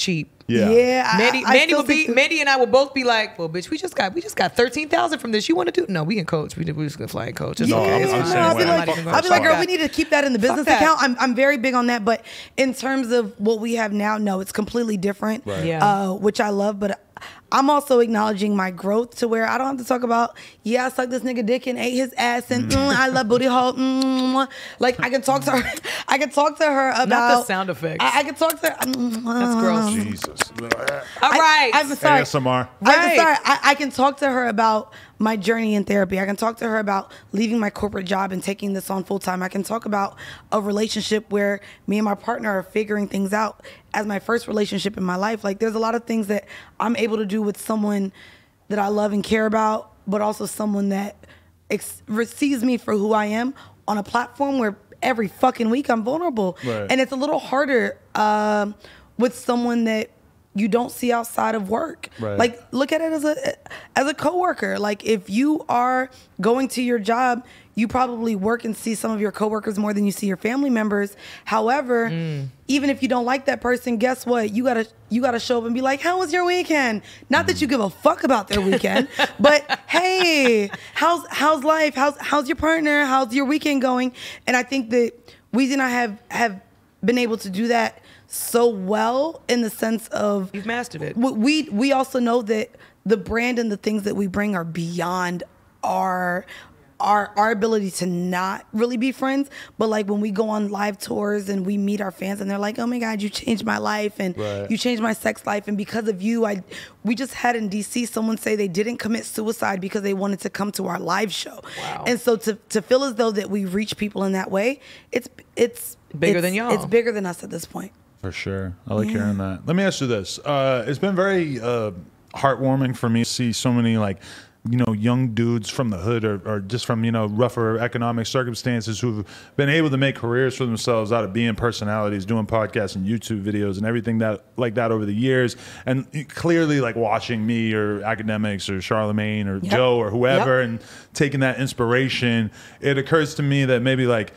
Speaker 1: Yeah.
Speaker 3: Yeah.
Speaker 2: Mandy,
Speaker 3: I, I
Speaker 2: Mandy
Speaker 3: still
Speaker 2: would be,
Speaker 3: think that-
Speaker 2: Mandy and I would both be like, "Well, bitch, we just got, we just got thirteen thousand from this. You want to do? No, we can coach. We we just gonna fly and coach. It's
Speaker 3: Yeah,
Speaker 2: okay. It's
Speaker 1: I'm
Speaker 3: no,
Speaker 1: the
Speaker 2: fine.
Speaker 1: same
Speaker 3: I'll be
Speaker 1: way.
Speaker 2: I'm
Speaker 3: like,
Speaker 2: not even gonna
Speaker 3: I'll be like,
Speaker 2: fuck
Speaker 3: girl,
Speaker 2: that.
Speaker 3: we need to keep that in the business
Speaker 2: that.
Speaker 3: account. I'm, I'm very big on that, but in terms of what we have now, no, it's completely different.
Speaker 1: Right.
Speaker 2: Yeah.
Speaker 3: Uh, which I love, but I'm also acknowledging my growth to where I don't have to talk about, yeah, I sucked this nigga dick and ate his ass and mm, I love booty hole. Mm, like I can talk to her, I can talk to her about
Speaker 2: Not the sound effects.
Speaker 3: I, I can talk to her.
Speaker 2: That's gross.
Speaker 1: Jesus.
Speaker 2: All right.
Speaker 3: I, I'm sorry.
Speaker 1: A S M R.
Speaker 3: I can,
Speaker 2: Right.
Speaker 3: sorry, I, I can talk to her about my journey in therapy. I can talk to her about leaving my corporate job and taking this on full time. I can talk about a relationship where me and my partner are figuring things out as my first relationship in my life. Like there's a lot of things that I'm able to do with someone that I love and care about, but also someone that ex- receives me for who I am on a platform where every fucking week I'm vulnerable.
Speaker 1: Right.
Speaker 3: And it's a little harder um, with someone that you don't see outside of work.
Speaker 1: Right.
Speaker 3: Like look at it as a as a coworker. Like if you are going to your job, you probably work and see some of your coworkers more than you see your family members. However,
Speaker 2: Mm.
Speaker 3: even if you don't like that person, guess what? You gotta you gotta show up and be like, "How was your weekend?" Not that you give a fuck about their weekend, but hey, how's how's life? How's how's your partner? How's your weekend going? And I think that we did not have have been able to do that so well in the sense of
Speaker 2: You've mastered it.
Speaker 3: w- we we also know that the brand and the things that we bring are beyond our our our ability to not really be friends. But like when we go on live tours and we meet our fans and they're like, "Oh my God, you changed my life and
Speaker 1: Right.
Speaker 3: you changed my sex life, and because of you, I." We just had in D C someone say they didn't commit suicide because they wanted to come to our live show.
Speaker 2: Wow.
Speaker 3: And so to to feel as though that we reach people in that way, it's it's
Speaker 2: Bigger
Speaker 3: it's-
Speaker 2: than y'all.
Speaker 3: It's bigger than us at this point.
Speaker 1: For sure. I like hearing that. Let me ask you this. Uh, it's been very uh, heartwarming for me to see so many, like, you know, young dudes from the hood or, or just from, you know, rougher economic circumstances who've been able to make careers for themselves out of being personalities, doing podcasts and YouTube videos and everything that like that over the years. And clearly, like, watching me or academics or Charlemagne or
Speaker 3: Yep.
Speaker 1: Joe or whoever
Speaker 3: Yep.
Speaker 1: and taking that inspiration, it occurs to me that maybe, like,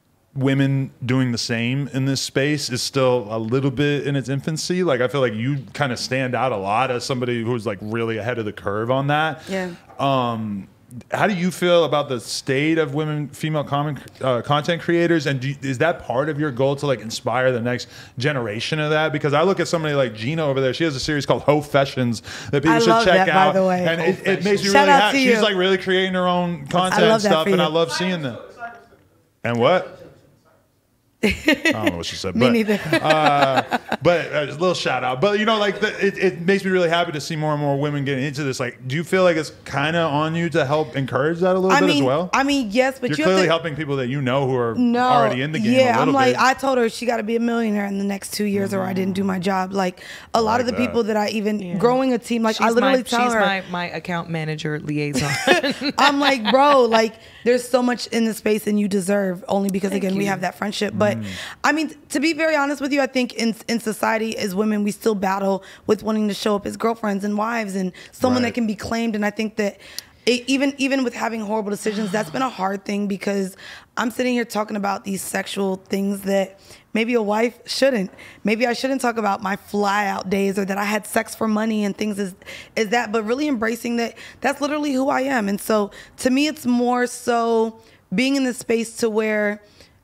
Speaker 1: women doing the same in this space is still a little bit in its infancy. Like I feel like you kind of stand out a lot as somebody who's like really ahead of the curve on that.
Speaker 3: Yeah.
Speaker 1: Um, how do you feel about the state of women, female common, uh, content creators, and do you, is that part of your goal to like inspire the next generation of that? Because I look at somebody like Gina over there; she has a series called Ho Fashions that people
Speaker 3: I
Speaker 1: should
Speaker 3: love
Speaker 1: check
Speaker 3: that, by
Speaker 1: out,
Speaker 3: the way.
Speaker 1: and it, it makes me
Speaker 3: Shout
Speaker 1: really
Speaker 3: out
Speaker 1: happy.
Speaker 3: to
Speaker 1: She's
Speaker 3: you.
Speaker 1: like really creating her own content
Speaker 3: love
Speaker 1: and
Speaker 3: that
Speaker 1: stuff,
Speaker 3: for
Speaker 1: and
Speaker 3: you.
Speaker 1: I love seeing that. And what? I don't know what she said.
Speaker 3: Me
Speaker 1: but,
Speaker 3: neither.
Speaker 1: uh, but uh, a little shout out. But you know, like the, it, it makes me really happy to see more and more women getting into this. Like, do you feel like it's kind of on you to help encourage that a little
Speaker 3: I
Speaker 1: bit
Speaker 3: mean,
Speaker 1: as well?
Speaker 3: I mean, yes, but
Speaker 1: You're
Speaker 3: you
Speaker 1: clearly
Speaker 3: have to,
Speaker 1: helping people that you know who are
Speaker 3: no,
Speaker 1: already in the game.
Speaker 3: Yeah,
Speaker 1: a little
Speaker 3: I'm like,
Speaker 1: bit.
Speaker 3: I told her she got to be a millionaire in the next two years, or I didn't do my job. Like a lot
Speaker 1: like
Speaker 3: of the
Speaker 1: that.
Speaker 3: people that I even
Speaker 2: Yeah.
Speaker 3: growing a team, like I
Speaker 2: She's
Speaker 3: literally
Speaker 2: my,
Speaker 3: tell
Speaker 2: she's
Speaker 3: her,
Speaker 2: my, my account manager liaison.
Speaker 3: I'm like, bro, like there's so much in the space and you deserve only because
Speaker 2: Thank
Speaker 3: again we
Speaker 2: you.
Speaker 3: have that friendship. But
Speaker 1: Mm.
Speaker 3: I mean, to be very honest with you, I think in in society as women we still battle with wanting to show up as girlfriends and wives and someone
Speaker 1: Right.
Speaker 3: that can be claimed. And I think that it, even even with having horrible decisions, that's been a hard thing because I'm sitting here talking about these sexual things that maybe a wife shouldn't. Maybe I shouldn't talk about my fly out days or that I had sex for money and things is is that, but really embracing that that's literally who I am. And so to me it's more so being in the space to where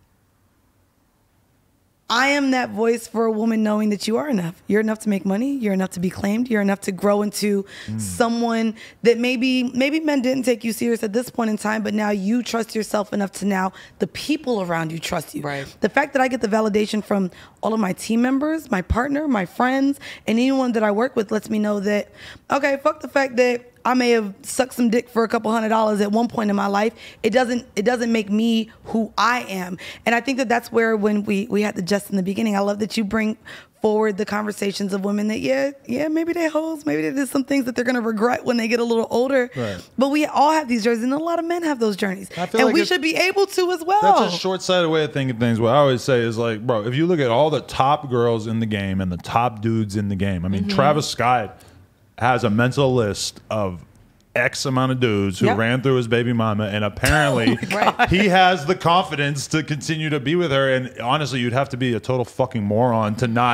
Speaker 3: I am that voice for a woman knowing that you are enough. You're enough to make money. You're enough to be claimed. You're enough to grow into someone that maybe maybe men didn't take you serious at this point in time, but now you trust yourself enough to now the people around you trust you.
Speaker 2: Right.
Speaker 3: The fact that I get the validation from all of my team members, my partner, my friends, and anyone that I work with lets me know that, okay, fuck the fact that I may have sucked some dick for a couple hundred dollars at one point in my life. It doesn't it doesn't make me who I am. And I think that that's where when we we had the just in the beginning, I love that you bring forward the conversations of women that yeah yeah maybe they hoes, maybe they did some things that they're gonna regret when they get a little older.
Speaker 1: Right.
Speaker 3: But we all have these journeys, and a lot of men have those journeys,
Speaker 1: I feel
Speaker 3: and
Speaker 1: like
Speaker 3: we
Speaker 1: it-
Speaker 3: should be able to as well.
Speaker 1: That's a short-sighted way of thinking things. What I always say is like, bro, if you look at all the top girls in the game and the top dudes in the game, I mean,
Speaker 3: Mm-hmm.
Speaker 1: Travis Scott has a mental list of X amount of dudes who
Speaker 3: Yep.
Speaker 1: ran through his baby mama, and apparently
Speaker 2: Right.
Speaker 1: he has the confidence to continue to be with her. And honestly, you'd have to be a total fucking moron to not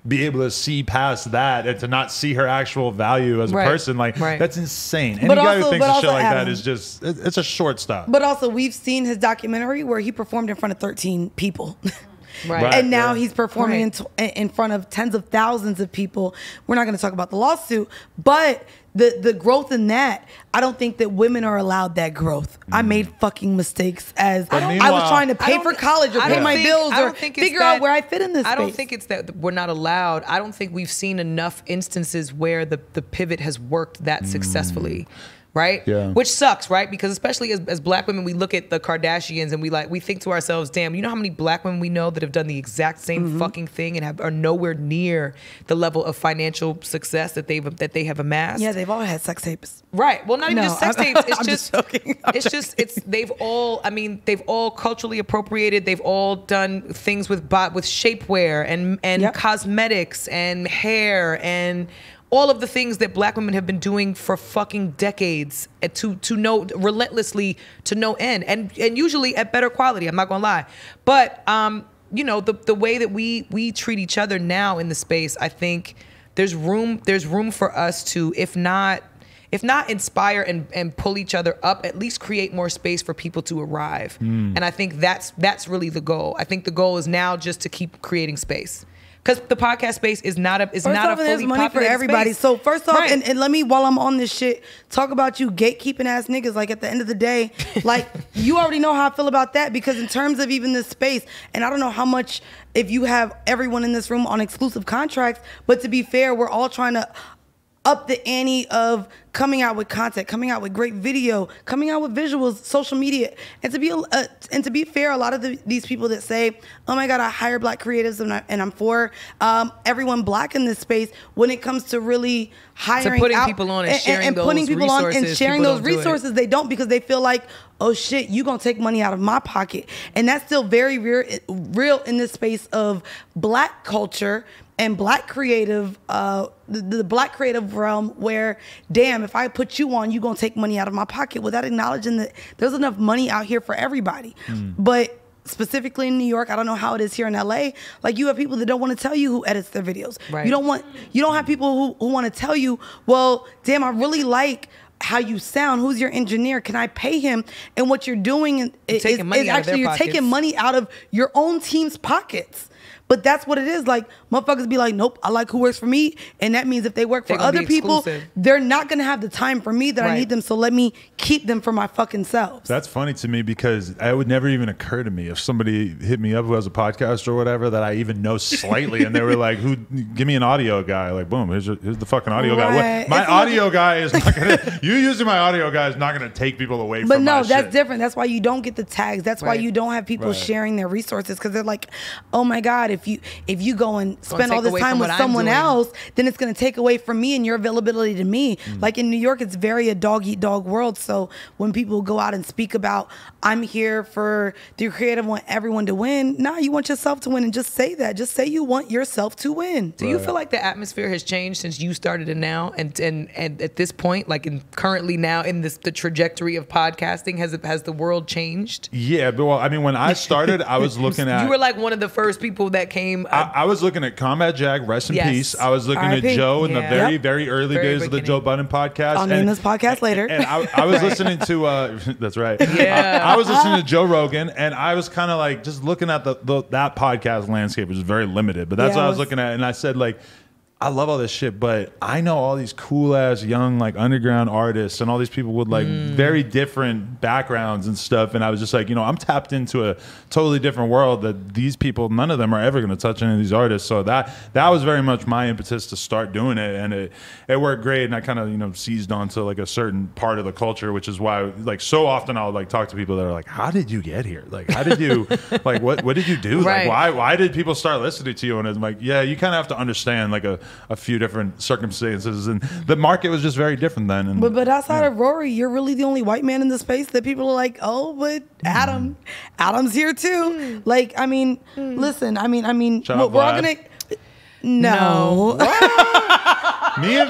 Speaker 1: be able to see past that and to not see her actual value as a
Speaker 2: Right.
Speaker 1: person, like
Speaker 2: Right.
Speaker 1: that's insane. Any
Speaker 3: But
Speaker 1: guy
Speaker 3: also-
Speaker 1: who thinks
Speaker 3: but
Speaker 1: of shit
Speaker 3: also,
Speaker 1: like that
Speaker 3: Adam-
Speaker 1: is just it- it's a short stop.
Speaker 3: But also, we've seen his documentary where he performed in front of thirteen people.
Speaker 2: Right.
Speaker 1: Right.
Speaker 3: And now
Speaker 1: yeah.
Speaker 3: he's performing
Speaker 2: Right.
Speaker 3: in, in front of tens of thousands of people. We're not going to talk about the lawsuit, but the, the growth in that, I don't think that women are allowed that growth. I made fucking mistakes as
Speaker 1: But
Speaker 3: I, was
Speaker 1: meanwhile-
Speaker 3: trying to
Speaker 2: I
Speaker 3: pay
Speaker 2: don't-
Speaker 3: for college or
Speaker 2: I
Speaker 3: pay
Speaker 2: don't
Speaker 3: my
Speaker 2: think-
Speaker 3: bills
Speaker 2: I
Speaker 3: or
Speaker 2: don't think it's
Speaker 3: figure
Speaker 2: that-
Speaker 3: out where I fit in this
Speaker 2: I don't
Speaker 3: space.
Speaker 2: think it's that we're not allowed. I don't think we've seen enough instances where the, the pivot has worked that successfully. Right?
Speaker 1: Yeah.
Speaker 2: Which sucks, right? Because especially as, as black women, we look at the Kardashians and we like we think to ourselves, damn, you know how many black women we know that have done the exact same
Speaker 3: Mm-hmm.
Speaker 2: fucking thing and have are nowhere near the level of financial success that they've that they have amassed.
Speaker 3: Yeah, they've all had sex tapes.
Speaker 2: Right. Well, not even
Speaker 3: No,
Speaker 2: just sex
Speaker 3: I'm-
Speaker 2: tapes. It's
Speaker 3: I'm
Speaker 2: just,
Speaker 3: just joking. I'm
Speaker 2: it's just it's they've all. I mean, they've all culturally appropriated. They've all done things with bot with shapewear and and
Speaker 3: Yep.
Speaker 2: cosmetics and hair and all of the things that black women have been doing for fucking decades uh, to to no relentlessly to no end and and usually at better quality. I'm not gonna lie, but um, you know the the way that we we treat each other now in the space, I think there's room there's room for us to, if not. If not inspire and, and pull each other up, at least create more space for people to arrive.
Speaker 1: Mm.
Speaker 2: And I think that's that's really the goal. I think the goal is now just to keep creating space. Because the podcast space is not a is
Speaker 3: First
Speaker 2: not
Speaker 3: off,
Speaker 2: a
Speaker 3: there's
Speaker 2: fully
Speaker 3: money for
Speaker 2: populated
Speaker 3: everybody.
Speaker 2: space.
Speaker 3: So first off,
Speaker 2: Right.
Speaker 3: and, and let me, while I'm on this shit, talk about you gatekeeping ass niggas. Like at the end of the day, like you already know how I feel about that, because in terms of even this space, and I don't know how much, if you have everyone in this room on exclusive contracts, but to be fair, we're all trying to up the ante of coming out with content, coming out with great video, coming out with visuals, social media, and to be uh, and to be fair, a lot of the, these people that say, "Oh my God, I hire black creatives and, I, and I'm for um, everyone black in this space," when it comes to really hiring,
Speaker 2: putting
Speaker 3: out,
Speaker 2: people on and sharing
Speaker 3: and putting
Speaker 2: those
Speaker 3: people on and
Speaker 2: resources,
Speaker 3: sharing
Speaker 2: people
Speaker 3: those
Speaker 2: don't do it.
Speaker 3: resources, they don't, because they feel like, oh shit, you gonna take money out of my pocket, and that's still very real, real in this space of black culture and black creative, uh, the, the black creative realm, where, damn, if I put you on, you gonna take money out of my pocket, without acknowledging that there's enough money out here for everybody.
Speaker 1: Mm.
Speaker 3: But specifically in New York, I don't know how it is here in L A. Like, you have people that don't want to tell you who edits their videos.
Speaker 2: Right.
Speaker 3: You don't want, you don't have people who, who want to tell you, well, damn, I really like how you sound. Who's your engineer? Can I pay him? And what you're doing is, is,
Speaker 2: taking money
Speaker 3: is
Speaker 2: out of their
Speaker 3: actually you're
Speaker 2: pockets.
Speaker 3: taking money out of your own team's pockets. But that's what it is. Like, motherfuckers be like, nope, I like who works for me. And that means if they work for
Speaker 2: They're gonna
Speaker 3: other
Speaker 2: be
Speaker 3: people,
Speaker 2: exclusive.
Speaker 3: they're not going to have the time for me that I
Speaker 2: Right.
Speaker 3: need them. So let me keep them for my fucking selves.
Speaker 1: That's funny to me, because it would never even occur to me if somebody hit me up who has a podcast or whatever that I even know slightly, and they were like, "Who? Give me an audio guy." Like, boom, here's, your, here's the fucking audio guy.
Speaker 3: Right.
Speaker 1: What, my
Speaker 3: It's
Speaker 1: audio guy is not gonna. You using my audio guy is not gonna take people away
Speaker 3: But
Speaker 1: from
Speaker 3: no,
Speaker 1: my
Speaker 3: that's
Speaker 1: shit.
Speaker 3: different. That's why you don't get the tags. That's why
Speaker 2: Right.
Speaker 3: you don't have people
Speaker 1: Right.
Speaker 3: sharing their resources, because they're like, oh my God, if you if you go and spend all
Speaker 2: take
Speaker 3: this
Speaker 2: away
Speaker 3: time
Speaker 2: from
Speaker 3: with
Speaker 2: what I'm
Speaker 3: someone
Speaker 2: doing.
Speaker 3: else, then it's going to take away from me and your availability to me.
Speaker 1: Mm.
Speaker 3: Like in New York, it's very a dog eat dog world. So when people go out and speak about, I'm here for the creative, want everyone to win. Nah, you want yourself to win, and just say that. Just say you want yourself to win.
Speaker 2: Do you feel like the atmosphere has changed since you started it now, and and and at this point, like in currently now in this the trajectory of podcasting, has it has the world changed?
Speaker 1: Yeah, but well, I mean, when I started, I was looking at.
Speaker 2: You were like one of the first people that came.
Speaker 1: I,
Speaker 2: Uh,
Speaker 1: I was looking at Combat Jack, rest in
Speaker 2: Yes.
Speaker 1: peace. I was looking
Speaker 3: R I P
Speaker 1: at Joe in
Speaker 2: Yeah.
Speaker 1: the very,
Speaker 3: Yep.
Speaker 1: very early
Speaker 2: Very
Speaker 1: days of the
Speaker 2: beginning.
Speaker 1: Joe Budden podcast.
Speaker 3: I'll name
Speaker 1: And-
Speaker 3: this podcast later.
Speaker 1: And I, I was listening to, uh, that's right.
Speaker 2: Yeah.
Speaker 1: I, I was listening to Joe Rogan, and I was kind of like just looking at the, the that podcast landscape, which is very limited. But that's
Speaker 3: Yeah,
Speaker 1: what I
Speaker 3: it
Speaker 1: was
Speaker 3: was-
Speaker 1: looking at, and I said like, I love all this shit, but I know all these cool ass young like underground artists and all these people with like
Speaker 2: Mm.
Speaker 1: very different backgrounds and stuff. And I was just like, you know, I'm tapped into a totally different world that these people, none of them are ever going to touch any of these artists. So that that was very much my impetus to start doing it, and it it worked great. And I kind of you know seized onto like a certain part of the culture, which is why like so often I'll like talk to people that are like, how did you get here? Like, how did you like what what did you do?
Speaker 2: Right.
Speaker 1: Like, why why did people start listening to you? And it's like, yeah, you kind of have to understand like a a few different circumstances, and the market was just very different then. And,
Speaker 3: But but outside of Rory, you're really the only white man in the space that people are like, oh, but Adam, Adam's here too. Like, I mean, listen, I mean, I mean,
Speaker 1: Shout
Speaker 3: we're,
Speaker 1: out
Speaker 3: we're all
Speaker 1: Vlad.
Speaker 3: gonna. No.
Speaker 1: me and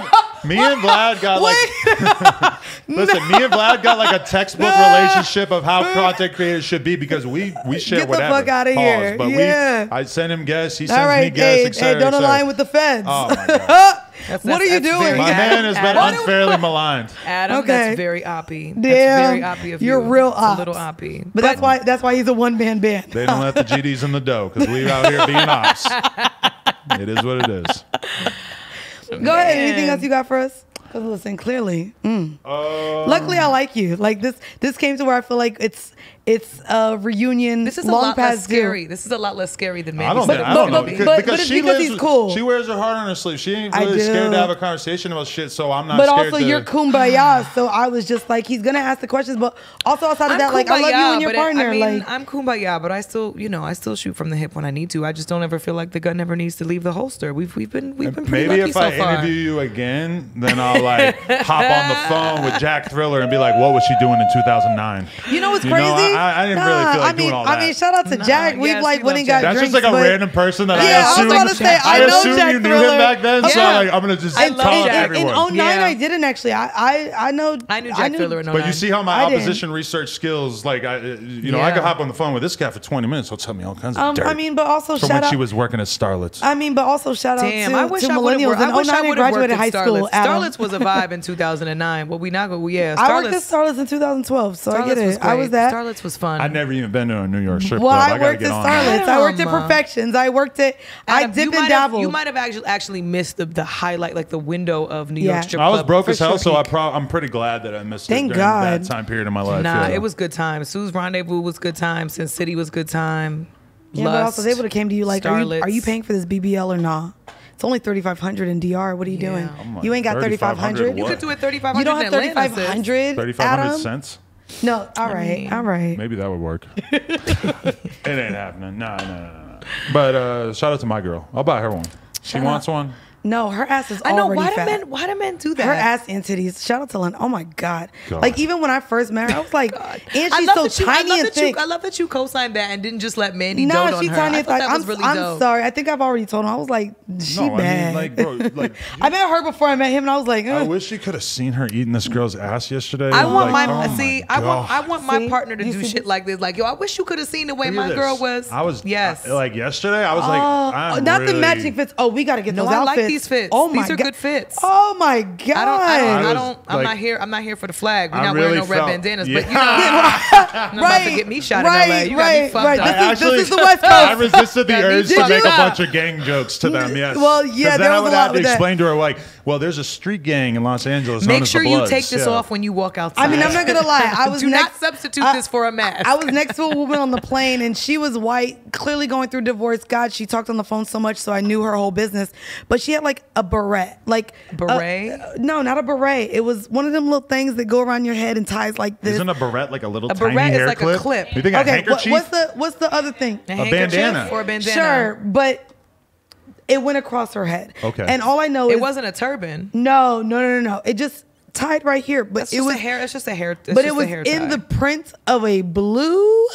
Speaker 1: Me and Vlad got like.
Speaker 3: Wait.
Speaker 1: Listen, me and Vlad got like a textbook
Speaker 3: No.
Speaker 1: relationship of how content creators should be because we we share
Speaker 3: Get the
Speaker 1: whatever.
Speaker 3: fuck outta
Speaker 1: Pause.
Speaker 3: here.
Speaker 1: But
Speaker 3: Yeah.
Speaker 1: we, I send him guests, he sends
Speaker 3: All
Speaker 1: me
Speaker 3: right,
Speaker 1: guests,
Speaker 3: hey,
Speaker 1: et cetera,
Speaker 3: hey, don't
Speaker 1: et cetera.
Speaker 3: align with the feds.
Speaker 1: Oh my god.
Speaker 2: That's-
Speaker 3: What are you
Speaker 2: that's
Speaker 3: doing?
Speaker 2: very
Speaker 1: My
Speaker 2: Adam-
Speaker 1: man has been
Speaker 2: Adam-
Speaker 1: unfairly maligned.
Speaker 2: Adam,
Speaker 3: Okay.
Speaker 2: that's very oppy. That's
Speaker 3: Damn,
Speaker 2: very oppy of you.
Speaker 3: you're real
Speaker 2: It's
Speaker 3: ops.
Speaker 2: a little oppy.
Speaker 3: But, that's why that's why he's a one man band.
Speaker 1: They don't let the G Ds in the dough because we out here being ops. It is what it is.
Speaker 3: Go ahead. Anything else you got for us? Because listen, clearly, mm.
Speaker 1: Uh,
Speaker 3: luckily I like you. Like this, this came to where I feel like it's it's a reunion.
Speaker 2: This is a
Speaker 3: long
Speaker 2: lot less
Speaker 3: past due.
Speaker 2: scary. This is a lot less scary than maybe.
Speaker 1: I don't,
Speaker 3: But-
Speaker 1: think, I don't
Speaker 3: but-
Speaker 1: know
Speaker 3: but-
Speaker 1: because,
Speaker 3: but-
Speaker 1: because
Speaker 3: but it's
Speaker 1: she
Speaker 3: because
Speaker 1: lives,
Speaker 3: he's cool.
Speaker 1: She wears her heart on her sleeve. She ain't
Speaker 3: I
Speaker 1: really scared
Speaker 3: do.
Speaker 1: to have a conversation about shit. So I'm not
Speaker 3: But
Speaker 1: scared
Speaker 3: also,
Speaker 1: to.
Speaker 3: you're kumbaya. So I was just like, he's gonna ask the questions. But also outside of
Speaker 2: I'm
Speaker 3: that, like, I love you
Speaker 2: kumbaya,
Speaker 3: and your
Speaker 2: but it-
Speaker 3: partner.
Speaker 2: I mean,
Speaker 3: like,
Speaker 2: I'm kumbaya, but I still, you know, I still shoot from the hip when I need to. I just don't ever feel like the gun never needs to leave the holster. We've we've been we've been pretty
Speaker 1: Maybe
Speaker 2: lucky
Speaker 1: if
Speaker 2: so
Speaker 1: I
Speaker 2: far.
Speaker 1: interview you again, then I'll like hop on the phone with Jack Thriller and be like, "What was she doing in two thousand nine?"
Speaker 3: you know what's
Speaker 1: You know,
Speaker 3: crazy?
Speaker 1: I- I didn't really feel like
Speaker 3: I mean,
Speaker 1: doing all
Speaker 3: I mean,
Speaker 1: that.
Speaker 3: shout out to
Speaker 2: Nah,
Speaker 3: Jack. We've
Speaker 2: yes,
Speaker 3: like
Speaker 2: we
Speaker 3: went
Speaker 2: love
Speaker 3: and got
Speaker 2: Jack.
Speaker 1: That's
Speaker 3: drinks.
Speaker 1: just like a
Speaker 3: but-
Speaker 1: random person that
Speaker 3: Yeah, I
Speaker 1: I
Speaker 3: was
Speaker 1: assume.
Speaker 3: about to say, I know
Speaker 1: assume
Speaker 3: Jack
Speaker 1: you knew
Speaker 3: Thriller.
Speaker 1: him back then, so
Speaker 2: Yeah.
Speaker 1: like I'm gonna just
Speaker 2: I
Speaker 1: talk
Speaker 2: love
Speaker 1: to
Speaker 2: Jack.
Speaker 3: In, in
Speaker 1: everyone.
Speaker 3: oh nine,
Speaker 2: Yeah.
Speaker 3: I didn't actually. I I, I know.
Speaker 2: I knew Jack Thriller in oh nine.
Speaker 1: But you see how my
Speaker 3: I didn't.
Speaker 1: opposition research skills, like I, you know, I
Speaker 2: Yeah.
Speaker 1: could hop on the phone with this guy for twenty minutes. He'll tell me all kinds of
Speaker 3: Um,
Speaker 1: dirt.
Speaker 3: I mean, but also
Speaker 1: from
Speaker 3: shout
Speaker 1: when
Speaker 3: out.
Speaker 1: she was working at Starlets.
Speaker 3: I mean, but also shout
Speaker 2: Damn,
Speaker 3: out to,
Speaker 2: I wish
Speaker 3: to
Speaker 2: I would
Speaker 3: millennials.
Speaker 2: have. I
Speaker 3: In
Speaker 2: wish I
Speaker 3: oh nine, I
Speaker 2: would have worked
Speaker 3: graduated
Speaker 2: at
Speaker 3: high school.
Speaker 2: Starlets.
Speaker 3: Adam.
Speaker 2: Starlets was a vibe in two thousand nine. Well, we not go. Yeah,
Speaker 3: I worked at
Speaker 2: Starlets.
Speaker 3: Starlets in two thousand twelve, so I get
Speaker 2: Starlets was
Speaker 3: it. I was
Speaker 2: great.
Speaker 3: that.
Speaker 2: Starlets was fun.
Speaker 1: I've never even been to a New York strip
Speaker 3: Well,
Speaker 1: club.
Speaker 3: I
Speaker 1: I gotta
Speaker 3: worked
Speaker 1: get
Speaker 3: at
Speaker 1: on that.
Speaker 3: Starlets. I worked at
Speaker 2: Adam.
Speaker 3: Perfections. I worked at. I
Speaker 2: Adam,
Speaker 3: dip
Speaker 2: you
Speaker 3: and
Speaker 2: might have-
Speaker 3: dabbled.
Speaker 2: You might have actually actually missed the, the highlight, like the window of New
Speaker 3: Yeah.
Speaker 2: York strip
Speaker 1: I was
Speaker 2: club
Speaker 1: broke
Speaker 2: for
Speaker 1: as hell,
Speaker 2: sure
Speaker 1: so I
Speaker 2: peak.
Speaker 1: pro- I'm pretty glad that I missed
Speaker 3: Thank
Speaker 1: it during
Speaker 3: God.
Speaker 1: that time period in my life.
Speaker 2: Nah,
Speaker 1: yeah.
Speaker 2: it was good time. Sue's Rendezvous was good time. Sin City was good time.
Speaker 3: Yeah, but also they would have came to you like, are you,
Speaker 2: Starlets.
Speaker 3: are you paying for this B B L or not? It's only thirty-five hundred in D R. What are you
Speaker 2: Yeah.
Speaker 3: doing?
Speaker 1: I'm like,
Speaker 3: You ain't got thirty-five hundred.
Speaker 2: You
Speaker 1: What?
Speaker 2: could do it thirty-five
Speaker 3: You
Speaker 2: hundred
Speaker 3: don't have
Speaker 2: in Atlanta,
Speaker 3: thirty-five
Speaker 2: sis.
Speaker 3: hundred,
Speaker 1: thirty-five hundred
Speaker 3: Adam?
Speaker 1: cents.
Speaker 3: No, all right,
Speaker 2: mean-
Speaker 3: all right.
Speaker 1: Maybe that would work. It ain't happening. No, no, no, no. But uh, shout out to my girl. I'll buy her one. She
Speaker 3: Shout
Speaker 1: wants
Speaker 3: out.
Speaker 1: one.
Speaker 3: No, her ass is
Speaker 2: I know.
Speaker 3: already
Speaker 2: Why do
Speaker 3: fat.
Speaker 2: men? Why do men do that?
Speaker 3: Her ass and titties. Shout out to Lynn. Oh my god.
Speaker 1: God.
Speaker 3: Like even when I first met her, I was like,
Speaker 2: God.
Speaker 3: and
Speaker 2: I
Speaker 3: she's
Speaker 2: love
Speaker 3: so
Speaker 2: that you, I
Speaker 3: tiny
Speaker 2: love
Speaker 3: and
Speaker 2: that
Speaker 3: thick.
Speaker 2: You, I love that you co-signed that and didn't just let Mandy
Speaker 3: No,
Speaker 2: dote on
Speaker 3: she's
Speaker 2: her.
Speaker 3: tiny
Speaker 2: I
Speaker 3: and
Speaker 2: thought
Speaker 3: thick.
Speaker 2: that
Speaker 3: I'm,
Speaker 2: was really
Speaker 3: I'm
Speaker 2: dope.
Speaker 3: sorry. I think I've already told him. I was like, she
Speaker 1: No, I
Speaker 3: bad.
Speaker 1: mean, like, bro, like.
Speaker 3: I met her before I met him, and I was like,
Speaker 1: I
Speaker 3: Ugh.
Speaker 1: wish you could have seen her eating this girl's ass yesterday.
Speaker 2: I want
Speaker 1: Like,
Speaker 2: my
Speaker 1: oh
Speaker 2: see.
Speaker 1: my
Speaker 2: I want. I
Speaker 1: God.
Speaker 2: want my
Speaker 3: See?
Speaker 2: partner to
Speaker 3: You
Speaker 2: do
Speaker 3: see
Speaker 2: shit
Speaker 3: this?
Speaker 2: like this. Like, yo, I wish you could have seen the way
Speaker 1: Look
Speaker 2: my
Speaker 1: at
Speaker 2: girl
Speaker 1: this.
Speaker 2: was.
Speaker 1: I was
Speaker 2: yes.
Speaker 1: I- like yesterday. I was like,
Speaker 3: Oh,
Speaker 1: I'm
Speaker 3: not
Speaker 1: really,
Speaker 3: the matching fits. Oh, we got to get
Speaker 2: No,
Speaker 3: those
Speaker 2: I
Speaker 3: outfits.
Speaker 2: like these fits.
Speaker 3: Oh my
Speaker 2: These are
Speaker 3: God.
Speaker 2: good fits.
Speaker 3: Oh my god.
Speaker 2: I don't. I don't.
Speaker 1: I
Speaker 2: I
Speaker 1: was,
Speaker 2: don't I'm
Speaker 1: like-
Speaker 2: not here. I'm not here for the flag. We're
Speaker 1: I
Speaker 2: not
Speaker 1: really
Speaker 2: wearing no red
Speaker 1: felt-
Speaker 2: bandanas.
Speaker 1: yeah.
Speaker 2: But you know, I'm not about to get me shot
Speaker 3: right,
Speaker 2: in L A. You got
Speaker 3: right,
Speaker 2: me fucked
Speaker 3: right.
Speaker 2: up.
Speaker 3: This
Speaker 1: I
Speaker 3: is- this is the West Coast.
Speaker 1: I resisted the
Speaker 2: Got me
Speaker 1: urge to
Speaker 2: fucked
Speaker 1: make a
Speaker 2: up.
Speaker 1: bunch of gang jokes to them. Yes.
Speaker 3: Well, yeah,
Speaker 1: 'Cause
Speaker 3: there
Speaker 1: then I
Speaker 3: was a
Speaker 1: would
Speaker 3: lot
Speaker 1: have to
Speaker 3: with that.
Speaker 1: explain to her like, well, there's a street gang in Los Angeles. known
Speaker 2: Make
Speaker 1: as
Speaker 2: sure
Speaker 1: the
Speaker 2: you
Speaker 1: Bloods.
Speaker 2: take this
Speaker 1: Yeah.
Speaker 2: off when you walk outside.
Speaker 3: I mean, I'm not gonna lie. I was
Speaker 2: Do
Speaker 3: next,
Speaker 2: not substitute
Speaker 3: I-
Speaker 2: this for a mask.
Speaker 3: I was next to a woman on the plane, and she was white, clearly going through divorce. God, she talked on the phone so much, so I knew her whole business. But she had like a beret, like
Speaker 2: Beret?
Speaker 3: uh, no, not a beret. It was one of them little things that go around your head and ties like this.
Speaker 1: Isn't a beret like a little
Speaker 2: A
Speaker 1: tiny
Speaker 2: beret is
Speaker 1: hair
Speaker 2: like a
Speaker 1: clip?
Speaker 2: clip.
Speaker 1: You think a
Speaker 3: okay, what,
Speaker 1: handkerchief?
Speaker 3: what's the what's the other thing?
Speaker 2: A handkerchief
Speaker 1: bandana.
Speaker 2: or a bandana.
Speaker 3: Sure, but it went across her head.
Speaker 1: Okay.
Speaker 3: and all I know
Speaker 2: It
Speaker 3: is
Speaker 2: wasn't a turban.
Speaker 3: no, no, no, no, no. It just tied right here, but
Speaker 2: That's
Speaker 3: it
Speaker 2: just
Speaker 3: was
Speaker 2: a hair. It's just a hair. It's
Speaker 3: but
Speaker 2: just
Speaker 3: it was
Speaker 2: a hair
Speaker 3: in
Speaker 2: tie.
Speaker 3: the print of a blue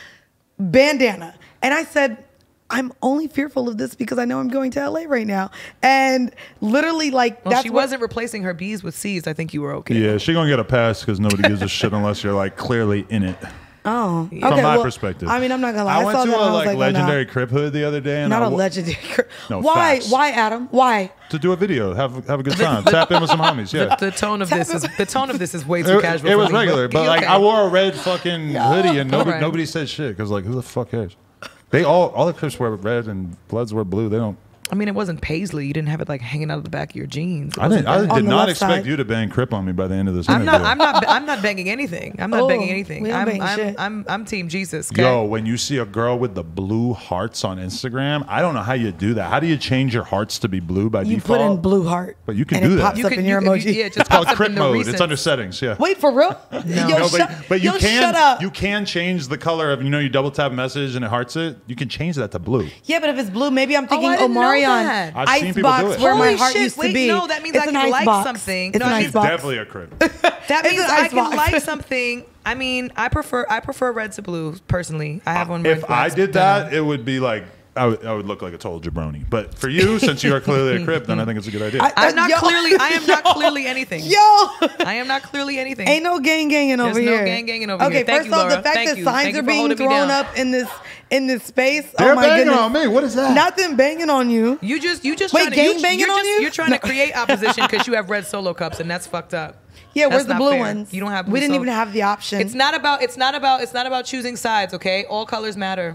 Speaker 3: bandana. And I said, I'm only fearful of this because I know I'm going to L A right now. And literally, like,
Speaker 2: Well,
Speaker 3: that's
Speaker 2: she
Speaker 3: what-
Speaker 2: wasn't replacing her B's with C's. I think you were okay.
Speaker 1: Yeah, she gonna get a pass because nobody gives a shit unless you're like clearly in it.
Speaker 3: Oh, okay,
Speaker 1: From my
Speaker 3: well,
Speaker 1: perspective.
Speaker 3: I mean, I'm not gonna lie. I,
Speaker 1: I went
Speaker 3: saw
Speaker 1: to
Speaker 3: that
Speaker 1: a
Speaker 3: and I was
Speaker 1: like,
Speaker 3: like,
Speaker 1: legendary
Speaker 3: oh,
Speaker 1: Crip hood the other day, and
Speaker 3: no.
Speaker 1: I
Speaker 3: Not a
Speaker 1: wa-
Speaker 3: legendary.
Speaker 1: No,
Speaker 3: Why?
Speaker 1: facts.
Speaker 3: Why, Adam? Why?
Speaker 1: to do a video, have have a good time, tap in with some homies. Yeah,
Speaker 2: The tone of this is the tone of this is way too
Speaker 1: it,
Speaker 2: casual.
Speaker 1: it
Speaker 2: for
Speaker 1: was
Speaker 2: me,
Speaker 1: regular, but like
Speaker 2: okay.
Speaker 1: I wore a red fucking hoodie, and nobody
Speaker 2: Alright.
Speaker 1: nobody said shit because like who the fuck cares? They all all the Crips wear red and Bloods wear blue. They don't.
Speaker 2: I mean, it wasn't paisley. You didn't have it like hanging out of the back of your jeans. It
Speaker 1: I didn't.
Speaker 2: wasn't
Speaker 1: I
Speaker 2: that.
Speaker 1: did
Speaker 3: the
Speaker 1: not
Speaker 3: left
Speaker 1: expect
Speaker 3: side.
Speaker 1: you to bang Crip on me by the end of this
Speaker 2: I'm
Speaker 1: interview.
Speaker 2: not. I'm not. I'm not banging anything. I'm not
Speaker 3: Oh,
Speaker 2: banging anything.
Speaker 3: we don't
Speaker 2: I'm.
Speaker 3: bang
Speaker 2: I'm,
Speaker 3: shit.
Speaker 2: I'm. I'm Team Jesus. Okay?
Speaker 1: Yo, when you see a girl with the blue hearts on Instagram, I don't know how you do that. How do you change your hearts to be blue by
Speaker 3: You
Speaker 1: default?
Speaker 3: put in blue heart,
Speaker 1: But you can
Speaker 3: and
Speaker 1: do
Speaker 3: it
Speaker 1: that.
Speaker 3: Pops
Speaker 2: You
Speaker 3: up
Speaker 2: could-
Speaker 3: in
Speaker 2: you
Speaker 3: your
Speaker 2: could-
Speaker 3: emoji.
Speaker 2: yeah, it just
Speaker 1: It's called
Speaker 2: pops up
Speaker 1: Crip
Speaker 2: in the
Speaker 1: mode.
Speaker 2: recent-
Speaker 1: It's under settings. Yeah.
Speaker 3: Wait, for real? Yo,
Speaker 1: No,
Speaker 3: shut,
Speaker 1: but, but you
Speaker 3: yo,
Speaker 1: can
Speaker 3: shut up.
Speaker 1: you can change the color of you know you double tap message and it hearts it. You can change that to blue.
Speaker 3: Yeah, but if it's blue, maybe I'm thinking
Speaker 2: I didn't know
Speaker 3: Omarion
Speaker 2: that.
Speaker 1: I've seen people do
Speaker 3: icebox
Speaker 1: it.
Speaker 3: where my
Speaker 2: Holy
Speaker 3: heart
Speaker 2: shit,
Speaker 3: used
Speaker 2: wait,
Speaker 3: to be.
Speaker 2: no, that means
Speaker 3: It's
Speaker 2: I
Speaker 3: an
Speaker 2: can like
Speaker 3: icebox.
Speaker 2: something.
Speaker 3: It's
Speaker 2: No,
Speaker 3: an
Speaker 2: she's
Speaker 1: It's
Speaker 3: icebox.
Speaker 1: definitely a Crip.
Speaker 2: That
Speaker 3: It's
Speaker 2: means
Speaker 3: an
Speaker 2: I
Speaker 3: icebox.
Speaker 2: can like something. I mean, I prefer. I prefer red to blue personally. I have one.
Speaker 1: If
Speaker 2: red
Speaker 1: I
Speaker 2: glass
Speaker 1: did
Speaker 2: down.
Speaker 1: that, it would be like I would, I would look like a total jabroni. But for you, since you are clearly a Crip, then I think it's a good idea.
Speaker 3: I-
Speaker 2: I'm not
Speaker 3: Yo.
Speaker 2: clearly. I am not clearly anything.
Speaker 3: Yo,
Speaker 2: I am not clearly anything.
Speaker 3: ain't no gang ganging over
Speaker 2: There's no
Speaker 3: here.
Speaker 2: gang ganging over
Speaker 3: okay,
Speaker 2: here. Thank
Speaker 3: first
Speaker 2: you,
Speaker 3: off,
Speaker 2: Laura.
Speaker 3: the fact
Speaker 2: Thank
Speaker 3: that
Speaker 2: you.
Speaker 3: signs
Speaker 2: Thank you
Speaker 3: are
Speaker 2: for
Speaker 3: being
Speaker 2: holding me
Speaker 3: thrown
Speaker 2: down.
Speaker 3: up in this in this space.
Speaker 1: They're
Speaker 3: oh my
Speaker 1: banging
Speaker 3: goodness.
Speaker 1: on me. What is that?
Speaker 3: Not them banging on you.
Speaker 2: You just, you just
Speaker 3: Wait,
Speaker 2: trying to,
Speaker 3: gang
Speaker 2: you,
Speaker 3: banging
Speaker 2: you're
Speaker 3: on
Speaker 2: just,
Speaker 3: you?
Speaker 2: You're trying
Speaker 3: No.
Speaker 2: to create opposition because you have red Solo cups, and that's fucked up.
Speaker 3: Yeah,
Speaker 2: That's
Speaker 3: where's the
Speaker 2: not
Speaker 3: blue
Speaker 2: fair.
Speaker 3: ones?
Speaker 2: You don't have. Blue
Speaker 3: We didn't
Speaker 2: Solo.
Speaker 3: even have the option.
Speaker 2: It's not about. It's not about. It's not about choosing sides. Okay, all colors matter.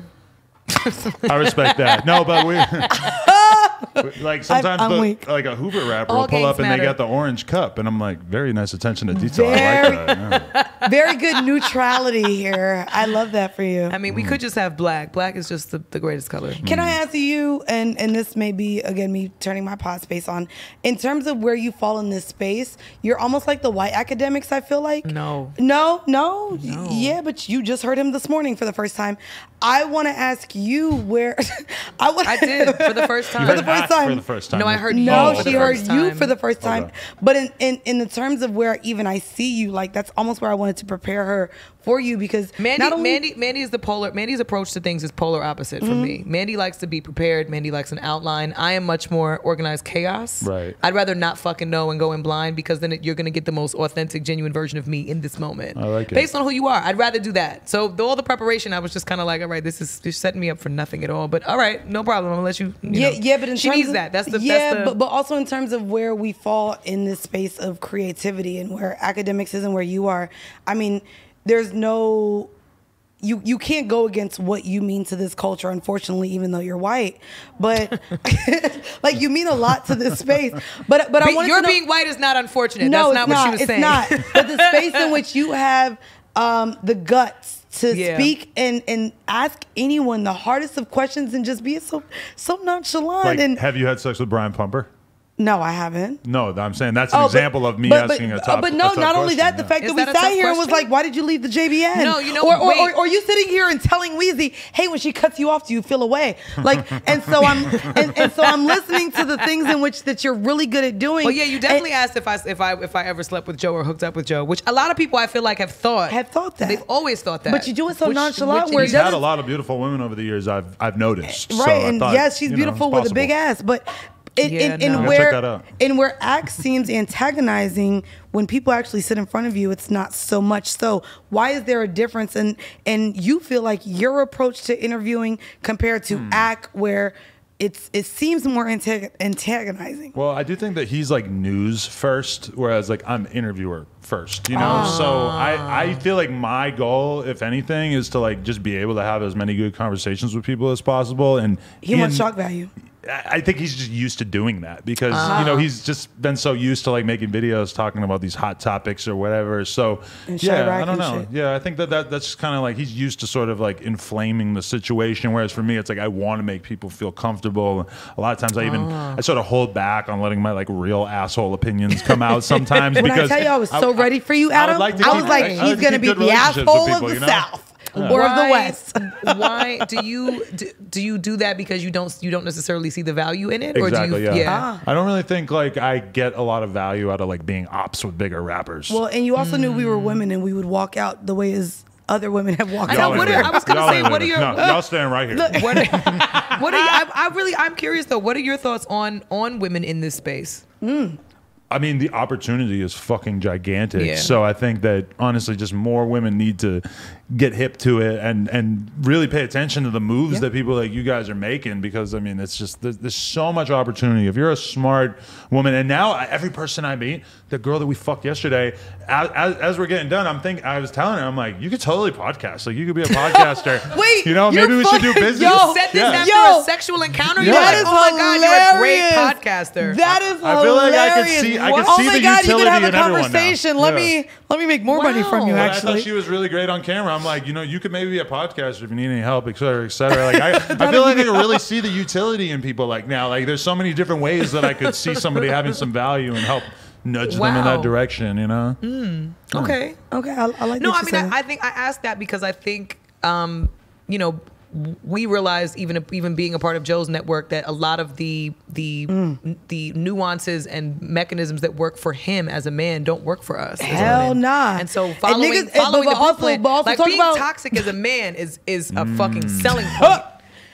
Speaker 1: I respect that. No, but we like sometimes
Speaker 3: I'm
Speaker 1: the,
Speaker 3: weak.
Speaker 1: like a Hoover rapper
Speaker 2: All
Speaker 1: will pull up
Speaker 2: gangs
Speaker 1: and they
Speaker 2: matter.
Speaker 1: got the orange cup, and I'm like, very nice attention to detail. I
Speaker 3: Very-
Speaker 1: like that. Yeah.
Speaker 3: Very good neutrality here. I love that for you.
Speaker 2: I mean, we could just have black. Black is just the, the greatest color.
Speaker 3: Can I ask you, and and this may be again me turning my pod space on, in terms of where you fall in this space, you're almost like the white academics. I feel like
Speaker 2: No.
Speaker 3: no, no,
Speaker 2: No.
Speaker 3: yeah, but you just heard him this morning for the first time. I want to ask you where I want.
Speaker 2: I did for the first
Speaker 1: You
Speaker 2: time.
Speaker 3: For
Speaker 1: heard
Speaker 3: the first
Speaker 1: Act
Speaker 3: time.
Speaker 1: For the first time.
Speaker 2: No, I heard
Speaker 3: No,
Speaker 2: you for
Speaker 3: she
Speaker 2: the
Speaker 3: heard
Speaker 2: first
Speaker 3: you
Speaker 2: time.
Speaker 3: for the first time.
Speaker 1: Okay.
Speaker 3: But in, in in the terms of where even I see you, like that's almost where I wanted to prepare her for you because
Speaker 2: Mandy,
Speaker 3: not only,
Speaker 2: Mandy, Mandy is the polar. Mandy's approach to things is polar opposite
Speaker 3: Mm-hmm.
Speaker 2: from me. Mandy likes to be prepared. Mandy likes an outline. I am much more organized chaos.
Speaker 1: Right.
Speaker 2: I'd rather not fucking know and go in blind because then it, you're gonna get the most authentic, genuine version of me in this moment.
Speaker 1: I like it.
Speaker 2: Based on who you are, I'd rather do that. So the, all the preparation, I was just kind of like, all right, this is just setting me up for nothing at all. But all right, no problem. I'm gonna let you. you
Speaker 3: yeah,
Speaker 2: know.
Speaker 3: yeah, but in
Speaker 2: she
Speaker 3: terms
Speaker 2: needs
Speaker 3: of,
Speaker 2: that. That's the
Speaker 3: yeah,
Speaker 2: that's the,
Speaker 3: but but also in terms of where we fall in this space of creativity and where academics is and where you are. I mean, there's no. You, you can't go against what you mean to this culture, unfortunately, even though you're white. But like you mean a lot to this space. But but I
Speaker 2: Be-
Speaker 3: want
Speaker 2: your
Speaker 3: to know,
Speaker 2: being white is not unfortunate.
Speaker 3: No,
Speaker 2: that's not
Speaker 3: it's
Speaker 2: what
Speaker 3: not.
Speaker 2: she was
Speaker 3: it's
Speaker 2: saying.
Speaker 3: not. But the space in which you have um, the guts to
Speaker 2: Yeah.
Speaker 3: speak and, and ask anyone the hardest of questions and just be so so nonchalant.
Speaker 1: Like,
Speaker 3: and
Speaker 1: have you had sex with Brian Pumper?
Speaker 3: no, I haven't.
Speaker 1: No, I'm saying that's an
Speaker 3: Oh, but-
Speaker 1: example of me
Speaker 3: but- but-
Speaker 1: asking a
Speaker 3: uh,
Speaker 1: top.
Speaker 3: But
Speaker 1: a
Speaker 3: no,
Speaker 1: tough
Speaker 3: not only
Speaker 1: question,
Speaker 3: that, the
Speaker 1: yeah.
Speaker 3: fact
Speaker 2: Is
Speaker 3: that we
Speaker 2: that a
Speaker 3: sat
Speaker 2: tough
Speaker 3: here and was
Speaker 2: question?
Speaker 3: like, "Why did you leave the J B N?"
Speaker 2: No, you know,
Speaker 3: or, or,
Speaker 2: wait.
Speaker 3: or, or you sitting here and telling Weezy, "Hey, when she cuts you off, do you feel away?" Like, and so I'm and, and so I'm listening to the things in which that you're really good at doing.
Speaker 2: Well, yeah, you definitely
Speaker 3: And-
Speaker 2: asked if I if I if I ever slept with Joe or hooked up with Joe, which a lot of people I feel like have thought
Speaker 3: Have thought that.
Speaker 2: They've always thought that.
Speaker 3: But you do it so
Speaker 2: Which-
Speaker 3: nonchalant
Speaker 2: which
Speaker 3: where
Speaker 2: is-
Speaker 1: He's
Speaker 3: it
Speaker 1: had
Speaker 3: doesn't-
Speaker 1: a lot of beautiful women over the years. I've I've noticed. So
Speaker 3: Right,
Speaker 1: I
Speaker 3: and
Speaker 1: thought,
Speaker 3: yes, she's
Speaker 1: you know,
Speaker 3: beautiful
Speaker 1: it's
Speaker 3: with a big
Speaker 1: possible.
Speaker 3: ass, but in,
Speaker 2: Yeah,
Speaker 3: in, in
Speaker 2: no.
Speaker 1: I'll
Speaker 3: where
Speaker 1: check that out.
Speaker 3: in where acts seems antagonizing, when people actually sit in front of you, it's not so much. So why is there a difference? And and you feel like your approach to interviewing compared to
Speaker 1: Hmm.
Speaker 3: act where it's it seems more antag- antagonizing.
Speaker 1: Well, I do think that he's like news first, whereas like I'm interviewer first, you know? So I, I feel like my goal, if anything, is to like just be able to have as many good conversations with people as possible. And
Speaker 3: He wants
Speaker 1: in-
Speaker 3: shock value.
Speaker 1: I I think he's just used to doing that because you know he's just been so used to like making videos talking about these hot topics or whatever. So
Speaker 3: And
Speaker 1: yeah,
Speaker 3: Chirac
Speaker 1: I don't
Speaker 3: and
Speaker 1: know.
Speaker 3: shit.
Speaker 1: Yeah, I think that, that that's kind of like he's used to sort of like inflaming the situation. Whereas for me, it's like I want to make people feel comfortable. A lot of times, I even I sort of hold back on letting my like real asshole opinions come out sometimes.
Speaker 3: When
Speaker 1: because
Speaker 3: I tell you I was so ready for you,
Speaker 1: I would
Speaker 3: Adam,
Speaker 1: like to
Speaker 3: I
Speaker 1: keep-
Speaker 3: was like,
Speaker 1: I- I like
Speaker 3: he's
Speaker 1: to
Speaker 3: gonna
Speaker 1: keep
Speaker 3: be
Speaker 1: good
Speaker 3: the
Speaker 1: relationships with
Speaker 3: asshole
Speaker 1: people,
Speaker 3: of
Speaker 1: you
Speaker 3: the
Speaker 1: know?
Speaker 3: South or of the
Speaker 2: Why-
Speaker 3: West.
Speaker 2: Why do you do, do you do that because you don't you don't necessarily see the value in it, or
Speaker 1: Exactly.
Speaker 2: do you?
Speaker 1: Yeah. I don't really think like I get a lot of value out of like being ops with bigger rappers.
Speaker 3: Well, and you also knew we were women and we would walk out the way as other women have walked
Speaker 2: I know,
Speaker 3: out.
Speaker 1: Y'all
Speaker 2: what
Speaker 1: ain't
Speaker 2: are-
Speaker 1: living.
Speaker 2: I was gonna
Speaker 1: Y'all
Speaker 2: say,
Speaker 1: ain't
Speaker 2: what are
Speaker 1: living.
Speaker 2: your-
Speaker 1: No, y'all staying right here.
Speaker 2: What are, what are you, I, I really I'm curious though. What are your thoughts on on women in this space?
Speaker 1: I mean, the opportunity is fucking gigantic.
Speaker 2: Yeah.
Speaker 1: So I think that honestly, just more women need to get hip to it and and really pay attention to the moves
Speaker 3: Yeah.
Speaker 1: that people like you guys are making, because I mean, it's just there's, there's so much opportunity. If you're a smart woman, and now I- every person I meet, the girl that we fucked yesterday, as, as, as we're getting done, I'm thinking, I was telling her, I'm like, you could totally podcast. Like, you could be a podcaster.
Speaker 3: Wait,
Speaker 1: you know,
Speaker 3: you're
Speaker 1: maybe we should do
Speaker 3: fucking-
Speaker 1: business.
Speaker 3: Yo,
Speaker 2: You said this
Speaker 1: Yeah.
Speaker 2: after
Speaker 3: Yo.
Speaker 2: a sexual encounter.
Speaker 1: Yeah.
Speaker 2: You're
Speaker 3: That
Speaker 2: like,
Speaker 3: is
Speaker 2: oh my god, you're a great
Speaker 3: hilarious.
Speaker 2: podcaster.
Speaker 3: That is
Speaker 1: I feel like I could
Speaker 3: hilarious.
Speaker 1: see- I
Speaker 3: What?
Speaker 1: could
Speaker 3: oh
Speaker 1: see
Speaker 3: my
Speaker 1: the
Speaker 3: God, you could
Speaker 1: utility
Speaker 3: have a
Speaker 1: in everyone now.
Speaker 3: conversation. Let
Speaker 1: Yeah.
Speaker 3: me let me make more money from you.
Speaker 2: Wow.
Speaker 1: But I
Speaker 3: Actually,
Speaker 1: thought she was really great on camera. I'm like, you know, you could maybe be a podcaster if you need any help, et cetera, et cetera. Like, I, I feel like I can really see the utility in people like now. Like, there's so many different ways that I could see somebody having some value and help nudge them in
Speaker 2: Wow.
Speaker 1: that direction, you know?
Speaker 2: Okay.
Speaker 3: okay, I, I like.
Speaker 2: No,
Speaker 3: that
Speaker 2: I
Speaker 3: you
Speaker 2: mean,
Speaker 3: said
Speaker 2: I, I think I asked that because I think, um, you know, we realized even even being a part of Joe's network that a lot of the the
Speaker 3: Mm.
Speaker 2: the nuances and mechanisms that work for him as a man don't work for us. as
Speaker 3: Hell
Speaker 2: women.
Speaker 3: nah.
Speaker 2: And so
Speaker 3: And
Speaker 2: following
Speaker 3: niggas-
Speaker 2: following
Speaker 3: but
Speaker 2: the
Speaker 3: also-
Speaker 2: blueprint,
Speaker 3: but also
Speaker 2: like
Speaker 3: talk
Speaker 2: being
Speaker 3: about-
Speaker 2: toxic as a man is is a fucking selling point.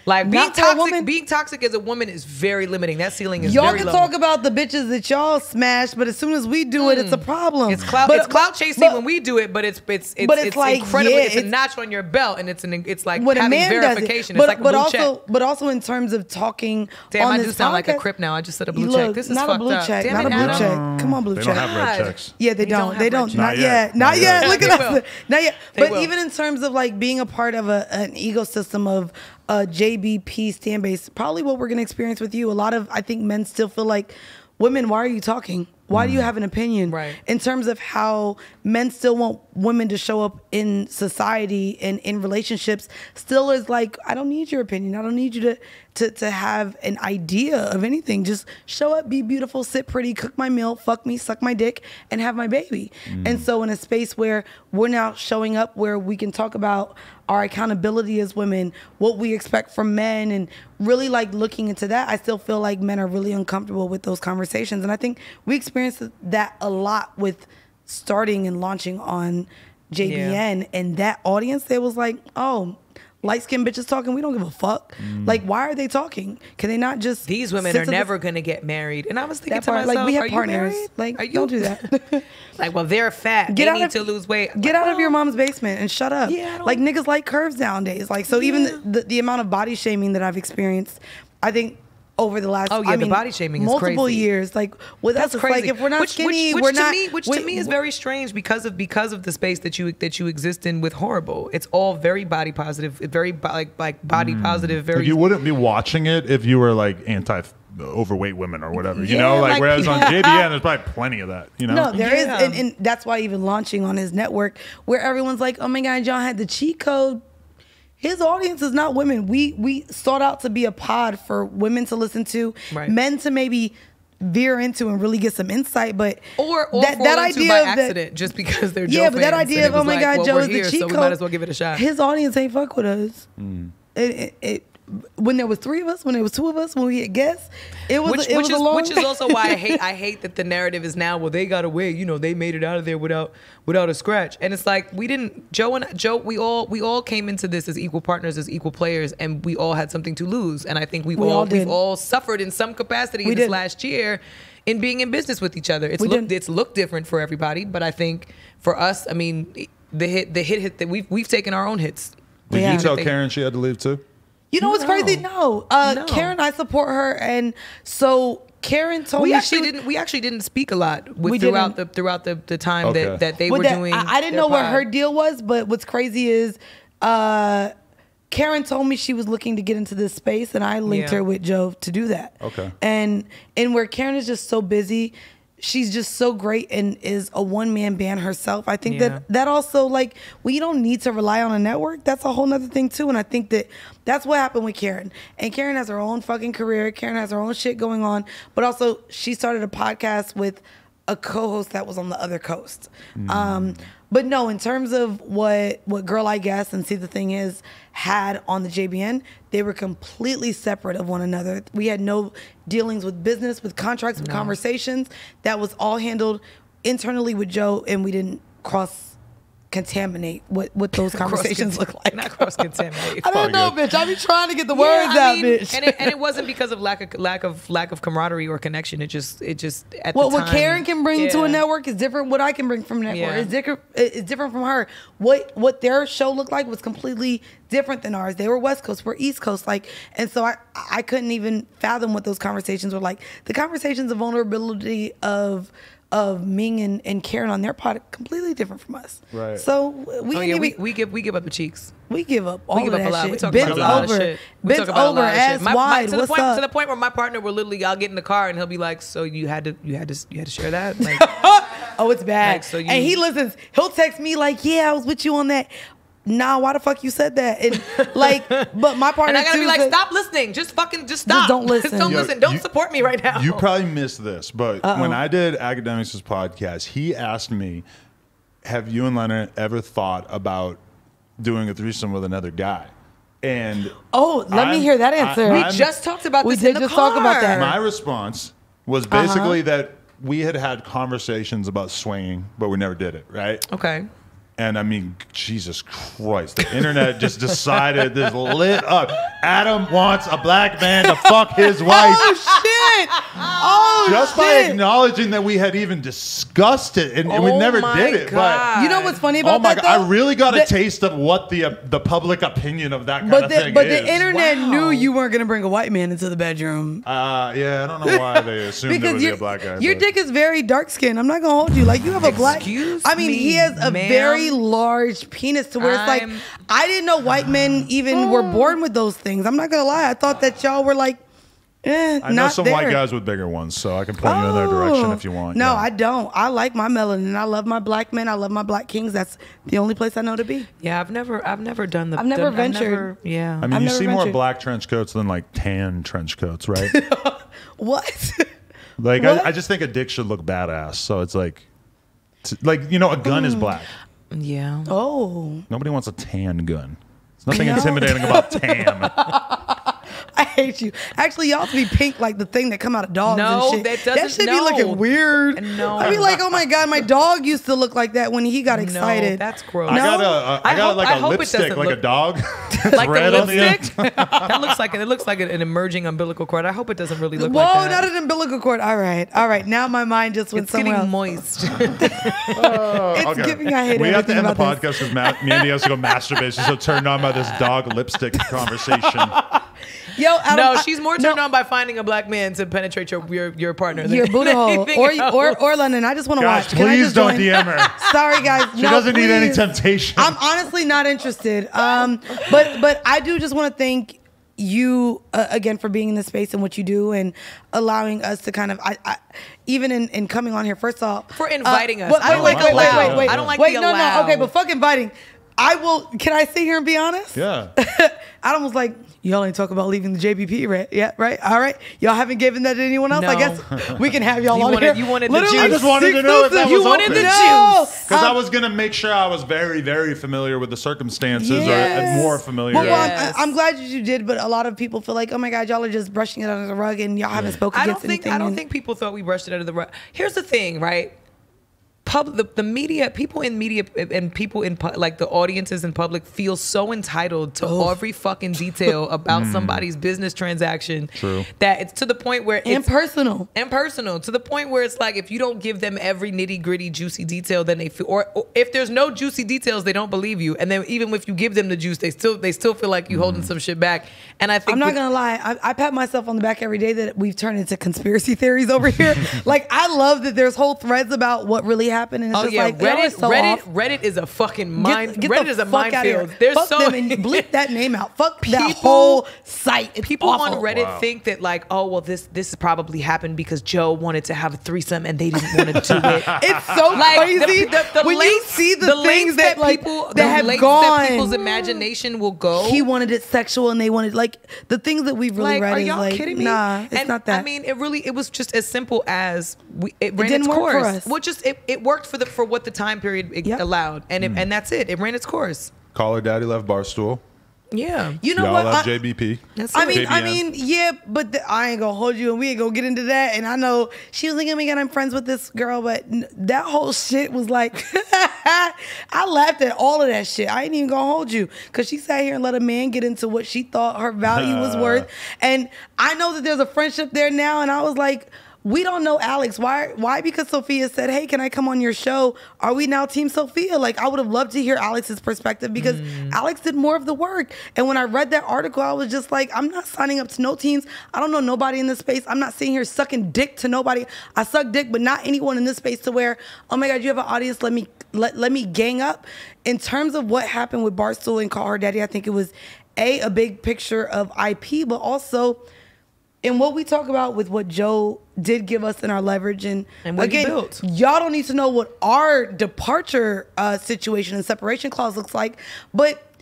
Speaker 2: Like being
Speaker 3: Not for a
Speaker 2: toxic,
Speaker 3: woman.
Speaker 2: being toxic as a woman is very limiting. That ceiling is
Speaker 3: Y'all
Speaker 2: very
Speaker 3: can
Speaker 2: low.
Speaker 3: talk about the bitches that y'all smash, but as soon as we do it, it's a problem.
Speaker 2: It's clout.
Speaker 3: But-
Speaker 2: it's clout chasing
Speaker 3: but-
Speaker 2: when we do it, but it's it's it's,
Speaker 3: But it's
Speaker 2: it's
Speaker 3: like,
Speaker 2: incredibly.
Speaker 3: yeah,
Speaker 2: it's, a
Speaker 3: it's-
Speaker 2: notch on your belt, and it's an it's like
Speaker 3: when a
Speaker 2: having
Speaker 3: man does
Speaker 2: verification.
Speaker 3: it, but,
Speaker 2: it's like a
Speaker 3: but
Speaker 2: blue
Speaker 3: also,
Speaker 2: check.
Speaker 3: but also in terms of talking
Speaker 2: Damn,
Speaker 3: on
Speaker 2: I
Speaker 3: this
Speaker 2: do sound like a
Speaker 3: podcast-
Speaker 2: crip now. I just said a blue
Speaker 3: Look,
Speaker 2: check. This is
Speaker 3: not
Speaker 2: fucked
Speaker 3: a blue
Speaker 2: up.
Speaker 3: check,
Speaker 2: Damn
Speaker 3: not
Speaker 2: it,
Speaker 3: a blue
Speaker 2: Adam.
Speaker 3: check. Come on, blue
Speaker 1: They
Speaker 3: check.
Speaker 1: don't have red
Speaker 2: God.
Speaker 1: checks.
Speaker 3: Yeah, they
Speaker 2: They
Speaker 3: don't.
Speaker 2: don't
Speaker 3: They
Speaker 2: have
Speaker 3: don't.
Speaker 2: red
Speaker 3: Not
Speaker 1: checks.
Speaker 3: yet.
Speaker 1: Not
Speaker 3: Not
Speaker 1: yet.
Speaker 3: yet.
Speaker 1: Not
Speaker 3: Look
Speaker 2: yet.
Speaker 3: at
Speaker 2: They
Speaker 3: us.
Speaker 2: will.
Speaker 3: Not yet.
Speaker 2: They
Speaker 3: But
Speaker 2: will.
Speaker 3: even in terms of like being a part of a, an ecosystem of a J B P stand base, probably what we're gonna experience with you. A lot of I think men still feel like, women, why are you talking? Why do you have an opinion?
Speaker 2: Right.
Speaker 3: In terms of how men still want women to show up in society and in relationships, still is like, I don't need your opinion. I don't need you to to to have an idea of anything. Just show up, be beautiful, sit pretty, cook my meal, fuck me, suck my dick, and have my baby. And so in a space where we're now showing up where we can talk about our accountability as women, what we expect from men, and really like looking into that, I still feel like men are really uncomfortable with those conversations. And I think we experienced that a lot with starting and launching on J B N, and that audience, they was like, oh, light-skinned bitches talking, we don't give a fuck. Like, why are they talking? Can they not just
Speaker 2: These women
Speaker 3: sit
Speaker 2: are
Speaker 3: to the-
Speaker 2: never gonna get married. And I was thinking
Speaker 3: that
Speaker 2: to
Speaker 3: part,
Speaker 2: myself,
Speaker 3: like we have
Speaker 2: are you
Speaker 3: partners.
Speaker 2: married?
Speaker 3: Like,
Speaker 2: Are you?
Speaker 3: don't do that.
Speaker 2: Like, well, they're fat.
Speaker 3: Get
Speaker 2: they
Speaker 3: out
Speaker 2: need
Speaker 3: of-
Speaker 2: to lose weight.
Speaker 3: Get
Speaker 2: Like,
Speaker 3: out of your
Speaker 2: oh.
Speaker 3: mom's basement and shut up.
Speaker 2: Yeah, I don't-
Speaker 3: like niggas like curves nowadays. Like so, even
Speaker 2: Yeah.
Speaker 3: the, the amount of body shaming that I've experienced, I think over the last
Speaker 2: Oh, yeah,
Speaker 3: I
Speaker 2: the
Speaker 3: mean,
Speaker 2: body shaming is
Speaker 3: multiple
Speaker 2: crazy.
Speaker 3: years. Like with
Speaker 2: That's
Speaker 3: us, it's
Speaker 2: crazy.
Speaker 3: like if we're not
Speaker 2: which,
Speaker 3: skinny,
Speaker 2: which, which
Speaker 3: we're
Speaker 2: to
Speaker 3: not.
Speaker 2: me, which
Speaker 3: we-
Speaker 2: to me is very strange because of because of the space that you that you exist in with Horrible. It's all very body positive, very bo- like like body positive. Very.
Speaker 1: Like you wouldn't be watching it if you were like anti overweight women or whatever. You
Speaker 3: Yeah,
Speaker 1: know, like,
Speaker 3: like-
Speaker 1: whereas on J B N, there's probably plenty of that. You know,
Speaker 3: No, there is,
Speaker 2: Yeah.
Speaker 3: and, and that's why even launching on his network, where everyone's like, "Oh my God, John had the cheat code." His audience is not women. We we sought out to be a pod for women to listen to,
Speaker 2: Right.
Speaker 3: men to maybe veer into and really get some insight. But
Speaker 2: or or
Speaker 3: that,
Speaker 2: fall
Speaker 3: that
Speaker 2: into
Speaker 3: idea
Speaker 2: by
Speaker 3: of that-
Speaker 2: accident just because they're Joe
Speaker 3: yeah, but that
Speaker 2: fans,
Speaker 3: idea
Speaker 2: and
Speaker 3: of
Speaker 2: it
Speaker 3: oh
Speaker 2: was
Speaker 3: my
Speaker 2: like,
Speaker 3: God,
Speaker 2: well,
Speaker 3: Joe
Speaker 2: we're
Speaker 3: is the
Speaker 2: here,
Speaker 3: cheat
Speaker 2: so
Speaker 3: code.
Speaker 2: we might as well give it a shot.
Speaker 3: His audience ain't fuck with us. It, it, it, when there was three of us, when there was two of us, when we had guests, it was
Speaker 2: which,
Speaker 3: it
Speaker 2: which
Speaker 3: was
Speaker 2: is
Speaker 3: a long.
Speaker 2: which is also why I hate I hate that the narrative is now, well, they got away, you know, they made it out of there without without a scratch. And it's like we didn't Joe and Joe we all we all came into this as equal partners, as equal players, and we all had something to lose. And I think we've
Speaker 3: We
Speaker 2: all,
Speaker 3: all did.
Speaker 2: we've all suffered in some capacity
Speaker 3: We
Speaker 2: this
Speaker 3: did.
Speaker 2: last year in being in business with each other. It's
Speaker 3: We
Speaker 2: looked
Speaker 3: did.
Speaker 2: it's looked different for everybody, but I think for us, I mean, the hit the hit hit that we've we've taken our own hits.
Speaker 1: did
Speaker 3: Yeah.
Speaker 1: you tell
Speaker 2: Think-
Speaker 1: Karen she had to leave too?
Speaker 3: You know what's
Speaker 2: No.
Speaker 3: crazy? No, uh,
Speaker 2: No.
Speaker 3: Karen, I support her, and so Karen told
Speaker 2: We
Speaker 3: me
Speaker 2: actually
Speaker 3: she was-
Speaker 2: didn't. We actually didn't speak a lot with,
Speaker 3: We
Speaker 2: throughout
Speaker 3: didn't.
Speaker 2: the throughout the, the time
Speaker 1: Okay.
Speaker 2: that, that they
Speaker 3: With
Speaker 2: were
Speaker 3: that,
Speaker 2: doing.
Speaker 3: I, I didn't
Speaker 2: their
Speaker 3: know what
Speaker 2: pod.
Speaker 3: her deal was, but what's crazy is uh, Karen told me she was looking to get into this space, and I linked
Speaker 2: Yeah.
Speaker 3: her with Joe to do that.
Speaker 1: Okay.
Speaker 3: And and where Karen is just so busy, she's just so great and is a one man band herself. I think
Speaker 2: Yeah.
Speaker 3: that that also like we don't need to rely on a network. That's a whole nother thing too. And I think that that's what happened with Karen. And Karen has her own fucking career. Karen has her own shit going on. But also she started a podcast with a co-host that was on the other coast. Um, but no, in terms of what what Girl I Guess and See the Thing Is had on the J B N, they were completely separate of one another. We had no dealings with business, with contracts, with conversations. That was all handled internally with Joe, and we didn't cross contaminate what what those conversations look like.
Speaker 2: Not cross contaminate.
Speaker 3: I don't know,
Speaker 1: Probably
Speaker 3: bitch. I be trying to get the
Speaker 2: Yeah,
Speaker 3: words
Speaker 2: I
Speaker 3: out,
Speaker 2: mean,
Speaker 3: bitch.
Speaker 2: And it, and it wasn't because of lack of lack of lack of camaraderie or connection. It just it just at
Speaker 3: What
Speaker 2: the
Speaker 3: what
Speaker 2: time,
Speaker 3: Karen can bring to
Speaker 2: yeah.
Speaker 3: a network is different. What I can bring from a network
Speaker 2: Yeah.
Speaker 3: is different. It's different from her. What what their show looked like was completely different than ours. They were West Coast, we're East Coast. Like, and so I I couldn't even fathom what those conversations were like. The conversations of vulnerability of of Ming and, and Karen on their pod completely different from us.
Speaker 1: Right.
Speaker 3: So we
Speaker 2: Oh
Speaker 3: ain't
Speaker 2: yeah,
Speaker 3: even-
Speaker 2: we, we give we give up the cheeks.
Speaker 3: we give up all
Speaker 2: We give
Speaker 3: of
Speaker 2: up
Speaker 3: that
Speaker 2: a lot.
Speaker 3: shit.
Speaker 2: We talk
Speaker 3: Bent
Speaker 2: about a lot
Speaker 3: over,
Speaker 2: of shit. We
Speaker 3: bent
Speaker 2: talk about
Speaker 3: over,
Speaker 2: a lot of
Speaker 3: ass
Speaker 2: shit. My- my-
Speaker 3: wide.
Speaker 2: to
Speaker 3: What's
Speaker 2: the point
Speaker 3: up?
Speaker 2: to the point where my partner will literally, I'll get in the car and he'll be like, "So you had to you had to you had to share that?" Like,
Speaker 3: Oh, it's bad.
Speaker 2: Like, so you-
Speaker 3: and he listens. He'll text me like, "Yeah, I was with you on that." Nah, why the fuck you said that? And like, but my partner
Speaker 2: and I gotta
Speaker 3: too
Speaker 2: be like,
Speaker 3: said-
Speaker 2: "Stop listening. Just fucking just stop.
Speaker 3: don't listen.
Speaker 2: don't
Speaker 1: Yo,
Speaker 2: listen. Don't
Speaker 1: you-
Speaker 2: support me right now."
Speaker 1: You probably missed this, but when I did Academics' podcast, he asked me, have you and Leonard ever thought about doing a threesome with another guy? And
Speaker 3: Oh, let me
Speaker 1: I'm-
Speaker 3: hear that
Speaker 1: I-
Speaker 3: answer.
Speaker 2: we
Speaker 1: I'm-
Speaker 2: just talked about
Speaker 3: We
Speaker 2: this
Speaker 3: did
Speaker 2: in the
Speaker 3: just talk about
Speaker 2: car.
Speaker 3: that.
Speaker 1: my response was basically that we had had conversations about swinging, but we never did it, right?
Speaker 2: Okay.
Speaker 1: And I mean, Jesus Christ, the internet just decided this lit up. Adam wants a black man to fuck his wife.
Speaker 3: Oh shit! Oh
Speaker 1: Just by
Speaker 3: shit!
Speaker 1: acknowledging that we had even discussed it, and, and we
Speaker 2: Oh
Speaker 1: never
Speaker 2: my
Speaker 1: did it.
Speaker 2: God.
Speaker 3: You know what's funny
Speaker 1: But
Speaker 3: about
Speaker 1: oh my
Speaker 3: that?
Speaker 1: God,
Speaker 3: though?
Speaker 1: I really got
Speaker 3: The-
Speaker 1: a taste of what the uh, the public opinion of that kind
Speaker 3: But
Speaker 1: of
Speaker 3: the,
Speaker 1: thing
Speaker 3: but
Speaker 1: is.
Speaker 3: the internet
Speaker 2: Wow.
Speaker 3: knew you weren't gonna bring a white man into the bedroom.
Speaker 1: Uh, yeah, I don't know why they assumed it would be
Speaker 3: your,
Speaker 1: a black guy.
Speaker 3: your
Speaker 1: but-
Speaker 3: dick is very dark skinned. I'm not gonna hold you. Like you have a black.
Speaker 2: Excuse
Speaker 3: I mean,
Speaker 2: me,
Speaker 3: he has a
Speaker 2: ma'am.
Speaker 3: very large penis to where it's like
Speaker 2: I'm-
Speaker 3: I didn't know white men even were born with those things. I'm not gonna lie. I thought that y'all were like, eh,
Speaker 1: I know
Speaker 3: not
Speaker 1: some
Speaker 3: there.
Speaker 1: white guys with bigger ones, so I can point you in their direction if you want.
Speaker 3: No,
Speaker 1: yeah.
Speaker 3: I don't. I like my melanin. I love my black men. I love my black kings. That's the only place I know to be.
Speaker 2: Yeah, I've never, I've never done the.
Speaker 3: I've never
Speaker 2: done-
Speaker 3: ventured.
Speaker 2: never- yeah.
Speaker 1: I mean,
Speaker 3: I've
Speaker 1: you
Speaker 3: never
Speaker 1: see more
Speaker 3: ventured.
Speaker 1: black trench coats than like tan trench coats, right?
Speaker 3: What?
Speaker 1: like,
Speaker 3: What?
Speaker 1: I, I just think a dick should look badass. So it's like, it's like you know, a gun
Speaker 3: Mm.
Speaker 1: is black.
Speaker 2: yeah.
Speaker 3: Oh,
Speaker 1: Nobody wants a tan gun. There's nothing
Speaker 3: No.
Speaker 1: intimidating about tan.
Speaker 3: I hate you. Actually, y'all have to be pink like the thing that come out of dogs
Speaker 2: No,
Speaker 3: and shit.
Speaker 2: that
Speaker 3: That
Speaker 2: doesn't-
Speaker 3: should be
Speaker 2: no.
Speaker 3: looking weird.
Speaker 2: No.
Speaker 3: I be like, oh my god, my dog used to look like that when he got excited.
Speaker 2: No, that's gross.
Speaker 1: I
Speaker 3: No.
Speaker 1: got a, a I
Speaker 2: I
Speaker 1: got
Speaker 2: hope-
Speaker 1: like
Speaker 2: I
Speaker 1: a
Speaker 2: hope it
Speaker 1: lipstick,
Speaker 2: doesn't
Speaker 1: like a
Speaker 2: look-
Speaker 1: dog.
Speaker 2: Like
Speaker 1: red
Speaker 2: the
Speaker 1: on the end.
Speaker 2: lipstick. That looks like it looks like an emerging umbilical cord. I hope it doesn't really look
Speaker 3: Whoa,
Speaker 2: like that.
Speaker 3: not an umbilical cord. All right, all right. Now my mind just went
Speaker 2: It's
Speaker 3: somewhere
Speaker 2: getting
Speaker 3: else.
Speaker 2: moist.
Speaker 3: It's giving. I hate
Speaker 1: we have to
Speaker 3: everything
Speaker 1: end the
Speaker 3: about this.
Speaker 1: podcast because Ma- Mandy has to go masturbate. She's so turned on by this dog lipstick conversation.
Speaker 3: Yo, Adam,
Speaker 2: no,
Speaker 3: I-
Speaker 2: she's more
Speaker 3: no,
Speaker 2: turned on by finding a black man to penetrate your your, your partner. than
Speaker 3: your booty hole,
Speaker 2: anything
Speaker 3: or
Speaker 2: else.
Speaker 3: or or London. I just want to
Speaker 1: Guys,
Speaker 3: watch. Can I
Speaker 1: please
Speaker 3: just
Speaker 1: don't
Speaker 3: join?
Speaker 1: D M her.
Speaker 3: Sorry, guys.
Speaker 1: She
Speaker 3: No,
Speaker 1: doesn't need any
Speaker 3: please.
Speaker 1: temptation.
Speaker 3: I'm honestly not interested. Um, but but I do just want to thank you uh, again for being in this space and what you do and allowing us to kind of I, I even in, in coming on here. First off,
Speaker 2: For inviting us.
Speaker 3: Wait,
Speaker 2: I don't
Speaker 3: wait,
Speaker 2: like
Speaker 3: wait, wait,
Speaker 1: allow.
Speaker 3: wait, wait.
Speaker 2: I don't like
Speaker 3: wait,
Speaker 2: the
Speaker 3: no,
Speaker 2: allow.
Speaker 3: no. Okay, but fuck inviting. I will. Can I sit here and be honest?
Speaker 1: yeah.
Speaker 3: Adam was like, y'all ain't talk about leaving the J B P, right? Yeah, right. All right. Y'all haven't given that to anyone else. I
Speaker 2: No.
Speaker 3: guess we can have y'all
Speaker 2: You
Speaker 3: on
Speaker 2: wanted-
Speaker 3: here.
Speaker 2: you wanted the
Speaker 3: Literally
Speaker 2: juice.
Speaker 1: I just wanted to know if that
Speaker 3: exclusive.
Speaker 1: was
Speaker 3: You wanted
Speaker 1: open.
Speaker 3: the
Speaker 2: No.
Speaker 3: juice.
Speaker 1: Because I
Speaker 3: Um,
Speaker 1: was going to make sure I was very, very familiar with the circumstances or
Speaker 3: Yes.
Speaker 1: and more familiar.
Speaker 3: Well, well,
Speaker 2: Yes.
Speaker 3: I'm, I'm glad that you did, but a lot of people feel like, oh my God, y'all are just brushing it under the rug and y'all haven't spoken
Speaker 2: I don't
Speaker 3: against
Speaker 2: think
Speaker 3: anything.
Speaker 2: I don't
Speaker 3: and-
Speaker 2: think people thought we brushed it under the rug. Here's the thing, right? Pub, the, the media, people in media, and people in pu- like the audiences in public feel so entitled to every fucking detail about somebody's business transaction.
Speaker 1: True.
Speaker 2: That it's to the point where it's
Speaker 3: impersonal.
Speaker 2: and personal, to the point where it's like if you don't give them every nitty gritty juicy detail, then they feel, or, or if there's no juicy details, they don't believe you. And then even if you give them the juice, they still they still feel like you holding some shit back. And I think
Speaker 3: I'm not
Speaker 2: with-
Speaker 3: gonna lie. I, I pat myself on the back every day that we've turned into conspiracy theories over here. Like I love that there's whole threads about what really happened, and it's
Speaker 2: Oh
Speaker 3: just
Speaker 2: yeah,
Speaker 3: like y'all are
Speaker 2: Reddit.
Speaker 3: so
Speaker 2: Reddit.
Speaker 3: off.
Speaker 2: Reddit is a fucking
Speaker 3: Get-
Speaker 2: mind.
Speaker 3: get
Speaker 2: Reddit
Speaker 3: the
Speaker 2: is a
Speaker 3: fuck outta here.
Speaker 2: minefield. There's
Speaker 3: Fuck
Speaker 2: so
Speaker 3: them and bleep that name out. Fuck that
Speaker 2: People-
Speaker 3: whole site. It's
Speaker 2: people
Speaker 3: awful.
Speaker 2: on Reddit
Speaker 1: Wow.
Speaker 2: think that like, oh well, this this probably happened because Joe wanted to have a threesome and they didn't want to do it.
Speaker 3: It's so
Speaker 2: Like, the-
Speaker 3: crazy
Speaker 2: the- the
Speaker 3: when you
Speaker 2: lengths-
Speaker 3: see the,
Speaker 2: the
Speaker 3: things
Speaker 2: lengths
Speaker 3: that, like
Speaker 2: people
Speaker 3: that
Speaker 2: the
Speaker 3: have
Speaker 2: lengths
Speaker 3: gone.
Speaker 2: that people's imagination will go.
Speaker 3: He wanted it sexual, and they wanted like the things that we've really
Speaker 2: like,
Speaker 3: read
Speaker 2: are
Speaker 3: is
Speaker 2: y'all
Speaker 3: like,
Speaker 2: kidding me?
Speaker 3: nah, it's
Speaker 2: And,
Speaker 3: not that.
Speaker 2: I mean, it really it was just as simple as we it ran
Speaker 3: didn't
Speaker 2: its
Speaker 3: work for
Speaker 2: course.
Speaker 3: us.
Speaker 2: Well, just it, it worked for the for what the time period it
Speaker 3: Yep.
Speaker 2: allowed, and it, and that's it. It ran its course.
Speaker 1: Call her daddy left Barstool.
Speaker 2: Yeah.
Speaker 3: you know
Speaker 1: Y'all
Speaker 3: what?
Speaker 1: love
Speaker 3: I-
Speaker 1: J B P.
Speaker 2: That's
Speaker 3: I
Speaker 2: it.
Speaker 3: mean,
Speaker 1: J B
Speaker 3: I
Speaker 1: N.
Speaker 3: mean, yeah, but the, I ain't gonna hold you, and we ain't gonna get into that. And I know she was like, "Oh my God, I'm friends with this girl," but n- that whole shit was like, I laughed at all of that shit. I ain't even gonna hold you because she sat here and let a man get into what she thought her value was worth, and I know that there's a friendship there now, and I was like. We don't know Alex. Why? Why? Because Sophia said, "Hey, can I come on your show?" Are we now Team Sophia? Like, I would have loved to hear Alex's perspective because Alex did more of the work. And when I read that article, I was just like, "I'm not signing up to no teams. I don't know nobody in this space. I'm not sitting here sucking dick to nobody. I suck dick, but not anyone in this space to where, oh my God, you have an audience. Let me let let me gang up." In terms of what happened with Barstool and Call Her Daddy, I think it was a a big picture of I P, but also. And what we talk about with what Joe did give us in our leverage, and,
Speaker 2: And what he
Speaker 3: again,
Speaker 2: built.
Speaker 3: y'all don't need to know what our departure uh, situation and separation clause looks like, but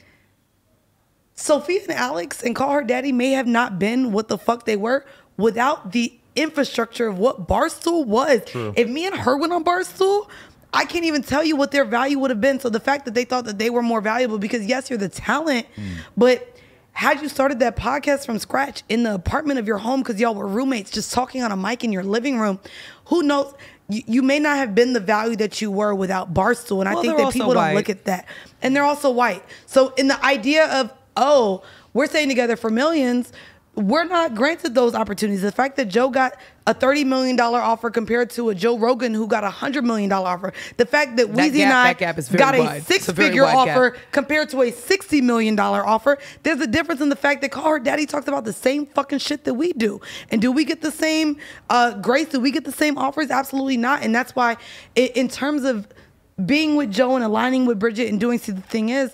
Speaker 3: Sophia and Alex and Call Her Daddy may have not been what the fuck they were without the infrastructure of what Barstool was.
Speaker 1: True.
Speaker 3: If me and her went on Barstool, I can't even tell you what their value would have been. So the fact that they thought that they were more valuable, because yes, you're the talent, but had you started that podcast from scratch in the apartment of your home because y'all were roommates just talking on a mic in your living room, who knows? you, you may not have been the value that you were without Barstool. And
Speaker 2: Well,
Speaker 3: I think
Speaker 2: they're
Speaker 3: that people
Speaker 2: also
Speaker 3: don't
Speaker 2: white.
Speaker 3: look at that. And they're also white. So in the idea of, oh, we're staying together for millions, we're not granted those opportunities. The fact that Joe got a thirty million dollars offer compared to a Joe Rogan who got a one hundred million dollars offer. The fact that
Speaker 2: That
Speaker 3: Weezy
Speaker 2: gap-
Speaker 3: and I
Speaker 2: that gap is very
Speaker 3: got a
Speaker 2: wide. It's a very
Speaker 3: six-figure
Speaker 2: wide gap.
Speaker 3: offer compared to a sixty million dollars offer, there's a difference in the fact that Call Her Daddy talks about the same fucking shit that we do. And do we get the same uh, grace? Do we get the same offers? Absolutely not. And that's why in, in terms of being with Joe and aligning with Bridget and doing, see, the thing is,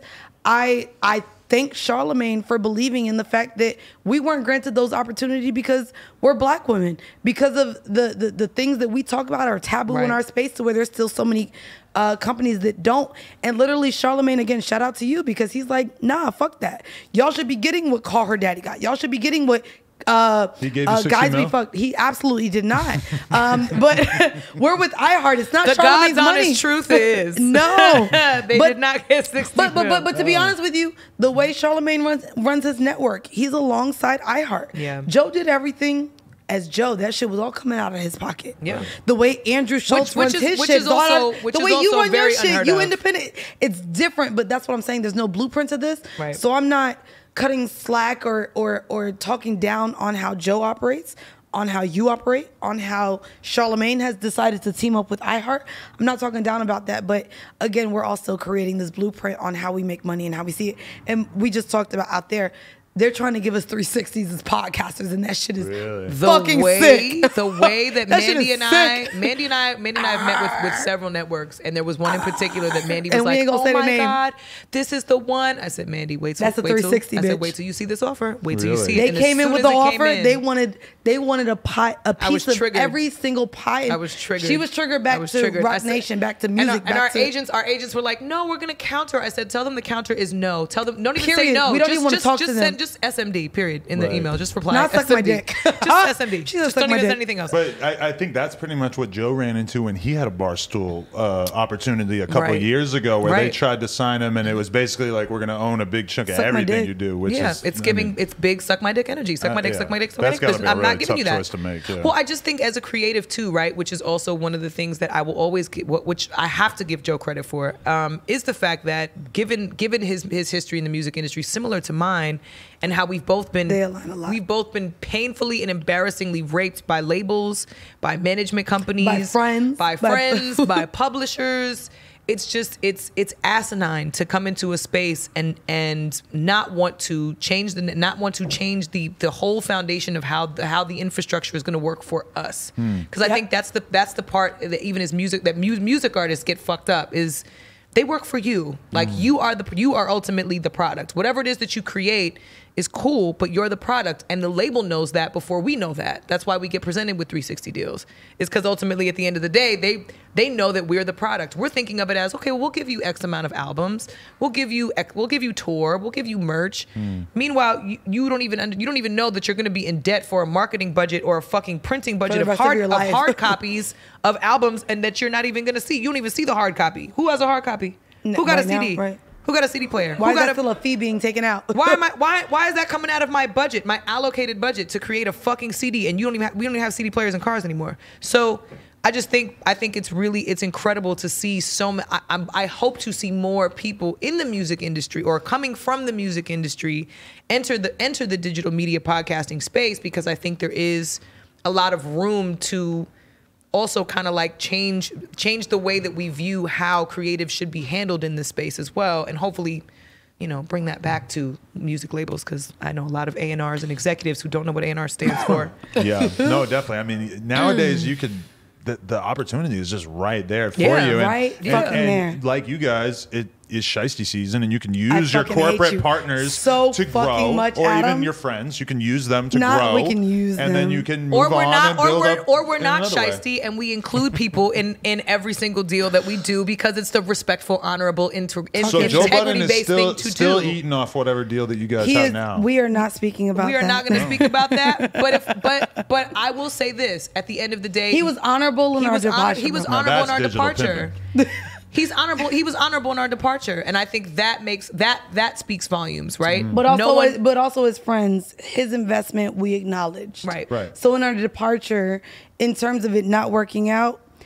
Speaker 3: I I thank Charlamagne for believing in the fact that we weren't granted those opportunities because we're black women, because of the the, the things that we talk about are taboo
Speaker 2: Right.
Speaker 3: in our space, to where there's still so many uh, companies that don't. And literally, Charlamagne, again, shout out to you, because he's like, nah, fuck that. Y'all should be getting what Call Her Daddy got. Y'all should be getting what uh,
Speaker 1: He gave you
Speaker 3: uh,
Speaker 1: sixty
Speaker 3: guys
Speaker 1: mil?
Speaker 3: we fucked. He absolutely did not. um, but we're with iHeart. It's not
Speaker 2: The
Speaker 3: Charlamagne's
Speaker 2: God's
Speaker 3: money.
Speaker 2: honest truth is
Speaker 3: No.
Speaker 2: they
Speaker 3: But-
Speaker 2: did not get sixty.
Speaker 3: But but but, but to be
Speaker 2: mil.
Speaker 3: honest with you, the way Charlamagne runs runs his network, he's alongside iHeart.
Speaker 2: Yeah.
Speaker 3: Joe did everything as Joe. That shit was all coming out of his pocket.
Speaker 2: Yeah.
Speaker 3: The way Andrew Schultz
Speaker 2: Which- which
Speaker 3: runs
Speaker 2: is-
Speaker 3: his
Speaker 2: which
Speaker 3: shit,
Speaker 2: is
Speaker 3: is all
Speaker 2: also-
Speaker 3: out-
Speaker 2: which
Speaker 3: the
Speaker 2: is
Speaker 3: way you
Speaker 2: also
Speaker 3: run your
Speaker 2: very
Speaker 3: shit,
Speaker 2: unheard
Speaker 3: you
Speaker 2: of.
Speaker 3: independent. It's different, but that's what I'm saying. There's no blueprint to this.
Speaker 2: Right.
Speaker 3: So I'm not cutting slack or or or talking down on how Joe operates, on how you operate, on how Charlamagne has decided to team up with iHeart. I'm not talking down about that, but again, we're also creating this blueprint on how we make money and how we see it. And we just talked about out there, they're trying to give us three sixties as podcasters, and that shit is
Speaker 1: Really?
Speaker 2: the
Speaker 3: fucking
Speaker 2: way,
Speaker 3: sick.
Speaker 2: The way that,
Speaker 3: That shit
Speaker 2: Mandy
Speaker 3: is
Speaker 2: and I,
Speaker 3: sick.
Speaker 2: Mandy and I, Mandy and I have met with, with several networks, and there was one in particular that Mandy was
Speaker 3: And we
Speaker 2: like,
Speaker 3: ain't gonna
Speaker 2: "Oh
Speaker 3: say the
Speaker 2: my
Speaker 3: name.
Speaker 2: god, this is the one." I said, "Mandy, wait till
Speaker 3: That's a
Speaker 2: wait till-
Speaker 3: three sixty,
Speaker 2: I said,
Speaker 3: bitch.
Speaker 2: "Wait till you see this offer. Wait till you
Speaker 1: Really?
Speaker 2: see it."
Speaker 3: They
Speaker 2: And as
Speaker 3: came in
Speaker 2: soon
Speaker 3: with
Speaker 2: as
Speaker 3: the
Speaker 2: it came
Speaker 3: offer.
Speaker 2: in-
Speaker 3: They wanted they wanted a pie, a
Speaker 2: I was
Speaker 3: piece of
Speaker 2: triggered.
Speaker 3: every single pie. And
Speaker 2: I was triggered.
Speaker 3: She was triggered
Speaker 2: I
Speaker 3: back
Speaker 2: was
Speaker 3: to
Speaker 2: triggered. I
Speaker 3: Rock
Speaker 2: said-
Speaker 3: Nation, back to
Speaker 2: and
Speaker 3: music,
Speaker 2: our,
Speaker 3: back
Speaker 2: and our
Speaker 3: to
Speaker 2: agents, our agents were like, "No, we're gonna counter." I said, "Tell them the counter is no. Tell them don't even say
Speaker 3: Period.
Speaker 2: no.
Speaker 3: We don't
Speaker 2: just,
Speaker 3: even wanna
Speaker 2: just,
Speaker 3: talk
Speaker 2: just
Speaker 3: to
Speaker 2: send
Speaker 3: them.
Speaker 2: just S M D. Period in the
Speaker 1: Right.
Speaker 2: email. Just reply.
Speaker 3: Not suck my
Speaker 2: S M D.
Speaker 3: dick.
Speaker 2: Just S M D.
Speaker 3: She doesn't
Speaker 2: Just
Speaker 3: suck
Speaker 2: don't
Speaker 3: my
Speaker 2: even
Speaker 3: dick.
Speaker 2: send anything else."
Speaker 1: But I, I think that's pretty much what Joe ran into when he had a Barstool uh, opportunity a couple
Speaker 2: Right.
Speaker 1: of years ago, where they
Speaker 2: Right.
Speaker 1: tried to sign him, and it was basically like, we're going to own a big chunk of
Speaker 3: Suck my
Speaker 1: everything
Speaker 3: dick.
Speaker 1: you do. Which
Speaker 2: yeah,
Speaker 1: is,
Speaker 2: it's
Speaker 1: I
Speaker 2: giving
Speaker 1: mean,
Speaker 2: it's big suck my dick energy. Suck
Speaker 1: Uh,
Speaker 2: my dick,
Speaker 1: yeah.
Speaker 2: suck my dick, suck my
Speaker 1: That's
Speaker 2: dick.
Speaker 1: gotta be a
Speaker 2: I'm not
Speaker 1: really
Speaker 2: giving you
Speaker 1: tough
Speaker 2: that.
Speaker 1: choice to make, yeah.
Speaker 2: Well, I just think as a creative too, right? Which is also one of the things that I will always get, which I have to give Joe credit for, um, is the fact that given given his his history in the music industry, similar to mine, and how we've both been
Speaker 3: They align a lot.
Speaker 2: we've both been painfully and embarrassingly raped by labels, by management companies,
Speaker 3: By friends,
Speaker 2: by
Speaker 3: by-
Speaker 2: friends, by publishers. It's just it's it's asinine to come into a space and and not want to change the not want to change the the whole foundation of how the how the infrastructure is going to work for us. Because I
Speaker 3: Yep.
Speaker 2: think that's the that's the part that even as music that mu- music artists get fucked up is they work for you. Like you are the you are ultimately the product. Whatever it is that you create is cool, but you're the product, and the label knows that before we know that. That's why we get presented with three sixty deals. Is because ultimately, at the end of the day, they they know that we're the product. We're thinking of it as, okay, well, we'll give you X amount of albums, we'll give you X- we'll give you tour, we'll give you merch. Meanwhile, you, you don't even under, you don't even know that you're going to be in debt for a marketing budget or a fucking printing budget
Speaker 3: the
Speaker 2: of
Speaker 3: rest of
Speaker 2: hard
Speaker 3: your
Speaker 2: of
Speaker 3: life.
Speaker 2: hard copies of albums, and that you're not even going to see. You don't even see the hard copy. Who has a hard copy?
Speaker 3: No,
Speaker 2: Who got
Speaker 3: right
Speaker 2: a C D?
Speaker 3: now, right.
Speaker 2: Who got a C D player?
Speaker 3: Why
Speaker 2: Who
Speaker 3: is
Speaker 2: got
Speaker 3: that
Speaker 2: a,
Speaker 3: still a fee being taken out?
Speaker 2: why am I why why is that coming out of my budget, my allocated budget to create a fucking C D, and you don't even have, we don't even have C D players in cars anymore. So I just think I think it's really it's incredible to see so ma- I, I'm, I hope to see more people in the music industry or coming from the music industry enter the enter the digital media podcasting space, because I think there is a lot of room to also kind of like change change the way that we view how creative should be handled in this space as well, and hopefully, you know, bring that back to music labels, because I know a lot of A and Rs and executives who don't know what A and R stands for.
Speaker 1: Yeah, no, definitely. I mean, nowadays you could, the, the opportunity is just right there for
Speaker 2: Yeah,
Speaker 1: you. And,
Speaker 3: right
Speaker 1: and,
Speaker 3: fucking
Speaker 1: and
Speaker 3: there.
Speaker 1: like you guys, it is shiesty season, and you can
Speaker 3: I
Speaker 1: use your
Speaker 3: fucking hate
Speaker 1: corporate
Speaker 3: you
Speaker 1: partners
Speaker 3: so
Speaker 1: to
Speaker 3: fucking
Speaker 1: grow,
Speaker 3: much,
Speaker 1: or
Speaker 3: Adam.
Speaker 1: even your friends. You can use them to
Speaker 3: Not
Speaker 1: grow.
Speaker 3: we can use
Speaker 1: and then
Speaker 3: them.
Speaker 1: you can
Speaker 2: Or
Speaker 1: move
Speaker 2: we're
Speaker 1: on
Speaker 2: not,
Speaker 1: and
Speaker 2: or
Speaker 1: build
Speaker 2: we're,
Speaker 1: up
Speaker 2: or we're
Speaker 1: in
Speaker 2: not
Speaker 1: another way.
Speaker 2: shiesty, and we include people in in every single deal that we do, because it's the respectful, honorable, inter,
Speaker 1: So Joe Budden
Speaker 2: integrity
Speaker 1: is
Speaker 2: based
Speaker 1: still,
Speaker 2: thing to
Speaker 1: still
Speaker 2: do.
Speaker 1: eating off whatever deal that you guys
Speaker 3: He
Speaker 1: have
Speaker 3: is,
Speaker 1: now.
Speaker 3: we are not speaking about
Speaker 2: We are
Speaker 3: that.
Speaker 2: not going to speak about that, but if but but I will say this: at the end of the day,
Speaker 3: He was honorable in
Speaker 2: he
Speaker 3: our
Speaker 2: was, honor,
Speaker 3: departure.
Speaker 2: he was
Speaker 3: bro.
Speaker 1: Now
Speaker 2: honorable in
Speaker 1: that's
Speaker 2: our
Speaker 1: digital
Speaker 2: departure. He's honorable. He was honorable in our departure, and I think that makes that that speaks volumes, right?
Speaker 3: But also,
Speaker 2: no one,
Speaker 3: as, but also his friends, his investment we acknowledged.
Speaker 2: Right.
Speaker 1: Right.
Speaker 3: So in our departure, in terms of it not working out,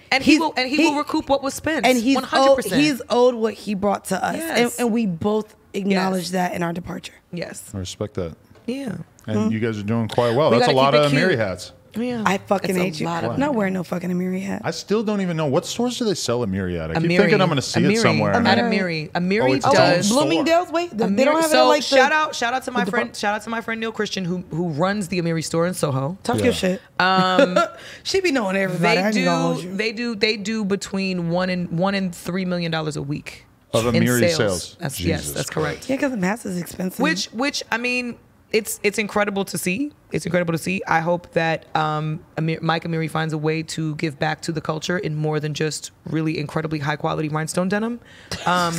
Speaker 2: And he
Speaker 3: he's-
Speaker 2: will and he, will recoup what was spent.
Speaker 3: And he's
Speaker 2: one hundred
Speaker 3: owed,
Speaker 2: percent.
Speaker 3: he's owed what he brought to us,
Speaker 2: Yes.
Speaker 3: and, and we both acknowledge
Speaker 2: Yes.
Speaker 3: that in our departure.
Speaker 2: Yes.
Speaker 1: I respect that.
Speaker 2: Yeah.
Speaker 1: And you guys are doing quite well.
Speaker 2: We
Speaker 1: That's a
Speaker 2: gotta
Speaker 1: lot
Speaker 2: keep it
Speaker 1: of
Speaker 2: cute.
Speaker 1: Amiri hats.
Speaker 2: Yeah.
Speaker 3: I fucking
Speaker 2: It's a
Speaker 3: hate you.
Speaker 2: lot of-
Speaker 3: I'm not wearing no fucking Amiri hat.
Speaker 1: I still don't even know what stores do they sell Amiri at. I keep
Speaker 2: Amiri.
Speaker 1: thinking I'm going to see
Speaker 2: Amiri.
Speaker 1: it somewhere.
Speaker 2: At
Speaker 3: Amiri.
Speaker 2: Amiri. Amiri
Speaker 1: Oh, it's its own
Speaker 2: does.
Speaker 1: store.
Speaker 3: Bloomingdale's, wait, they, they
Speaker 2: Amiri-
Speaker 3: don't have
Speaker 2: so
Speaker 3: it like
Speaker 2: shout
Speaker 3: the,
Speaker 2: out, shout out to my
Speaker 3: the
Speaker 2: friend,
Speaker 3: depart-
Speaker 2: shout out to my friend Neil Christian who who runs the Amiri store in Soho.
Speaker 3: Talk
Speaker 1: Yeah.
Speaker 3: your shit. Um, she be knowing everybody. I
Speaker 2: They
Speaker 3: ain't gonna hold
Speaker 2: do,
Speaker 3: you.
Speaker 2: they do, they do between one and one and three million dollars a week
Speaker 1: Of
Speaker 2: in
Speaker 1: Amiri
Speaker 2: sales.
Speaker 1: sales.
Speaker 2: That's, yes,
Speaker 1: Jesus
Speaker 2: that's
Speaker 1: Christ.
Speaker 2: correct.
Speaker 3: Yeah, because the mass is expensive.
Speaker 2: Which, which I mean, it's it's incredible to see. It's incredible to see. I hope that um, Amir, Mike Amiri finds a way to give back to the culture in more than just really incredibly high quality rhinestone denim. Um,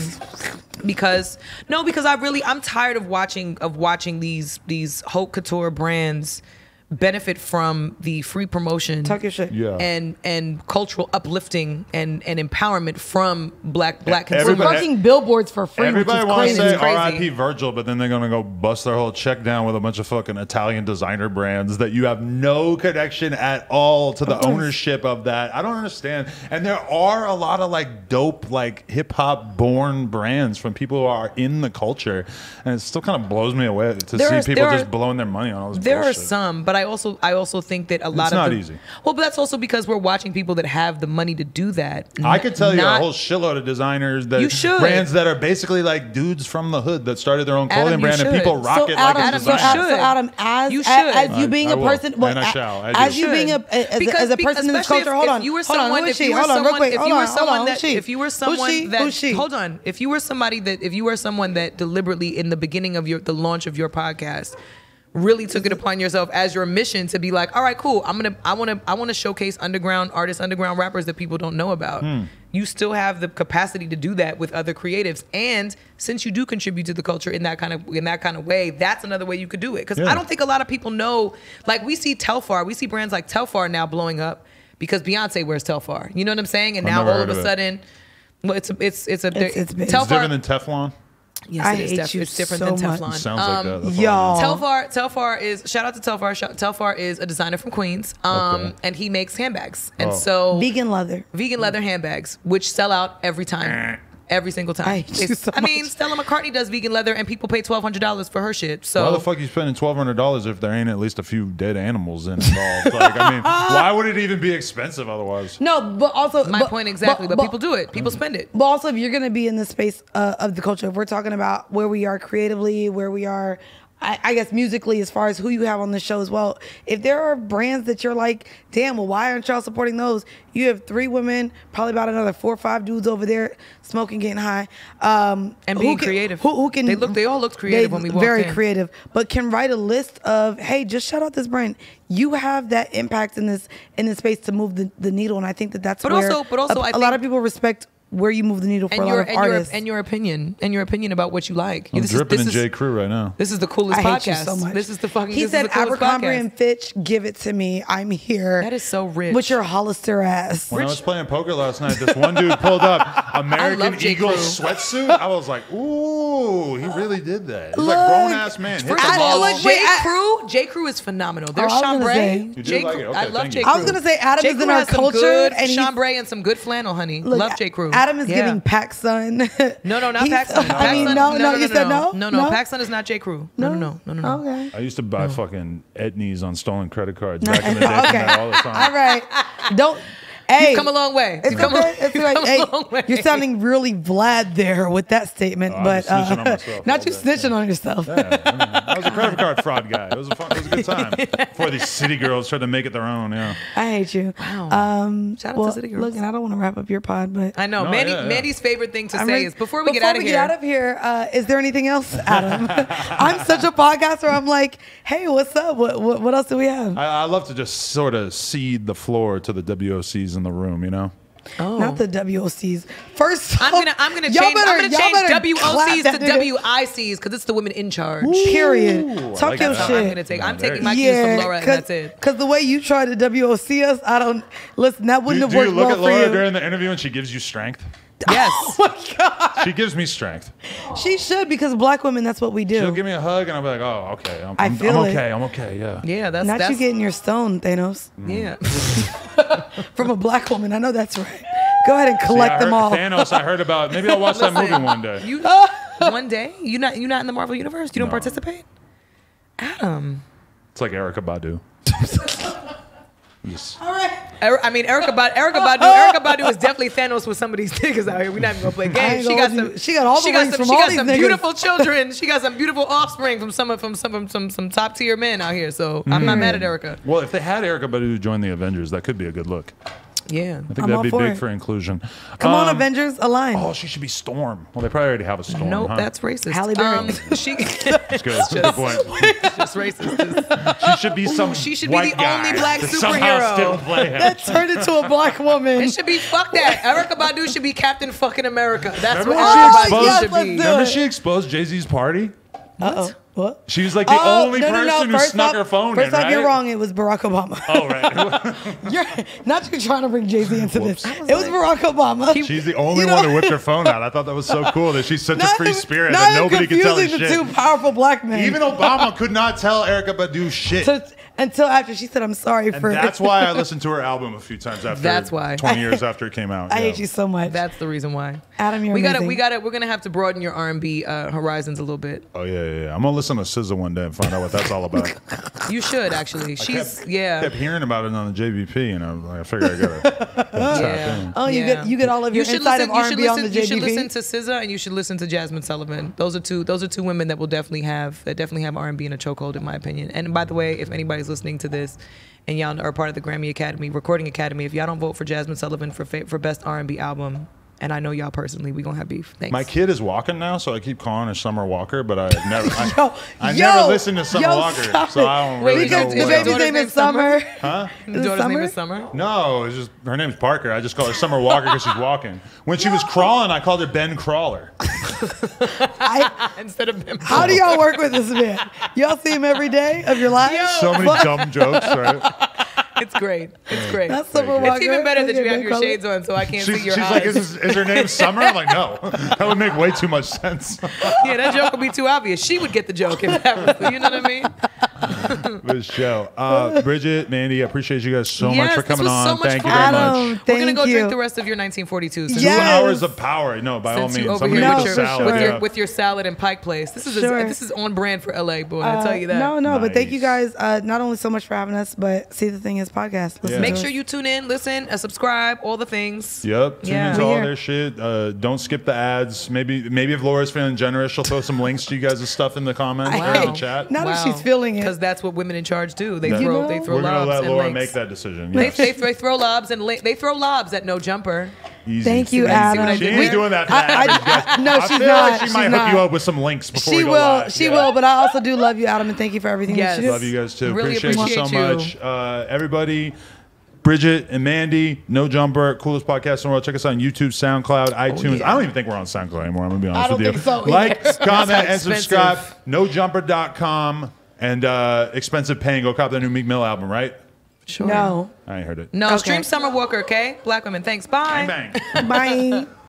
Speaker 2: because no, because I really I'm tired of watching of watching these these haute couture brands benefit from the free promotion
Speaker 3: Talk your shit.
Speaker 1: Yeah.
Speaker 2: and and cultural uplifting and and empowerment from black black
Speaker 3: We're
Speaker 2: consumers.
Speaker 1: Everybody-
Speaker 3: fucking billboards for free.
Speaker 1: Everybody
Speaker 3: which is
Speaker 1: wants to
Speaker 3: crazy.
Speaker 1: say
Speaker 2: It's crazy.
Speaker 1: R I P Virgil, but then they're going to go bust their whole check down with a bunch of fucking Italian designer brands that you have no connection at all to the ownership of that. I don't understand. And there are a lot of like dope, like hip hop born brands from people who are in the culture. And it still kind of blows me away to
Speaker 2: There
Speaker 1: see
Speaker 2: are-
Speaker 1: people
Speaker 2: there
Speaker 1: just
Speaker 2: are-
Speaker 1: blowing their money on all this
Speaker 2: There
Speaker 1: bullshit.
Speaker 2: are some, but I also I also think that a lot
Speaker 1: It's
Speaker 2: of
Speaker 1: not
Speaker 2: the-
Speaker 1: easy.
Speaker 2: Well, but that's also because we're watching people that have the money to do that.
Speaker 1: I could tell you
Speaker 2: Not-
Speaker 1: a whole shitload of designers that
Speaker 2: You should.
Speaker 1: brands that are basically like dudes from the hood that started their own
Speaker 2: Adam,
Speaker 1: clothing
Speaker 2: you
Speaker 1: brand and
Speaker 2: should.
Speaker 1: people rock
Speaker 3: So
Speaker 1: it
Speaker 3: Adam,
Speaker 1: like a
Speaker 2: Adam,
Speaker 3: so,
Speaker 2: you
Speaker 1: designer.
Speaker 3: Adam,
Speaker 2: should.
Speaker 3: so Adam, as
Speaker 2: You
Speaker 3: as,
Speaker 2: should.
Speaker 3: as you
Speaker 1: I-
Speaker 3: being
Speaker 1: I
Speaker 3: a
Speaker 1: will.
Speaker 3: person, well,
Speaker 1: And I
Speaker 3: a-
Speaker 1: shall. I
Speaker 3: as
Speaker 1: do.
Speaker 3: you being a as,
Speaker 2: Because-
Speaker 3: as a person in this
Speaker 2: especially
Speaker 3: culture,
Speaker 2: if-
Speaker 3: hold
Speaker 2: if
Speaker 3: on,
Speaker 2: you were
Speaker 3: hold on,
Speaker 2: someone,
Speaker 3: who is
Speaker 2: if you
Speaker 3: she?
Speaker 2: were
Speaker 3: Hold on, real
Speaker 2: someone,
Speaker 3: quick,
Speaker 2: if
Speaker 3: hold
Speaker 2: you
Speaker 3: on,
Speaker 2: were
Speaker 3: hold on,
Speaker 2: someone
Speaker 3: who's
Speaker 2: that,
Speaker 3: she?
Speaker 2: if you were
Speaker 3: Who's
Speaker 2: someone
Speaker 3: she?
Speaker 2: that,
Speaker 3: Who's she?
Speaker 2: hold on, if you were somebody that, if you were someone that deliberately in the beginning of your the launch of your podcast really took it upon yourself as your mission to be like, all right, cool. I'm gonna, I want to, I want to showcase underground artists, underground rappers that people don't know about.
Speaker 1: Hmm.
Speaker 2: You still have the capacity to do that with other creatives, and since you do contribute to the culture in that kind of in that kind of way, that's another way you could do it. Because
Speaker 1: Yeah.
Speaker 2: I don't think a lot of people know. Like we see Telfar, we see brands like Telfar now blowing up because Beyonce wears Telfar. You know what I'm saying? And
Speaker 1: I've
Speaker 2: now
Speaker 1: never
Speaker 2: all
Speaker 1: heard
Speaker 2: of a
Speaker 1: of it.
Speaker 2: sudden, well, it's a, it's it's a
Speaker 3: It's- it's big.
Speaker 1: It's
Speaker 2: Telfar.
Speaker 1: different than Teflon.
Speaker 2: Yes,
Speaker 3: I
Speaker 2: it is.
Speaker 3: hate
Speaker 2: def-
Speaker 3: you
Speaker 2: it's different
Speaker 3: so
Speaker 2: than
Speaker 3: much.
Speaker 2: Teflon.
Speaker 1: Sounds like
Speaker 2: Um,
Speaker 1: that. That's all I
Speaker 3: y'all.
Speaker 1: know.
Speaker 2: Telfar, Telfar is shout out to Telfar. Shout- Telfar is a designer from Queens, um,
Speaker 1: Okay.
Speaker 2: and he makes handbags. And
Speaker 1: Oh.
Speaker 2: so
Speaker 3: Vegan leather.
Speaker 2: vegan leather handbags, which sell out every time, every single time.
Speaker 3: I hate you
Speaker 2: It's-
Speaker 3: so
Speaker 2: I mean,
Speaker 3: much.
Speaker 2: Stella McCartney does vegan leather, and people pay twelve hundred dollars for her shit. So
Speaker 1: Why the fuck are you spending twelve hundred dollars if there ain't at least a few dead animals involved? Like, I mean, why would it even be expensive otherwise?
Speaker 3: No, but also
Speaker 2: my
Speaker 3: but-
Speaker 2: point exactly. But, people do it. People spend it.
Speaker 3: But also, if you're going to be in the space uh, of the culture, if we're talking about where we are creatively, where we are, I, I guess musically, as far as who you have on the show as well, if there are brands that you're like, damn, well, why aren't y'all supporting those? You have three women, probably about another four or five dudes over there smoking, getting high, um,
Speaker 2: And
Speaker 3: who
Speaker 2: being
Speaker 3: can-
Speaker 2: creative.
Speaker 3: Who, who can?
Speaker 2: They look- they all looked creative
Speaker 3: they
Speaker 2: when we walked
Speaker 3: Very
Speaker 2: in.
Speaker 3: creative, but can write a list of, hey, just shout out this brand. You have that impact in this in this space to move the, the needle, and I think that that's
Speaker 2: But
Speaker 3: where
Speaker 2: also- but also
Speaker 3: a,
Speaker 2: I
Speaker 3: a lot
Speaker 2: think-
Speaker 3: of people respect where you move the needle for
Speaker 2: And
Speaker 3: a lot
Speaker 2: your
Speaker 3: of
Speaker 2: and your
Speaker 3: artists.
Speaker 2: and your opinion and your opinion about what you like.
Speaker 1: I'm
Speaker 2: This is-
Speaker 1: dripping
Speaker 2: this
Speaker 1: in
Speaker 2: is-
Speaker 1: J. Crew right now.
Speaker 2: This is the coolest
Speaker 3: I hate
Speaker 2: podcast.
Speaker 3: you so much.
Speaker 2: This is the fucking.
Speaker 3: He
Speaker 2: this
Speaker 3: said
Speaker 2: is the coolest
Speaker 3: Abercrombie
Speaker 2: podcast.
Speaker 3: and Fitch, give it to me. I'm here.
Speaker 2: That is so rich.
Speaker 3: With your Hollister ass.
Speaker 1: When I was playing poker last night, this one dude pulled up American
Speaker 2: love J.
Speaker 1: Eagle
Speaker 2: Crew.
Speaker 1: sweatsuit. I was like, ooh, he really did that. He's like
Speaker 3: Look.
Speaker 1: grown ass man. Hit
Speaker 2: First
Speaker 1: the
Speaker 2: of
Speaker 3: I-
Speaker 2: all,
Speaker 1: ball.
Speaker 3: look,
Speaker 2: J.
Speaker 3: wait, I-
Speaker 2: Crew, J. Crew is phenomenal. There's
Speaker 3: Oh, I was gonna say-
Speaker 2: chambray.
Speaker 1: You do
Speaker 2: J.
Speaker 1: like
Speaker 2: Crew,
Speaker 1: it?
Speaker 2: I
Speaker 1: Okay,
Speaker 2: love
Speaker 1: thank
Speaker 2: J.
Speaker 1: you.
Speaker 2: Crew.
Speaker 3: I was gonna say Adam
Speaker 2: J.
Speaker 3: is in
Speaker 2: Crew
Speaker 3: our
Speaker 2: has some
Speaker 3: culture,
Speaker 2: good
Speaker 3: and he's-
Speaker 2: chambray and some good flannel, honey.
Speaker 3: Look,
Speaker 2: love J. Crew.
Speaker 3: Adam is
Speaker 2: Yeah.
Speaker 3: giving PacSun.
Speaker 2: No, no, not
Speaker 3: He's-
Speaker 2: PacSun.
Speaker 3: I mean,
Speaker 2: PacSun-
Speaker 3: no, no, you said no?
Speaker 2: No, no,
Speaker 3: No?
Speaker 2: PacSun is not J. Crew. No, no, no, no, no. no.
Speaker 3: Okay.
Speaker 1: I used to buy fucking Etnies on stolen credit cards back in the day from
Speaker 3: Okay.
Speaker 1: that all the time.
Speaker 3: All right. Don't. Hey,
Speaker 2: You've come a long way.
Speaker 3: It's
Speaker 2: You've come a-
Speaker 3: okay. It's
Speaker 2: you've
Speaker 3: right.
Speaker 2: come a
Speaker 3: Hey,
Speaker 2: long way.
Speaker 3: you're sounding really Vlad there with that statement,
Speaker 1: Oh, I'm
Speaker 3: but
Speaker 1: just snitching on
Speaker 3: uh,
Speaker 1: myself
Speaker 3: not
Speaker 1: all
Speaker 3: you
Speaker 1: day.
Speaker 3: snitching on yourself.
Speaker 1: I was a credit card fraud guy. It was a fun, it was a good time before these city girls tried to make it their own. Yeah.
Speaker 3: I hate you.
Speaker 2: Wow.
Speaker 3: Um,
Speaker 2: Shout out
Speaker 3: well,
Speaker 2: to City Girls.
Speaker 3: Look, and I don't want to wrap up your pod, but
Speaker 2: I know.
Speaker 1: No,
Speaker 2: Mandy,
Speaker 1: yeah, yeah.
Speaker 2: Mandy's favorite thing to
Speaker 3: I'm
Speaker 2: say
Speaker 3: ready-
Speaker 2: is before we get
Speaker 3: before
Speaker 2: out of
Speaker 3: we
Speaker 2: here.
Speaker 3: get out of here, uh, is there anything else, Adam? I'm such a podcaster. I'm like, hey, what's up? What what, what else do we have?
Speaker 1: I, I love to just sort of cede the floor to the W O Cs in the room, you know?
Speaker 2: oh.
Speaker 3: Not the W O Cs. First,
Speaker 2: I'm gonna I'm gonna
Speaker 3: y'all
Speaker 2: change
Speaker 3: better-
Speaker 2: I'm gonna
Speaker 3: y'all
Speaker 2: change
Speaker 3: better
Speaker 2: W O
Speaker 3: clap
Speaker 2: Cs
Speaker 3: that
Speaker 2: to
Speaker 3: nigga.
Speaker 2: W I Cs because it's the women in charge.
Speaker 3: Period.
Speaker 1: Ooh, I
Speaker 3: Talk
Speaker 1: like
Speaker 3: your
Speaker 1: that.
Speaker 2: That's how I'm
Speaker 3: shit.
Speaker 2: gonna take.
Speaker 1: No,
Speaker 2: I'm
Speaker 1: there
Speaker 2: taking
Speaker 1: you
Speaker 2: my
Speaker 1: go.
Speaker 2: cues from Laura, and that's it.
Speaker 3: Because the way you try to W O C us, I don't listen. That
Speaker 1: Do,
Speaker 3: wouldn't
Speaker 1: do
Speaker 3: have
Speaker 1: you
Speaker 3: worked
Speaker 1: look
Speaker 3: well
Speaker 1: at
Speaker 3: for
Speaker 1: Laura
Speaker 3: you.
Speaker 1: during the interview and she gives you strength?
Speaker 2: Yes.
Speaker 3: Oh my God.
Speaker 1: She gives me strength.
Speaker 3: She should, because black women, that's what we do.
Speaker 1: She'll give me a hug, and I'll be like, "Oh, okay, I'm,
Speaker 3: I
Speaker 1: I'm,
Speaker 3: feel
Speaker 1: I'm
Speaker 3: it.
Speaker 1: okay, I'm okay, yeah."
Speaker 2: Yeah, that's
Speaker 3: Not
Speaker 2: that's
Speaker 3: you getting your stone, Thanos.
Speaker 2: yeah.
Speaker 3: From a black woman. I know that's right. Go ahead and
Speaker 1: See,
Speaker 3: collect
Speaker 1: I
Speaker 3: them
Speaker 1: heard,
Speaker 3: all.
Speaker 1: Thanos, I heard about. Maybe I'll watch that movie
Speaker 2: Listen,
Speaker 1: one day.
Speaker 2: You one day? You not you not in the Marvel universe? You don't
Speaker 1: No.
Speaker 2: participate? Adam.
Speaker 1: It's like Erica Badu. Yes.
Speaker 3: All right.
Speaker 2: Er- I mean, Erica Badu. Erica Badu. Erica Badu is definitely Thanos with some of these niggas out here. We're not even gonna play
Speaker 3: ain't
Speaker 2: games. She
Speaker 3: gonna
Speaker 2: got
Speaker 3: hold
Speaker 2: some.
Speaker 3: you. She got all the
Speaker 2: she got
Speaker 3: rings
Speaker 2: some.
Speaker 3: from
Speaker 2: She
Speaker 3: all
Speaker 2: got
Speaker 3: these
Speaker 2: some
Speaker 3: niggas.
Speaker 2: beautiful children. She got some beautiful offspring from some from some some some top tier men out here. So I'm not mad at Erica.
Speaker 1: Well, if they had Erica Badu join the Avengers, that could be a good look.
Speaker 2: Yeah.
Speaker 1: I think
Speaker 3: I'm
Speaker 1: that'd
Speaker 3: all
Speaker 1: be
Speaker 3: for
Speaker 1: big
Speaker 3: it.
Speaker 1: for inclusion.
Speaker 3: Come on,
Speaker 1: Um,
Speaker 3: Avengers, align.
Speaker 1: Oh, she should be Storm. Well, they probably already have a Storm.
Speaker 2: Nope,
Speaker 1: huh?
Speaker 2: that's racist.
Speaker 3: Halle Berry.
Speaker 2: Um, she
Speaker 1: That's good. That's a good point.
Speaker 2: just racist.
Speaker 1: She should be some.
Speaker 2: she should be
Speaker 1: white
Speaker 2: the only
Speaker 1: guy
Speaker 2: black
Speaker 1: to somehow
Speaker 2: superhero.
Speaker 1: still play him.
Speaker 3: That turned into a black woman.
Speaker 2: It should be fuck that. Erica Badu should be Captain fucking America. That's
Speaker 1: Remember
Speaker 2: what
Speaker 1: she
Speaker 2: Erica
Speaker 1: exposed-
Speaker 2: Badu
Speaker 3: Yes,
Speaker 2: should
Speaker 3: let's
Speaker 2: be.
Speaker 3: do
Speaker 1: Remember
Speaker 3: it.
Speaker 1: she exposed Jay-Z's party?
Speaker 3: Uh-oh. What?
Speaker 1: She was like the
Speaker 3: Oh,
Speaker 1: only
Speaker 3: no, no,
Speaker 1: person
Speaker 3: no.
Speaker 1: who
Speaker 3: First
Speaker 1: snuck
Speaker 3: off-
Speaker 1: her phone
Speaker 3: First
Speaker 1: in,
Speaker 3: off,
Speaker 1: right?
Speaker 3: you're wrong. It was Barack Obama.
Speaker 1: Oh, right.
Speaker 3: You're not you trying to bring Jay-Z into this.
Speaker 1: Whoops.
Speaker 3: It was Barack Obama.
Speaker 1: She's the only
Speaker 3: You know-
Speaker 1: one who whipped her phone out. I thought that was so cool that she's such a
Speaker 3: Not
Speaker 1: free
Speaker 3: him-
Speaker 1: spirit
Speaker 3: not
Speaker 1: that
Speaker 3: him
Speaker 1: nobody could tell her
Speaker 3: confusing
Speaker 1: shit.
Speaker 3: the two powerful black men.
Speaker 1: Even Obama could not tell Erica Badu shit.
Speaker 3: To- until after she said, "I'm sorry
Speaker 1: And
Speaker 3: for."
Speaker 1: that's why I listened to her album a few times after.
Speaker 2: That's why.
Speaker 1: twenty years after it came out.
Speaker 3: I
Speaker 1: yeah.
Speaker 3: hate you so much.
Speaker 2: That's the reason why.
Speaker 3: Adam, you're
Speaker 2: we gotta,
Speaker 3: amazing.
Speaker 2: we gotta, we're gonna have to broaden your R and B uh, horizons a little bit.
Speaker 1: Oh yeah, yeah, yeah. I'm gonna listen to S Z A one day and find out what that's all about.
Speaker 2: You should actually. She's
Speaker 1: kept,
Speaker 2: yeah.
Speaker 1: kept hearing about it on the J V P, and I, was like, I figured I gotta, gotta tap
Speaker 2: Yeah.
Speaker 1: in.
Speaker 3: Oh, you
Speaker 2: Yeah.
Speaker 3: get you get all of your
Speaker 2: You should
Speaker 3: inside
Speaker 2: listen.
Speaker 3: of
Speaker 2: You
Speaker 3: R
Speaker 2: should
Speaker 3: and B on the
Speaker 2: listen.
Speaker 3: J
Speaker 2: You
Speaker 3: V
Speaker 2: should
Speaker 3: P.
Speaker 2: listen to S Z A and you should listen to Jasmine Sullivan. Those are two. Those are two women that will definitely have that definitely have R and B in a chokehold, in my opinion. And by the way, if anybody's listening to this, and y'all are part of the Grammy Academy, Recording Academy, if y'all don't vote for Jasmine Sullivan for fa- for best R and B album, and I know y'all personally, we gonna have beef. Thanks.
Speaker 1: My kid is walking now, so I keep calling her Summer Walker, but I never, I,
Speaker 3: Yo,
Speaker 1: I
Speaker 3: yo,
Speaker 1: never listened to Summer
Speaker 3: yo,
Speaker 1: Walker,
Speaker 3: stop
Speaker 1: so
Speaker 3: it.
Speaker 1: I don't
Speaker 2: Wait,
Speaker 1: really
Speaker 2: is
Speaker 1: know
Speaker 2: your-
Speaker 3: the
Speaker 2: is your
Speaker 1: what.
Speaker 3: baby's
Speaker 2: daughter's
Speaker 3: name
Speaker 2: name
Speaker 3: is Summer.
Speaker 1: Huh?
Speaker 2: The
Speaker 3: Is it
Speaker 2: daughter's name
Speaker 3: Summer?
Speaker 2: is Summer.
Speaker 1: No, it's just her name's Parker. I just call her Summer Walker because she's walking. When she was crawling, I called her Ben Crawler.
Speaker 3: I,
Speaker 2: Instead of him.
Speaker 3: how do y'all work with this man? Y'all see him every day of your lives?
Speaker 1: So many dumb jokes, right?
Speaker 2: It's great. It's great.
Speaker 3: That's Summer
Speaker 1: It's
Speaker 3: Walker.
Speaker 2: It's even better that you
Speaker 3: Okay,
Speaker 2: have your
Speaker 3: color.
Speaker 2: shades on, so I can't
Speaker 1: She's,
Speaker 2: see your
Speaker 1: she's
Speaker 2: eyes.
Speaker 1: like, is, this, is her name Summer? I'm like, no. That would make way too much sense.
Speaker 2: Yeah, that joke would be too obvious. She would get the joke if that was, you know what I mean?
Speaker 1: This show. Uh, Bridget, Mandy, I appreciate you guys so
Speaker 2: yes,
Speaker 1: much for coming
Speaker 2: this was
Speaker 1: on.
Speaker 2: so much
Speaker 1: Thank
Speaker 2: fun.
Speaker 1: you very
Speaker 3: Adam,
Speaker 1: much.
Speaker 2: We're gonna
Speaker 3: thank
Speaker 2: go
Speaker 3: you.
Speaker 2: drink the rest of your nineteen forty-two. Since
Speaker 1: Two
Speaker 3: Yes.
Speaker 1: hours of power. No, by all
Speaker 2: Since you
Speaker 1: means.
Speaker 2: over
Speaker 1: I'm
Speaker 2: here
Speaker 1: gonna
Speaker 3: No,
Speaker 1: eat
Speaker 2: with
Speaker 1: the
Speaker 2: your,
Speaker 3: for
Speaker 1: salad.
Speaker 2: with,
Speaker 3: sure.
Speaker 2: your,
Speaker 1: Yeah.
Speaker 2: with your salad and Pike Place. This is
Speaker 3: Sure.
Speaker 2: a, this is on brand for L A, boy. I
Speaker 3: Uh,
Speaker 2: tell you that.
Speaker 3: No, no, but thank you
Speaker 1: Nice.
Speaker 3: guys uh, not only so much for having us, but See the Thing is podcast. Listen
Speaker 1: Yeah.
Speaker 3: to
Speaker 2: Make
Speaker 3: us.
Speaker 2: sure you tune in, listen, uh, subscribe, all the things.
Speaker 1: Yep. Tune
Speaker 2: Yeah.
Speaker 1: into
Speaker 3: We
Speaker 1: all
Speaker 3: here.
Speaker 1: their shit. Uh, don't skip the ads. Maybe maybe if Laura's feeling generous, she'll throw some links to you guys' stuff in the comments or in
Speaker 2: Wow.
Speaker 1: the chat.
Speaker 3: Not if she's feeling it.
Speaker 2: Because that's what women in charge do. They
Speaker 1: Yeah.
Speaker 2: throw,
Speaker 3: You know,
Speaker 2: they throw
Speaker 1: We're gonna
Speaker 2: lobs
Speaker 1: let
Speaker 2: and
Speaker 1: Laura
Speaker 2: links.
Speaker 1: make that decision.
Speaker 2: They,
Speaker 1: Yes.
Speaker 2: they, they throw lobs and li- they throw lobs at No Jumper.
Speaker 1: Easy.
Speaker 3: Thank you,
Speaker 2: See what I- see
Speaker 3: Adam.
Speaker 2: what I
Speaker 1: She
Speaker 2: did
Speaker 1: ain't
Speaker 2: there?
Speaker 1: doing that for the
Speaker 3: I- I-
Speaker 1: average guest.
Speaker 3: I- no,
Speaker 1: I
Speaker 3: she's
Speaker 1: feel
Speaker 3: not.
Speaker 1: Like she
Speaker 3: She's
Speaker 1: might
Speaker 3: not.
Speaker 1: hook you up with some links before
Speaker 3: She
Speaker 1: we go
Speaker 3: will.
Speaker 1: live.
Speaker 3: She
Speaker 1: Yeah.
Speaker 3: will. But I also do love you, Adam, and thank you for everything
Speaker 2: Yes.
Speaker 3: that you do.
Speaker 1: Love you guys too.
Speaker 2: Really
Speaker 1: appreciate, you so
Speaker 2: appreciate you.
Speaker 1: much. Uh, everybody, Bridget and Mandy, No Jumper, coolest podcast in the world. Check us out on YouTube, SoundCloud, iTunes.
Speaker 2: yeah.
Speaker 1: I don't even think we're on SoundCloud anymore. I'm going to be honest
Speaker 3: I don't
Speaker 1: with you.
Speaker 3: think so
Speaker 1: Like,
Speaker 3: either.
Speaker 1: comment, and
Speaker 2: expensive.
Speaker 1: subscribe. no jumper dot com and uh, Expensive Pain. Go cop that new Meek Mill album, right?
Speaker 2: Sure.
Speaker 3: No.
Speaker 1: I ain't heard it.
Speaker 2: No,
Speaker 3: Okay.
Speaker 2: stream Summer Walker, okay? Black women. Thanks. Bye.
Speaker 1: Bang, bang.
Speaker 3: Bye.